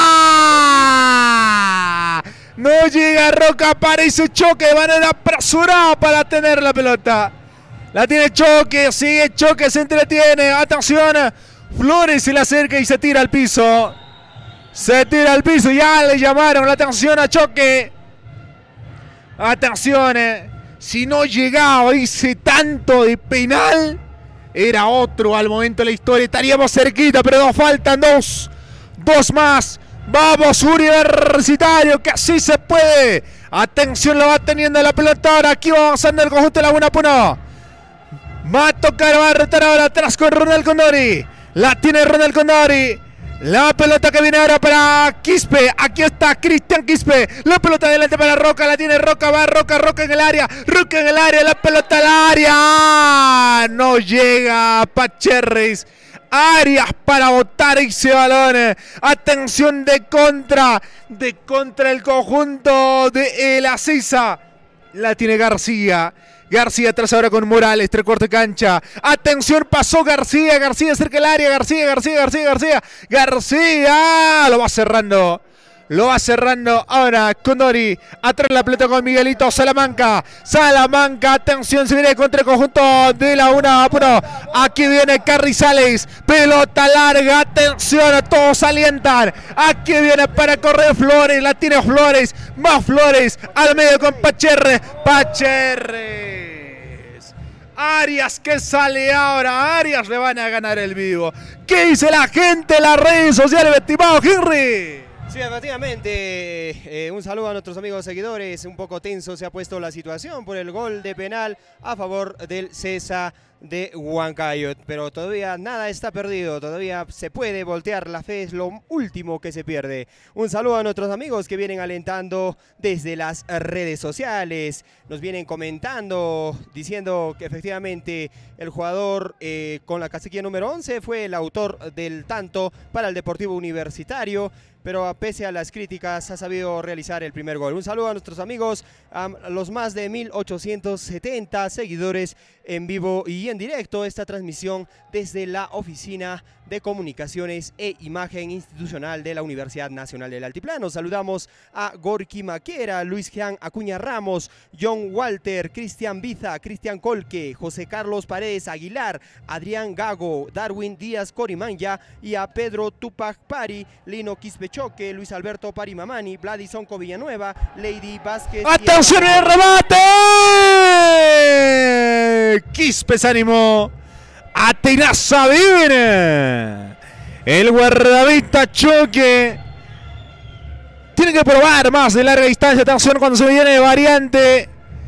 [SPEAKER 2] No llega Roca, parece Choque de manera apresurada para tener la pelota. La tiene Choque, sigue Choque, se entretiene. Atención, Flores se le acerca y se tira al piso. Se tira al piso, ya le llamaron la atención a Choque. Atención, si no llegaba ese tanto de penal, era otro al momento de la historia. Estaríamos cerquita, pero nos faltan dos. Dos más. Vamos, Universitario, que así se puede. Atención, lo va teniendo la pelota ahora. Aquí va avanzando el conjunto de Laguna Puno. Va a tocar, va a retar ahora atrás con Ronald Condori. La tiene Ronald Condori. La pelota que viene ahora para Quispe. Aquí está Cristian Quispe. La pelota adelante para Roca. La tiene Roca. Va Roca. Roca en el área. Roca en el área. La pelota al área. No llega Pacherres. Arias para botar ese balón. Atención de contra. De contra el conjunto de El Acesa. La tiene García. García atrás ahora con Morales, tres cuartos de cancha. Atención, pasó García. García cerca del área. García, García, García, García. García. Lo va cerrando. Lo va cerrando ahora Condori. Atrás la pelota con Miguelito Salamanca. Salamanca, atención, se viene contra el conjunto de la una. Bueno, aquí viene Carrizales. Pelota larga, atención, todos alientan. Aquí viene para correr Flores. La tiene Flores. Más Flores al medio con Pacherre. Pacherres. Arias que sale ahora. Arias le van a ganar el vivo. ¿Qué dice la gente en las redes sociales, estimado Henry?
[SPEAKER 1] Sí, efectivamente, eh, un saludo a nuestros amigos seguidores. Un poco tenso se ha puesto la situación por el gol de penal a favor del Cesa de Huancayo, pero todavía nada está perdido, todavía se puede voltear, la fe es lo último que se pierde. Un saludo a nuestros amigos que vienen alentando desde las redes sociales, nos vienen comentando, diciendo que efectivamente el jugador eh, con la casaquilla número once fue el autor del tanto para el Deportivo Universitario, pero pese a las críticas ha sabido realizar el primer gol. Un saludo a nuestros amigos, a los más de mil ochocientos setenta seguidores en vivo y en directo, esta transmisión desde la Oficina de Comunicaciones e Imagen Institucional de la Universidad Nacional del Altiplano. Saludamos a Gorky Maquera, Luis Jean Acuña Ramos, John Walter, Cristian Biza, Cristian Colque, José Carlos Paredes Aguilar, Adrián Gago, Darwin Díaz Corimanya y a Pedro Tupac Pari, Lino Quispechoque, Luis Alberto Parimamani, Vladisonco Villanueva, Lady Vázquez.
[SPEAKER 2] ¡Atención en el remate! Quispe se animó. Atenaza viene. El guardavista Choque. Tiene que probar más de larga distancia. Atención cuando se viene variante.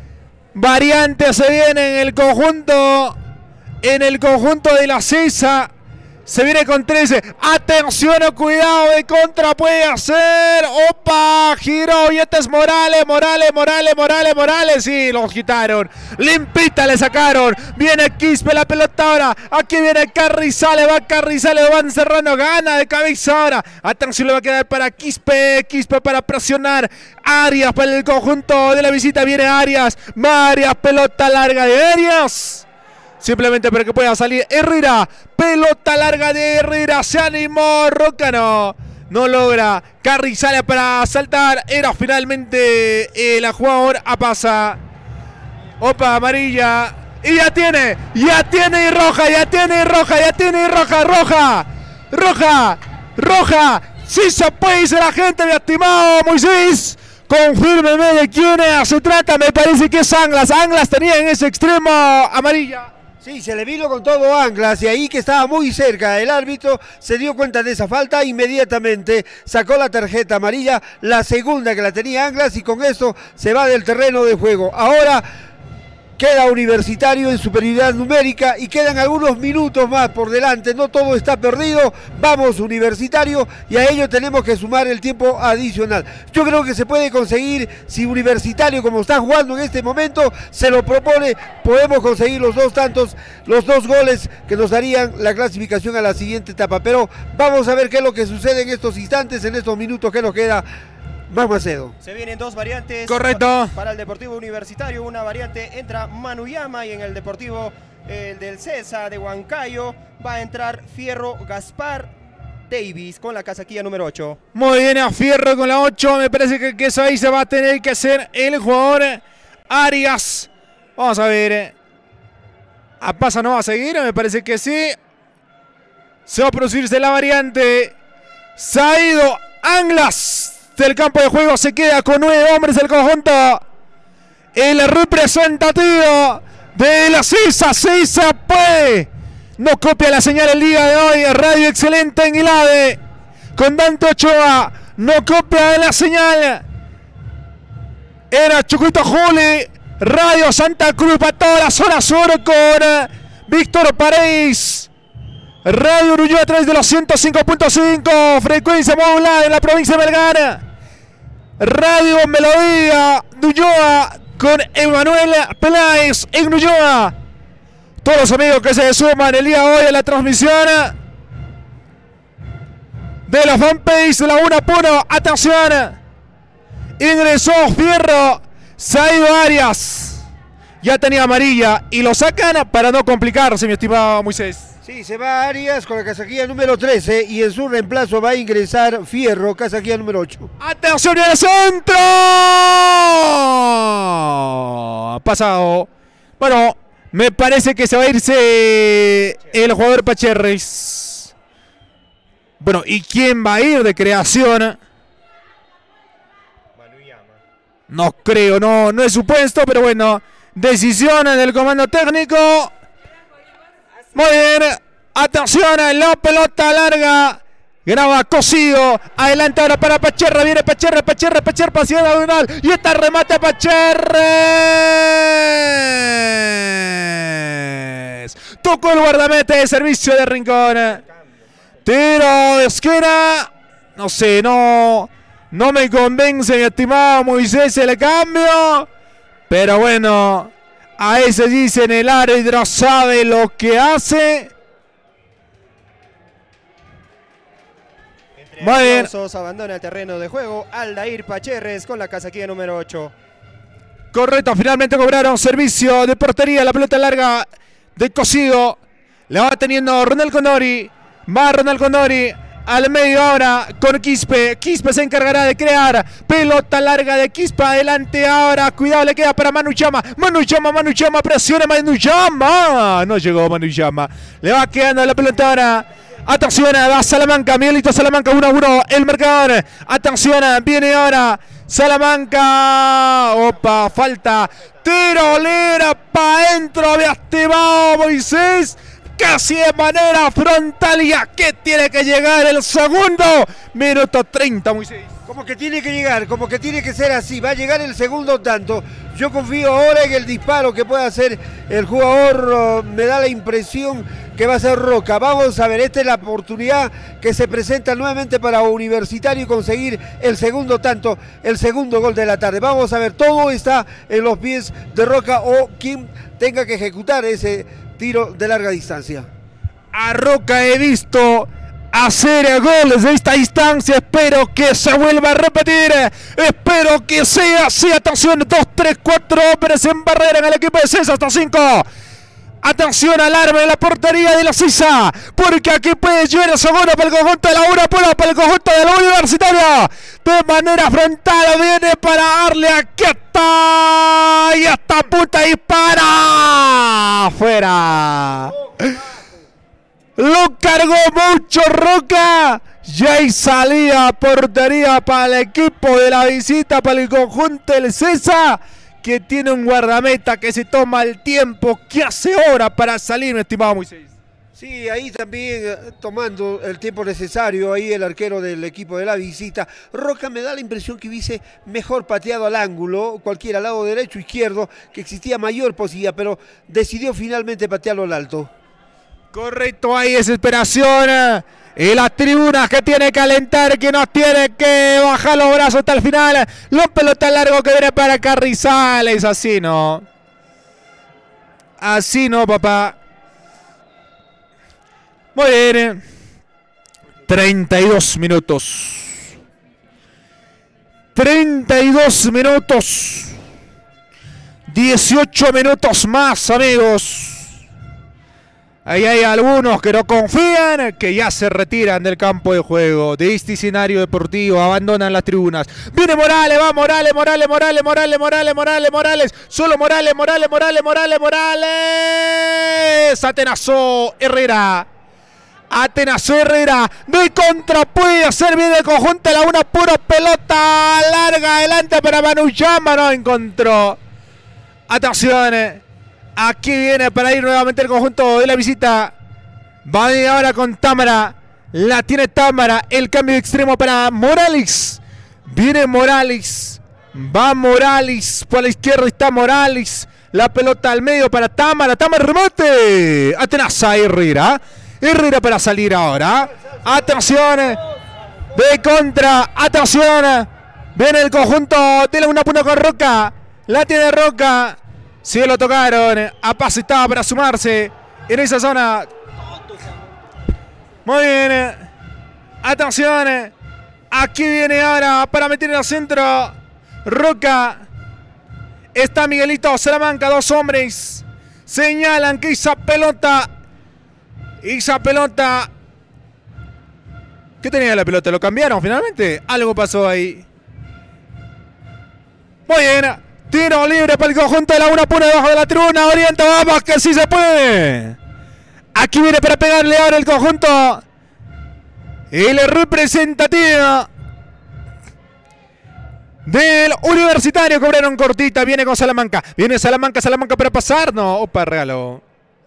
[SPEAKER 2] Variante se viene en el conjunto. En el conjunto de la Cesa. Se viene con trece. Atención, cuidado de contra. Puede hacer. Opa. Giró. Y este es Morales. Morales, Morales, Morales, Morales. Sí, los quitaron. Limpita le sacaron. Viene Quispe la pelota ahora. Aquí viene Carrizales. Va Carrizales. Lo van cerrando. Gana de cabeza ahora. Atención, le va a quedar para Quispe. Quispe para presionar. Arias para el conjunto de la visita. Viene Arias. Arias. Pelota larga de Arias. Simplemente para que pueda salir Herrera. Pelota larga de Herrera. Se animó Rócano. No logra. Carrizales para saltar. Era finalmente eh, la jugadora a pasa. Opa, amarilla. Y ya tiene. Ya tiene y roja. Ya tiene y roja. Ya tiene y roja. Roja. Roja. Roja. Sí se puede, dice la gente, mi estimado Moisés. Confírmeme de quién se trata. Me parece que es Anglas. Anglas tenía en ese extremo amarilla.
[SPEAKER 3] Sí, se le vino con todo Anglas y ahí que estaba muy cerca. El árbitro se dio cuenta de esa falta, inmediatamente sacó la tarjeta amarilla, la segunda que la tenía Anglas, y con esto se va del terreno de juego. Ahora queda Universitario en superioridad numérica y quedan algunos minutos más por delante. No todo está perdido. Vamos Universitario y a ello tenemos que sumar el tiempo adicional. Yo creo que se puede conseguir si Universitario, como está jugando en este momento, se lo propone. Podemos conseguir los dos tantos, los dos goles que nos darían la clasificación a la siguiente etapa. Pero vamos a ver qué es lo que sucede en estos instantes, en estos minutos que nos queda. Más Macedo.
[SPEAKER 1] Se vienen dos variantes.
[SPEAKER 2] Correcto.
[SPEAKER 1] Para el Deportivo Universitario, una variante entra Manuyama y en el Deportivo el del Cesa de Huancayo va a entrar Fierro Gaspar Davis con la casaquilla número ocho.
[SPEAKER 2] Muy bien, a Fierro con la ocho. Me parece que, que eso ahí se va a tener que hacer el jugador Arias. Vamos a ver. ¿A Pasa no va a seguir? Me parece que sí. Se va a producirse la variante. Se ha ido Anglas del campo de juego, se queda con nueve hombres el conjunto. El representativo de la Cesa. Cesa puede. No copia la señal el día de hoy. Radio excelente en Ilade. Con Dante Ochoa. No copia la señal. Era Chucuito Juli. Radio Santa Cruz para toda la zona sur con Víctor Paredes. Radio Uruguay a través de los ciento cinco punto cinco, frecuencia modulada en la provincia de Vergara. Radio Melodía Ulloa con Emanuel Peláez en Ulloa. Todos los amigos que se suman el día de hoy a la transmisión. de la fanpage de la uno por uno. Atención. Ingresó Fierro. Se ha ido Arias. Ya tenía amarilla y lo sacan para no complicarse, mi estimado Moisés.
[SPEAKER 3] Sí, se va Arias con la casaquilla número trece y en su reemplazo va a ingresar Fierro, casaquilla número ocho.
[SPEAKER 2] ¡Atención en el centro! Pasado. Bueno, me parece que se va a irse el jugador Pacherres. Bueno, ¿y quién va a ir de creación? No creo, no, no es supuesto, pero bueno. Decisión del comando técnico. Muy bien. Atención a la pelota larga. Graba Cosido. Adelante ahora para Pacherre. Viene Pacherre, Pacherre, Pacherre. Pasión diagonal. Y está remate Pacherre. Tocó el guardameta de servicio de Rincón. Tiro de esquina. No sé, no. No me convence, mi estimado Moisés, el cambio. Pero bueno, a ese dicen el árbitro sabe lo que hace.
[SPEAKER 1] Entre Muy bien. Abandona el terreno de juego Aldair Pacherres con la casaquilla número ocho.
[SPEAKER 2] Correcto, finalmente cobraron servicio de portería. La pelota larga de Cosido. La va teniendo Ronald Condori. Va Ronald Condori. Al medio ahora con Quispe. Quispe se encargará de crear. Pelota larga de Quispe. Adelante ahora. Cuidado, le queda para Manu Chama. Manu Chama, Manu Chama. Presiona Manu Chama. No llegó Manu Chama. Le va quedando la pelota ahora. Atención, va Salamanca. Miguelito Salamanca. uno a uno el marcador. Atención, viene ahora Salamanca. Opa, falta. Tirolera para adentro. Había activado Moisés. Casi de manera frontal. ¿Y a qué tiene que llegar el segundo? Minuto treinta, Moisés.
[SPEAKER 3] Como que tiene que llegar, como que tiene que ser así. Va a llegar el segundo tanto. Yo confío ahora en el disparo que puede hacer el jugador. Uh, me da la impresión que va a ser Roca. Vamos a ver, esta es la oportunidad que se presenta nuevamente para Universitario y conseguir el segundo tanto, el segundo gol de la tarde. Vamos a ver, todo está en los pies de Roca o quien tenga que ejecutar ese tiro de larga distancia.
[SPEAKER 2] A Roca he visto hacer goles de esta distancia. Espero que se vuelva a repetir. Espero que sea así. Atención, dos, tres, cuatro hombres en barrera en el equipo de César hasta cinco. Atención al arma de la portería de la Sisa, porque aquí puede llegar el segundo para el conjunto de la una, para el conjunto de la Universitario. De manera frontal viene para darle aquí está. Y hasta punta dispara. Afuera. Lo cargó mucho Roca. Y ahí salía portería para el equipo de la visita, para el conjunto del César, que tiene un guardameta que se toma el tiempo que hace hora para salir, mi estimado Moisés.
[SPEAKER 3] Sí, ahí también eh, tomando el tiempo necesario, ahí el arquero del equipo de la visita. Roca me da la impresión que hubiese mejor pateado al ángulo, cualquiera, al lado derecho, izquierdo, que existía mayor posibilidad, pero decidió finalmente patearlo al alto.
[SPEAKER 2] Correcto, hay desesperación. Y las tribunas que tiene que alentar, que no tiene que bajar los brazos hasta el final. Los pelotas largos que viene para Carrizales. Así no. Así no, papá. Muy bien. treinta y dos minutos. treinta y dos minutos. dieciocho minutos más, amigos. Ahí hay algunos que no confían, que ya se retiran del campo de juego, de este escenario deportivo, abandonan las tribunas. Viene Morales, va Morales, Morales, Morales, Morales, Morales, Morales, Morales. Solo Morales, Morales, Morales, Morales, Morales. Atenazó Herrera. Atenazó Herrera. De contra puede hacer bien el conjunto de la una, puro pelota larga adelante para Manu Chama. No encontró. Atención. Aquí viene para ir nuevamente el conjunto de la visita. Va a venir ahora con Támara. La tiene Támara. El cambio de extremo para Morales. Viene Morales. Va Morales. Por la izquierda está Morales. La pelota al medio para Támara. Támara remate. Atenaza Herrera. Herrera para salir ahora. Atención. De contra. Atención. Viene el conjunto de la una punta con Roca. La tiene Roca. Sí, lo tocaron. A paso estaba para sumarse en esa zona. Muy bien. Atención. Aquí viene ahora para meter en el centro. Roca. Está Miguelito Salamanca, dos hombres. Señalan que esa pelota. Esa pelota. ¿Qué tenía la pelota? ¿Lo cambiaron finalmente? Algo pasó ahí. Muy bien. Tiro libre para el conjunto de la una. Pone debajo de la tribuna. Orienta, vamos, que sí se puede. Aquí viene para pegarle ahora el conjunto. El representativo del Universitario. Cobraron cortita. Viene con Salamanca. Viene Salamanca. Salamanca para pasar. No. Opa, regaló.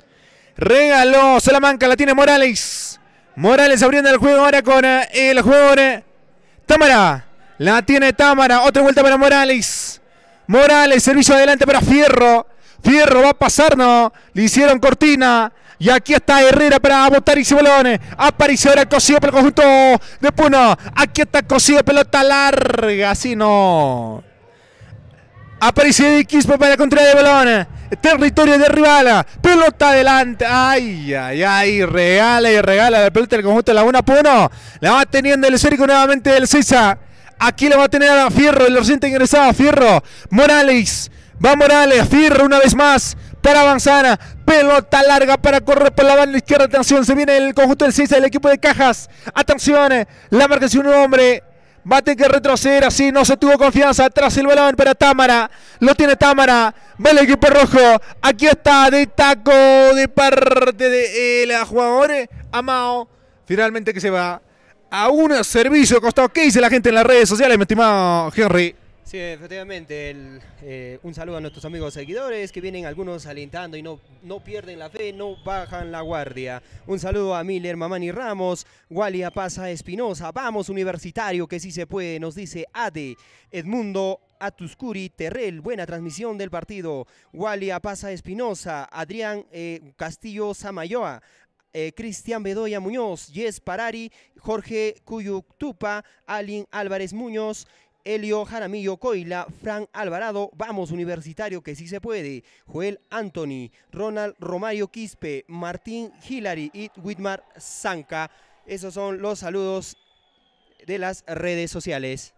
[SPEAKER 2] Regaló Salamanca. La tiene Morales. Morales abriendo el juego ahora con el jugador Támara. La tiene Támara. Otra vuelta para Morales. Morales. Servicio adelante para Fierro. Fierro va a pasar. No. Le hicieron cortina. Y aquí está Herrera para botar ese balón. Apareció ahora Cosido para el conjunto de Puno. Aquí está Cosido, pelota larga. Así no. Apareció de Quispe para contra de balón. Territorio de rival. Pelota adelante. Ay, ay, ay. Regala y regala la pelota del conjunto de la una Puno. La va teniendo el esférico nuevamente del César. Aquí la va a tener a Fierro. El reciente ingresado Fierro. Morales. Va Morales. Fierro una vez más. Para avanzar, pelota larga para correr por la banda izquierda. Atención, se viene el conjunto del César, el equipo de Cajas. Atención, la marcación un hombre. Va a tener que retroceder, así no se tuvo confianza. Atrás el balón para Támara. Lo tiene Támara. Va el equipo rojo. Aquí está de taco de parte de el jugador Amao. Finalmente que se va a un servicio costado. ¿Qué dice la gente en las redes sociales, mi estimado Henry?
[SPEAKER 1] Sí, efectivamente, el, eh, un saludo a nuestros amigos seguidores que vienen algunos alentando y no, no pierden la fe, no bajan la guardia. Un saludo a Miller, Mamani Ramos, Walia Pasa Espinosa, vamos Universitario que sí se puede, nos dice Ade, Edmundo Atuscuri Terrell, buena transmisión del partido, Walia Pasa Espinosa, Adrián eh, Castillo Samayoa, Eh, Cristian Bedoya Muñoz, Yes Parari, Jorge Cuyuctupa, Alin Álvarez Muñoz, Elio Jaramillo Coila, Fran Alvarado, vamos Universitario que sí se puede, Joel Anthony, Ronald Romario Quispe, Martín Hillary y Whitmar Zanca. Esos son los saludos de las redes sociales.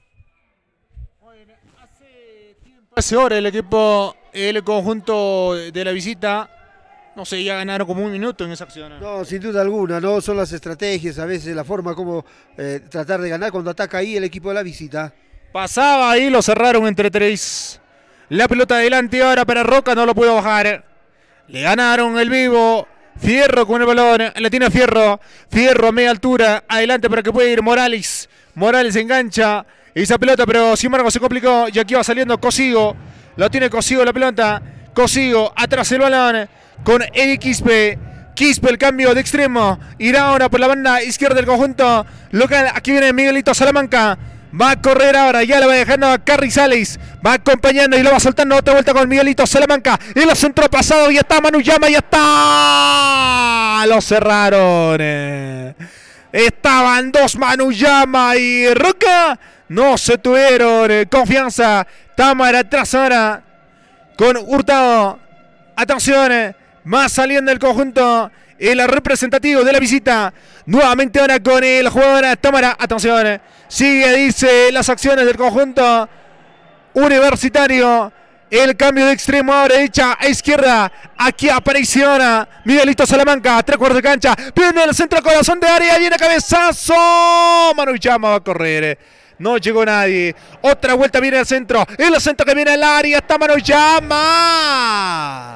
[SPEAKER 2] Hace tiempo, hace hora el equipo, el conjunto de la visita, no sé, ya ganaron como un minuto en esa acción.
[SPEAKER 3] No, sin duda alguna, no son las estrategias, a veces la forma como eh, tratar de ganar cuando ataca ahí el equipo de la visita.
[SPEAKER 2] Pasaba ahí, lo cerraron entre tres. La pelota adelante ahora para Roca, no lo pudo bajar. Le ganaron el vivo. Fierro con el balón, la tiene Fierro. Fierro a media altura, adelante para que pueda ir Morales. Morales engancha esa pelota, pero sin embargo se complicó. Y aquí va saliendo Cosigo. Lo tiene Cosigo la pelota. Cosigo, atrás el balón con Eddie Quispe. Quispe el cambio de extremo. Irá ahora por la banda izquierda del conjunto local. Aquí viene Miguelito Salamanca. Va a correr ahora, ya le va dejando a Carrizales. Va acompañando y lo va soltando. Otra vuelta con Miguelito Salamanca. En el centro pasado, ya está Manuyama, ya está. Lo cerraron. Estaban dos Manuyama y Roca. No se tuvieron confianza. Támara atrás ahora con Hurtado. Atención, más saliendo el conjunto. El representativo de la visita. Nuevamente ahora con el jugador Támara. Atención. Sigue, dice, las acciones del conjunto Universitario. El cambio de extremo ahora derecha a izquierda. Aquí aparece ahora Miguelito Salamanca. Tres cuartos de cancha. Viene el centro corazón de área. Viene cabezazo. Manuyama va a correr. No llegó nadie. Otra vuelta viene al centro. En el centro que viene al área. Está Manuyama.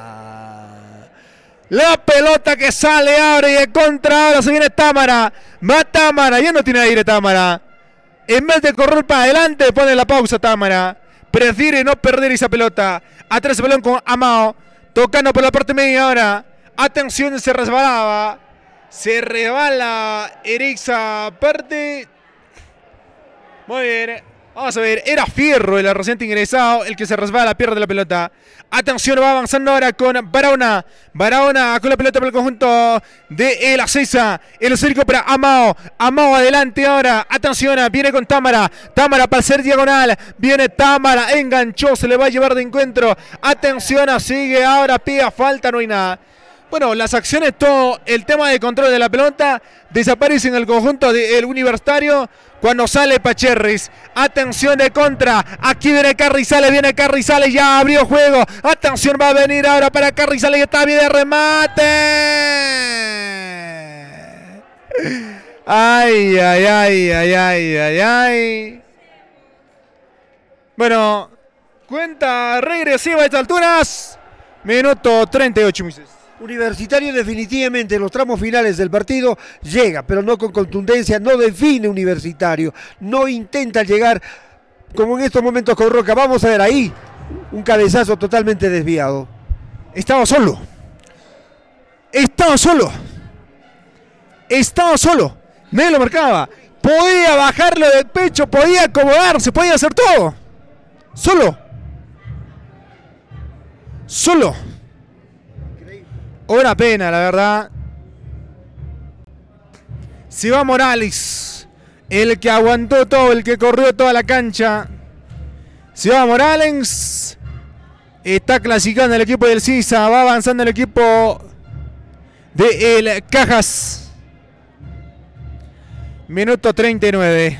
[SPEAKER 2] La pelota que sale ahora y de contra ahora se viene Támara. Va Támara. Ya no tiene aire Támara. En vez de correr para adelante pone la pausa Támara. Prefiere no perder esa pelota. Atrás el balón con Amao. Tocando por la parte media ahora. Atención, se resbalaba. Se resbala Erixa parte. Muy bien. Vamos a ver, era Fierro el reciente ingresado, el que se resbala, pierde la pelota. Atención, va avanzando ahora con Barahona. Barahona con la pelota para el conjunto de El Acesa. El circo para Amao. Amao adelante ahora. Atención, viene con Támara. Támara para ser diagonal. Viene Támara, enganchó, se le va a llevar de encuentro. Atención, sigue ahora, pega falta, no hay nada. Bueno, las acciones, todo el tema de control de la pelota desaparece en el conjunto del Universitario cuando sale Pacherris. Atención de contra, aquí viene Carrizales, viene Carrizales, ya abrió juego. Atención, va a venir ahora para Carrizales, está bien de remate. Ay, ay, ay, ay, ay, ay, ay. Bueno, cuenta regresiva a estas alturas. Minuto treinta y ocho, Moisés.
[SPEAKER 3] Universitario definitivamente en los tramos finales del partido llega, pero no con contundencia, no define Universitario, no intenta llegar como en estos momentos con Roca. Vamos a ver ahí, un cabezazo totalmente desviado.
[SPEAKER 2] Estaba solo, estaba solo, estaba solo, nadie lo marcaba, podía bajarlo de pecho, podía acomodarse, podía hacer todo, solo, solo. Una pena, la verdad. Si va Morales, el que aguantó todo, el que corrió toda la cancha. Si va Morales, está clasificando el equipo del Sisa, va avanzando el equipo de el Cajas. Minuto treinta y nueve.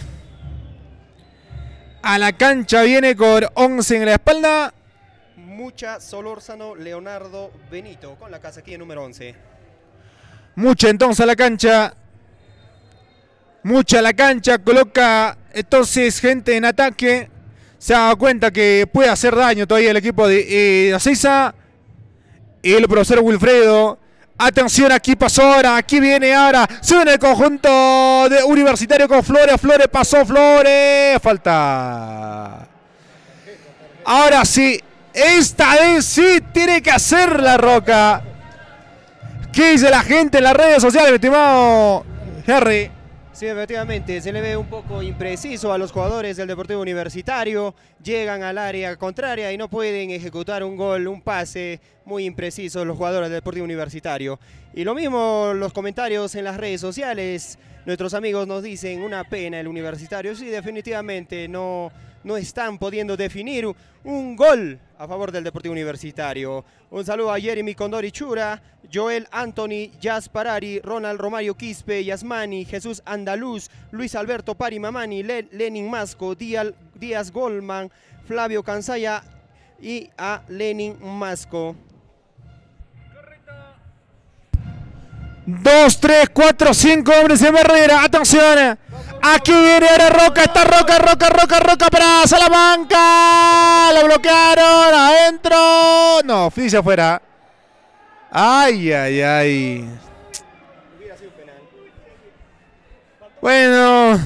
[SPEAKER 2] A la cancha viene con once en la espalda.
[SPEAKER 1] Mucha Solórzano Leonardo Benito con la casaquilla número once.
[SPEAKER 2] Mucha entonces a la cancha. Mucha a la cancha. Coloca entonces gente en ataque. Se da cuenta que puede hacer daño todavía el equipo de eh, Sisa. El profesor Wilfredo. Atención, aquí pasó ahora. Aquí viene ahora. Se viene el conjunto de Universitario con Flores. Flores pasó. Flores. Falta. Ahora sí. Esta vez sí tiene que hacer la Roca. ¿Qué dice la gente en las redes sociales, mi estimado Harry?
[SPEAKER 1] Sí, efectivamente, se le ve un poco impreciso a los jugadores del Deportivo Universitario. Llegan al área contraria y no pueden ejecutar un gol, un pase muy impreciso los jugadores del Deportivo Universitario. Y lo mismo los comentarios en las redes sociales. Nuestros amigos nos dicen una pena el Universitario. Sí, definitivamente no, no están pudiendo definir un gol a favor del Deportivo Universitario. Un saludo a Jeremy Condori Chura, Joel Anthony, Jazz Parari, Ronald Romario Quispe, Yasmani, Jesús Andaluz, Luis Alberto Pari Mamani, Le Lenin Masco, Díaz Goldman, Flavio Cansaya y a Lenin Masco.
[SPEAKER 2] Dos, tres, cuatro, cinco hombres en barrera. Atención. Aquí viene ahora Roca. Está Roca, Roca, Roca, Roca para Salamanca. Lo bloquearon. Adentro. No, Felicia afuera. Ay, ay, ay. Bueno.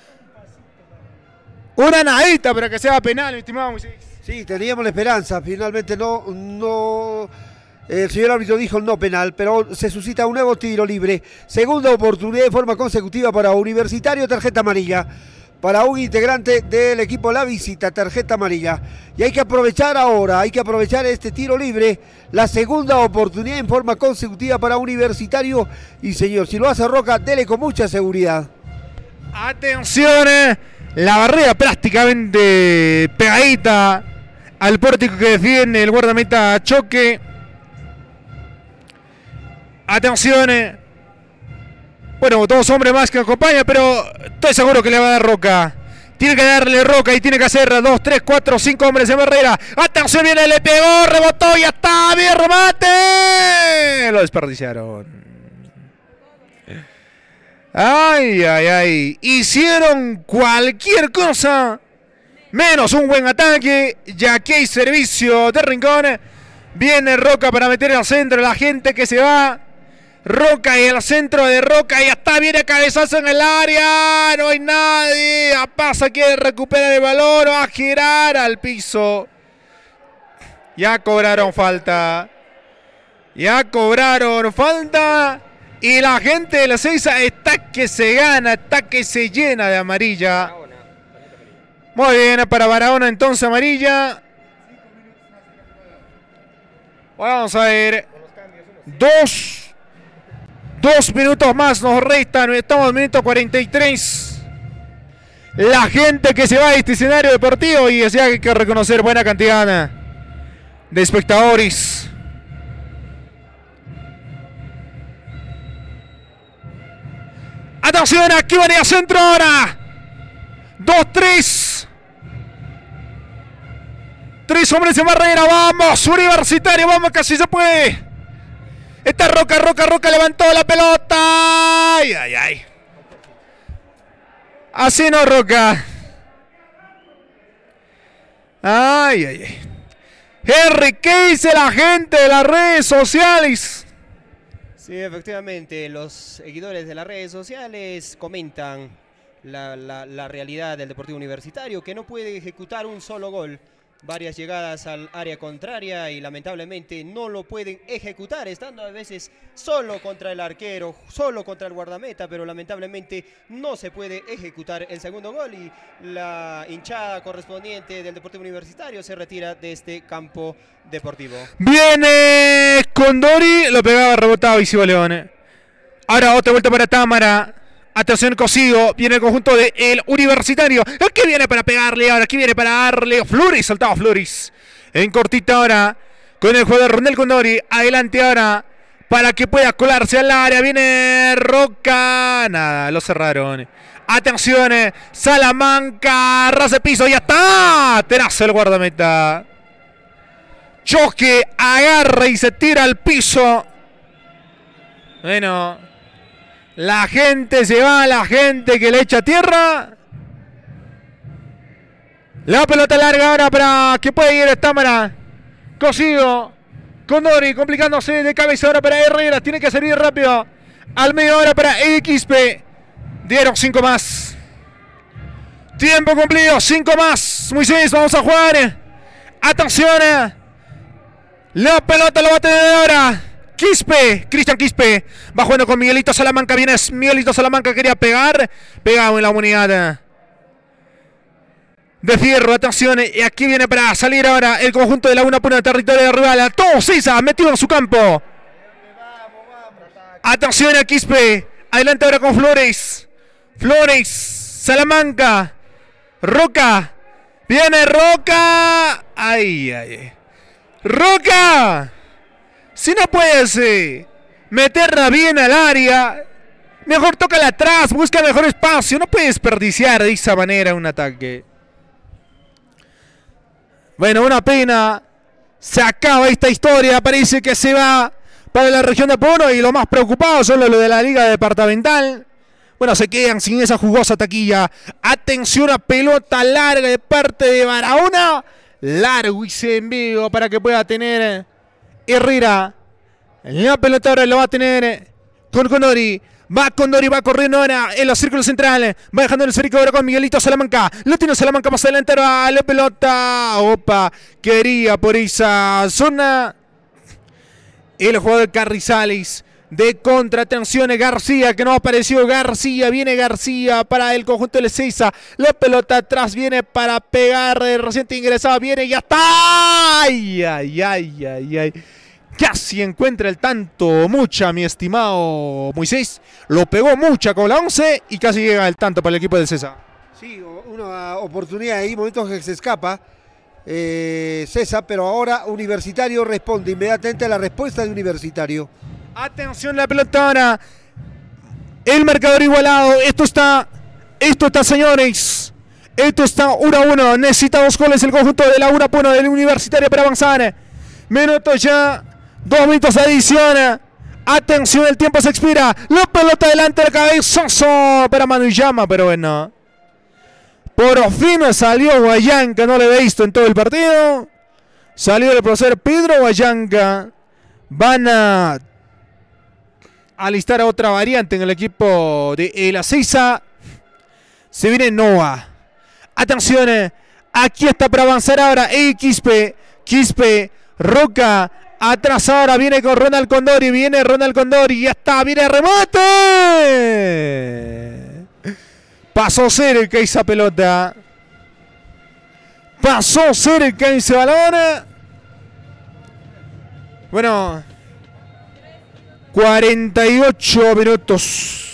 [SPEAKER 2] Una nadita para que sea penal, mi estimado Moisés.
[SPEAKER 3] Sí, teníamos la esperanza. Finalmente no... no... El señor árbitro dijo no penal, pero se suscita un nuevo tiro libre. Segunda oportunidad de forma consecutiva para Universitario, tarjeta amarilla. Para un integrante del equipo La Visita, tarjeta amarilla. Y hay que aprovechar ahora, hay que aprovechar este tiro libre. La segunda oportunidad en forma consecutiva para Universitario. Y señor, si lo hace Roca, dele con mucha seguridad.
[SPEAKER 2] Atención, la barrera prácticamente pegadita al pórtico que defiende el guardameta Choque. Atención. Bueno, dos hombres más que acompañan, pero estoy seguro que le va a dar Roca. Tiene que darle Roca y tiene que hacer dos, tres, cuatro, cinco hombres en barrera. Atención, viene, le pegó, rebotó, ya está, bien, remate. Lo desperdiciaron. Ay, ay, ay. Hicieron cualquier cosa menos un buen ataque, ya que hay servicio de Rincón. Viene Roca para meter al centro, la gente que se va. Roca y el centro de Roca, y hasta viene cabezazo en el área, no hay nadie, a pasa, quiere recuperar el balón, va a girar al piso. Ya cobraron falta, ya cobraron falta, y la gente de la Seiza está que se gana, está que se llena de amarilla. Muy bien, para Barahona entonces amarilla. Vamos a ver, dos... Dos minutos más nos restan, estamos en el minuto cuarenta y tres. La gente que se va a este escenario deportivo, y decía que hay que reconocer buena cantidad de espectadores. Atención, aquí venía centro ahora. dos tres. Tres hombres en barrera. Vamos, Universitario. Vamos, que así se puede. Está Roca, Roca, Roca. Levantó la pelota. Ay, ay, ay. Así no, Roca. Ay, ay, ay. Henry, ¿qué dice la gente de las redes sociales?
[SPEAKER 1] Sí, efectivamente, los seguidores de las redes sociales comentan la, la, la realidad del Deportivo Universitario, que no puede ejecutar un solo gol. Varias llegadas al área contraria y lamentablemente no lo pueden ejecutar, estando a veces solo contra el arquero, solo contra el guardameta, pero lamentablemente no se puede ejecutar el segundo gol y la hinchada correspondiente del Deportivo Universitario se retira de este campo deportivo.
[SPEAKER 2] Viene Condori, lo pegaba, rebotaba y se iba León. Ahora otra vuelta para Támara. Atención, Cosido, viene el conjunto del Universitario. Aquí viene para pegarle ahora, aquí viene para darle. Flores, saltaba Flores. En cortita ahora, con el jugador Ronel Condori. Adelante ahora, para que pueda colarse al área. Viene Roca. Nada, lo cerraron. Atención, Salamanca. Ras de piso, ya está. Terazo el guardameta. Choque, agarra y se tira al piso. Bueno. La gente se va, la gente que le echa tierra. La pelota larga ahora para que pueda ir Támara. Cosido. Condori complicándose de cabeza ahora para Herrera. Tiene que salir rápido. Al medio ahora para X P. Dieron cinco más. Tiempo cumplido, cinco más. Moisés, vamos a jugar. Atención. La pelota la va a tener ahora Quispe, Cristian Quispe, va jugando con Miguelito Salamanca, viene Miguelito Salamanca, quería pegar, pegado en la unidad de Fierro, atención, y aquí viene para salir ahora el conjunto de Laguna Puna, territorio de rival, todo Sisa, metido en su campo, atención a Quispe, adelante ahora con Flores, Flores, Salamanca, Roca, viene Roca, ay, ay, Roca. Si no puedes eh, meterla bien al área, mejor tócala atrás, busca mejor espacio. No puedes desperdiciar de esa manera un ataque. Bueno, una pena. Se acaba esta historia. Parece que se va para la región de Puno y lo más preocupado son lo de la liga departamental. Bueno, se quedan sin esa jugosa taquilla. Atención a pelota larga de parte de Barahona. Largo y se envío para que pueda tener Herrera. La pelota ahora lo va a tener con Condori. Va Condori, va corriendo ahora en los círculos centrales. Va dejando el esférico ahora con Miguelito Salamanca. Lo tiene Salamanca más adelante ahora. La pelota. Opa. Quería por esa zona el jugador Carrizales. De contra, atención, García, que no ha aparecido García, viene García para el conjunto de Ezeiza, la pelota atrás viene para pegar, el reciente ingresado, viene y ya está, ay, ay, ay, ay, ay, casi encuentra el tanto, mucha, mi estimado Moisés, lo pegó mucha con la once y casi llega el tanto para el equipo de César.
[SPEAKER 3] Sí, una oportunidad ahí, momentos que se escapa eh, César, pero ahora Universitario responde inmediatamente a la respuesta de Universitario.
[SPEAKER 2] Atención la pelota ahora. El marcador igualado. Esto está. Esto está, señores. Esto está uno a uno. Necesita dos goles el conjunto de Laguna Puno del Universitario para avanzar. Minuto ya. Dos minutos de adición. Atención, el tiempo se expira. La pelota delante del cabezazo para Manuyama, pero bueno. Por fin salió Guayanca. No le he visto en todo el partido. Salió el profesor Pedro Guayanca. Van a alistar a otra variante en el equipo de El Ezeiza. Se viene Noah. Atención, aquí está para avanzar ahora Ey, Quispe, Quispe, Roca, atrás ahora viene con Ronald Condori, viene Ronald Condori, ya está, viene remate. Pasó cerca esa pelota. Pasó cerca ese balón. Bueno, cuarenta y ocho minutos.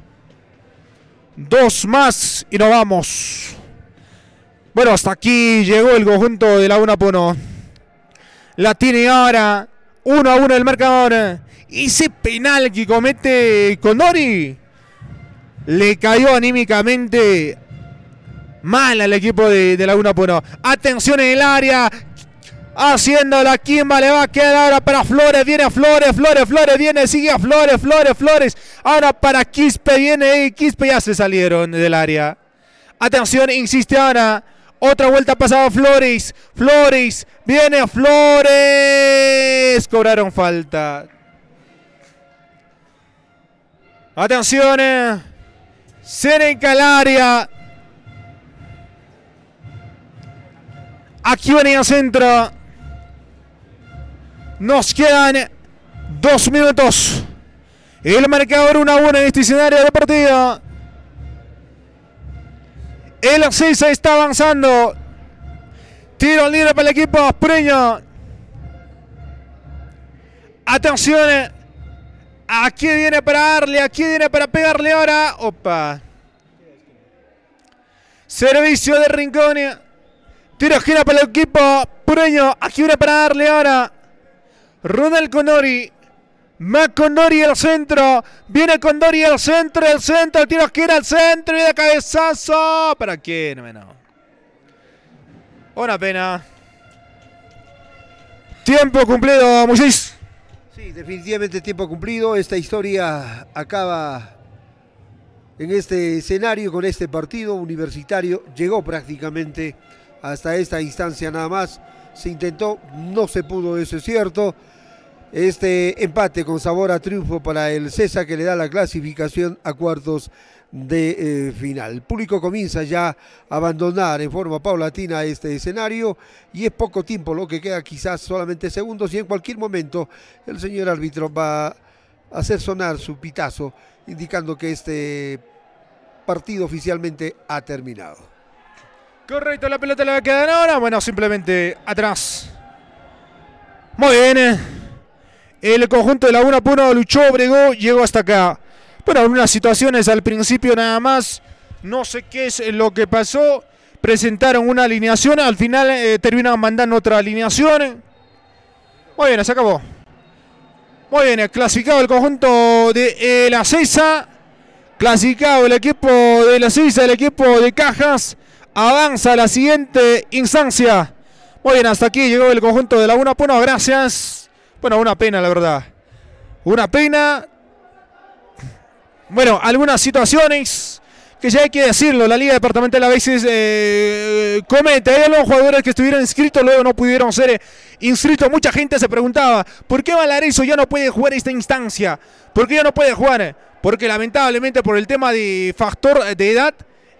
[SPEAKER 2] Dos más y nos vamos. Bueno, hasta aquí llegó el conjunto de Laguna Puno. La tiene ahora. Uno a uno el marcador. Ese penal que comete Condori. le cayó anímicamente mal al equipo de, de Laguna Puno. Atención en el área. Haciendo la Kimba, le va a quedar ahora para Flores, viene Flores, Flores, Flores, viene, sigue a Flores, Flores, Flores. Ahora para Quispe, viene y Quispe ya se salieron del área. Atención, insiste ahora. Otra vuelta pasada Flores, Flores, viene Flores. Cobraron falta. Atención, eh. Seneca al área. Aquí venía centro. Nos quedan dos minutos. El marcador uno a uno en este escenario de partido. El Ezeiza está avanzando. Tiro libre para el equipo aspreño. Atención. Aquí viene para darle, aquí viene para pegarle ahora. Opa. Servicio de Rincón. Tiro gira para el equipo pureño. Aquí viene para darle ahora. Ronald Condori. Más Condori al centro. Viene Condori al centro. El centro. El tiro gira al centro. Y de cabezazo. ¿Para quién? Bueno. Una pena. Tiempo cumplido, Moisés.
[SPEAKER 3] Sí, definitivamente tiempo cumplido. Esta historia acaba en este escenario con este partido universitario. Llegó prácticamente hasta esta instancia nada más. Se intentó, no se pudo, eso es cierto. Este empate con sabor a triunfo para el Cesa, que le da la clasificación a cuartos de eh, final. El público comienza ya a abandonar en forma paulatina este escenario y es poco tiempo lo que queda, quizás solamente segundos, y en cualquier momento el señor árbitro va a hacer sonar su pitazo indicando que este partido oficialmente ha terminado.
[SPEAKER 2] Correcto, la pelota le va a quedar ahora. Bueno, simplemente atrás. Muy bien. El conjunto de Laguna Puno luchó, bregó, llegó hasta acá. Bueno, en unas situaciones al principio nada más. No sé qué es lo que pasó. Presentaron una alineación. Al final eh, terminaron mandando otra alineación. Muy bien, se acabó. Muy bien, clasificado el conjunto de eh, la Ezeiza. Clasificado el equipo de la Ezeiza, el equipo de Cajas. Avanza a la siguiente instancia. Muy bien, hasta aquí llegó el conjunto de Laguna Puno. Gracias. Bueno, una pena, la verdad. Una pena. Bueno, algunas situaciones que ya hay que decirlo. La Liga Departamental a veces eh, comete. Hay algunos jugadores que estuvieron inscritos, luego no pudieron ser eh, inscritos. Mucha gente se preguntaba, ¿por qué Valaraíso ya no puede jugar esta instancia? ¿Por qué ya no puede jugar? Porque lamentablemente por el tema de factor de edad,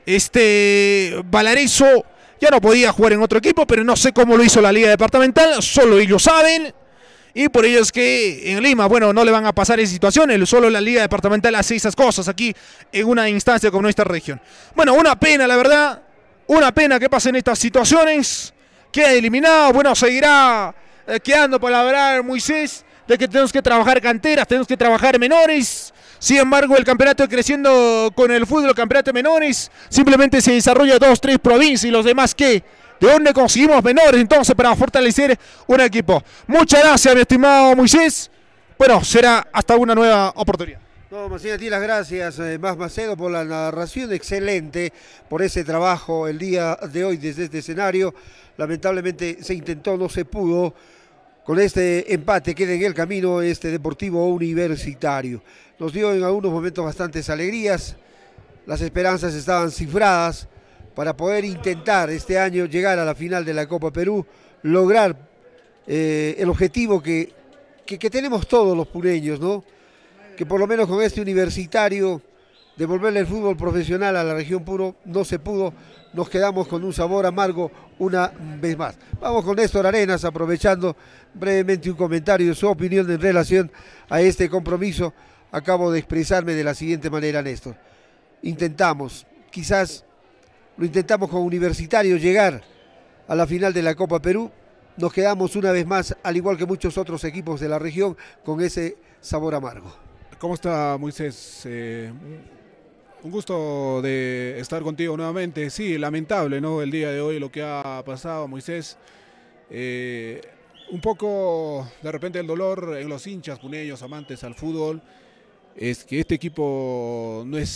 [SPEAKER 2] este Valaraíso ya no podía jugar en otro equipo, pero no sé cómo lo hizo la Liga Departamental, solo ellos saben. Y por ello es que en Lima, bueno, no le van a pasar esas situaciones. Solo la Liga Departamental hace esas cosas aquí en una instancia como nuestra región. Bueno, una pena, la verdad. Una pena que pasen estas situaciones. Queda eliminado. Bueno, seguirá eh, quedando para hablar Moisés de que tenemos que trabajar canteras, tenemos que trabajar menores. Sin embargo, el campeonato creciendo con el fútbol, el campeonato de menores, simplemente se desarrolla dos, tres provincias y los demás, ¿qué? ¿De dónde conseguimos menores entonces para fortalecer un equipo? Muchas gracias, mi estimado Moisés. Bueno, será hasta una nueva oportunidad.
[SPEAKER 3] No, más bien a ti las gracias, eh, más Macedo, por la narración excelente, por ese trabajo el día de hoy desde este escenario. Lamentablemente se intentó, no se pudo. Con este empate queda en el camino este Deportivo Universitario. Nos dio en algunos momentos bastantes alegrías. Las esperanzas estaban cifradas para poder intentar este año llegar a la final de la Copa Perú, lograr eh, el objetivo que, que, que tenemos todos los puneños, ¿no? Que por lo menos con este Universitario, devolverle el fútbol profesional a la región Puno no se pudo. Nos quedamos con un sabor amargo una vez más. Vamos con Néstor Arenas, aprovechando brevemente un comentario, su opinión en relación a este compromiso. Acabo de expresarme de la siguiente manera, Néstor. Intentamos, quizás lo intentamos con Universitario, llegar a la final de la Copa Perú. Nos quedamos una vez más, al igual que muchos otros equipos de la región, con ese sabor amargo.
[SPEAKER 4] ¿Cómo está, Moisés? Eh, un gusto de estar contigo nuevamente. Sí, lamentable, ¿no? El día de hoy lo que ha pasado, Moisés. Eh, un poco, de repente, el dolor en los hinchas puneños, amantes al fútbol, es que este equipo no es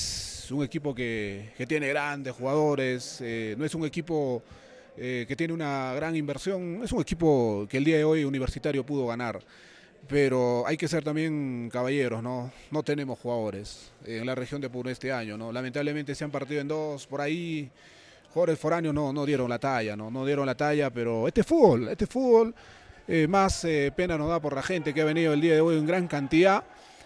[SPEAKER 4] es un equipo que, que tiene grandes jugadores, eh, no es un equipo eh, que tiene una gran inversión, es un equipo que el día de hoy Universitario pudo ganar. Pero hay que ser también caballeros, ¿no? No tenemos jugadores en la región de Puno este año, ¿no? Lamentablemente se han partido en dos, por ahí jugadores foráneos no, no dieron la talla, ¿no? No dieron la talla, pero este fútbol, este fútbol, eh, más eh, pena nos da por la gente que ha venido el día de hoy en gran cantidad.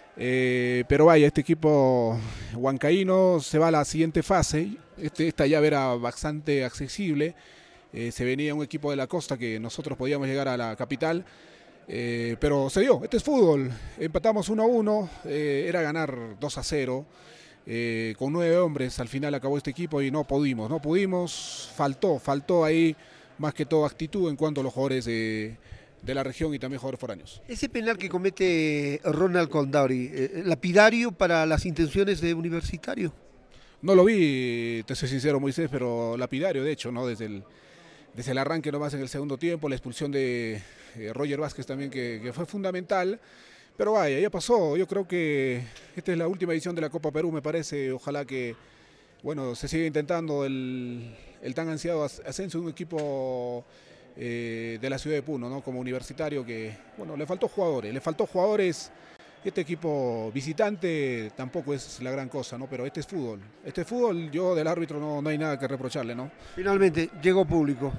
[SPEAKER 4] Eh, pero vaya, este equipo huancaíno se va a la siguiente fase, este, esta llave era bastante accesible, eh, se venía un equipo de la costa que nosotros podíamos llegar a la capital. Eh, pero se dio, este es fútbol, empatamos uno a uno, eh, era ganar dos a cero, eh, con nueve hombres al final acabó este equipo y no pudimos, no pudimos, faltó, faltó ahí más que todo actitud en cuanto a los jugadores de, de la región y también jugadores foráneos.
[SPEAKER 3] Ese penal que comete Ronald Condauri, eh, lapidario para las intenciones de Universitario.
[SPEAKER 4] No lo vi, te soy sincero Moisés, pero lapidario de hecho, ¿no? Desde el, desde el arranque nomás en el segundo tiempo, la expulsión de eh, Roger Vázquez también que, que fue fundamental, pero vaya, ya pasó, yo creo que esta es la última edición de la Copa Perú me parece, ojalá que bueno, se siga intentando el, el tan ansiado ascenso de un equipo eh, de la ciudad de Puno, ¿no? Como Universitario que, bueno, le faltó jugadores, le faltó jugadores. Este equipo visitante tampoco es la gran cosa, ¿no? Pero este es fútbol. Este es fútbol, yo del árbitro no, no hay nada que reprocharle, ¿no?
[SPEAKER 3] Finalmente, llegó público.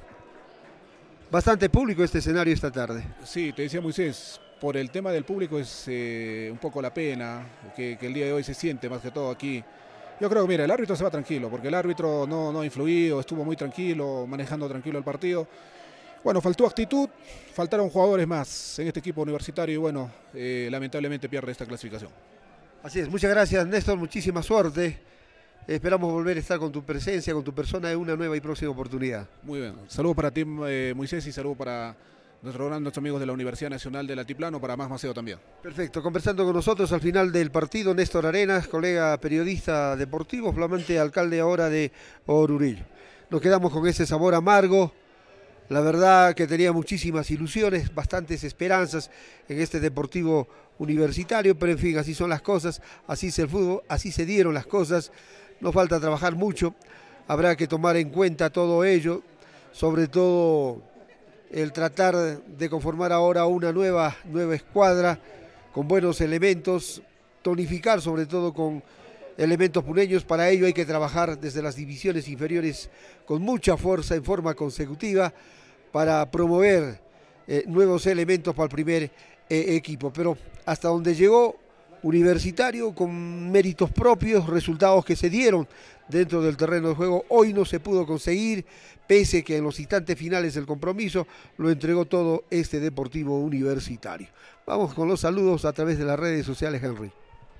[SPEAKER 3] Bastante público este escenario esta tarde.
[SPEAKER 4] Sí, te decía Moisés, por el tema del público es eh, un poco la pena que, que el día de hoy se siente más que todo aquí. Yo creo que, mira, el árbitro se va tranquilo, porque el árbitro no, no ha influido, estuvo muy tranquilo, manejando tranquilo el partido. Bueno, faltó actitud, faltaron jugadores más en este equipo universitario y bueno, eh, lamentablemente pierde esta clasificación.
[SPEAKER 3] Así es, muchas gracias Néstor, muchísima suerte. Esperamos volver a estar con tu presencia, con tu persona en una nueva y próxima oportunidad.
[SPEAKER 4] Muy bien, saludos para ti eh, Moisés y saludos para nuestros grandes amigos de la Universidad Nacional del Altiplano, para más Maceo también.
[SPEAKER 3] Perfecto, conversando con nosotros al final del partido Néstor Arenas, colega periodista deportivo, flamante alcalde ahora de Oruro. Nos quedamos con ese sabor amargo. La verdad que tenía muchísimas ilusiones, bastantes esperanzas en este Deportivo Universitario, pero en fin, así son las cosas, así es el fútbol, así se dieron las cosas, nos falta trabajar mucho, habrá que tomar en cuenta todo ello, sobre todo el tratar de conformar ahora una nueva, nueva escuadra con buenos elementos, tonificar sobre todo con elementos puneños. Para ello hay que trabajar desde las divisiones inferiores con mucha fuerza en forma consecutiva para promover eh, nuevos elementos para el primer eh, equipo. Pero hasta donde llegó Universitario, con méritos propios, resultados que se dieron dentro del terreno de juego, hoy no se pudo conseguir, pese que en los instantes finales del compromiso lo entregó todo este Deportivo Universitario. Vamos con los saludos a través de las redes sociales, Henry.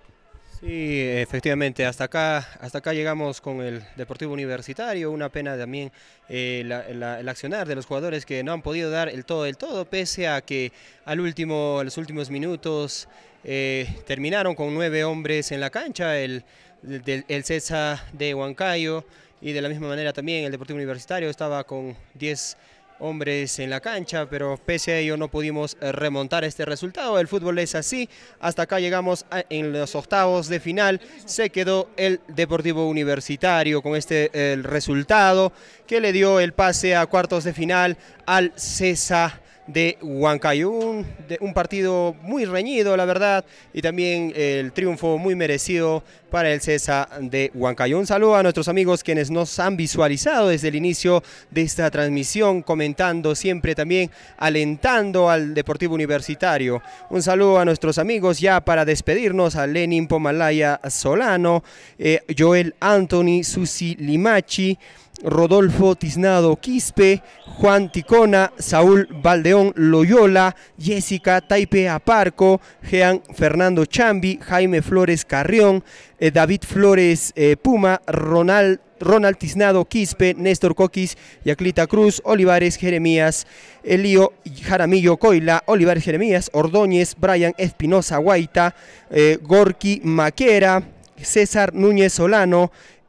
[SPEAKER 1] Sí, efectivamente, hasta acá, hasta acá llegamos con el Deportivo Universitario. Una pena también eh, la, la, el accionar de los jugadores que no han podido dar el todo del todo, pese a que al último, a los últimos minutos eh, terminaron con nueve hombres en la cancha, el, el, el César de Huancayo, y de la misma manera también el Deportivo Universitario estaba con diez hombres en la cancha, pero pese a ello no pudimos remontar este resultado. El fútbol es así, hasta acá llegamos a, en los octavos de final, se quedó el Deportivo Universitario con este el resultado que le dio el pase a cuartos de final al César de Huancayo, un, de, un partido muy reñido la verdad, y también el triunfo muy merecido para el César de Huancayo. Un saludo a nuestros amigos quienes nos han visualizado desde el inicio de esta transmisión, comentando siempre también, alentando al Deportivo Universitario. Un saludo a nuestros amigos ya para despedirnos, a Lenin Pomalaya Solano, eh, Joel Anthony Susi Limachi, Rodolfo Tiznado Quispe, Juan Ticona, Saúl Valdeón Loyola, Jessica Taipe Aparco, Jean Fernando Chambi, Jaime Flores Carrión, eh, David Flores eh, Puma, Ronald, Ronald Tiznado Quispe, Néstor Coquis, Yaclita Cruz, Olivares Jeremías, Elío Jaramillo Coila, Olivares Jeremías, Ordóñez, Brian Espinosa Guaita, eh, Gorky Maquera, César Núñez Solano,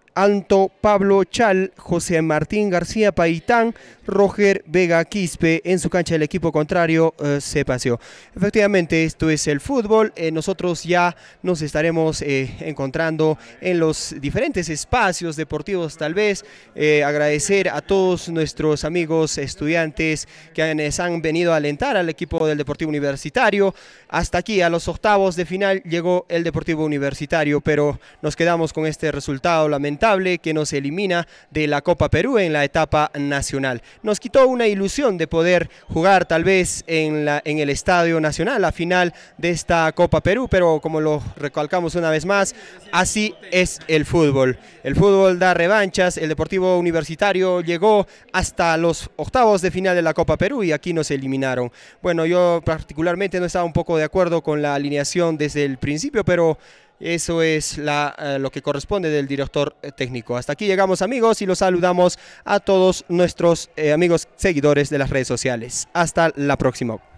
[SPEAKER 1] Anto Pablo Chal, José Martín García Paitán, Roger Vega Quispe. En su cancha el equipo contrario eh, se paseó. Efectivamente, esto es el fútbol. Eh, nosotros ya nos estaremos eh, encontrando en los diferentes espacios deportivos tal vez. Eh, agradecer a todos nuestros amigos estudiantes que han, han venido a alentar al equipo del Deportivo Universitario. Hasta aquí, a los octavos de final, llegó el Deportivo Universitario, pero nos quedamos con este resultado lamentable que nos elimina de la Copa Perú en la etapa nacional. Nos quitó una ilusión de poder jugar tal vez en, la, en el Estadio Nacional la final de esta Copa Perú, pero como lo recalcamos una vez más, así es el fútbol. El fútbol da revanchas. El Deportivo Universitario llegó hasta los octavos de final de la Copa Perú y aquí nos eliminaron. Bueno, yo particularmente no estaba un poco de acuerdo con la alineación desde el principio, pero eso es la, eh, lo que corresponde del director técnico. Hasta aquí llegamos, amigos, y los saludamos a todos nuestros eh, amigos seguidores de las redes sociales. Hasta la próxima.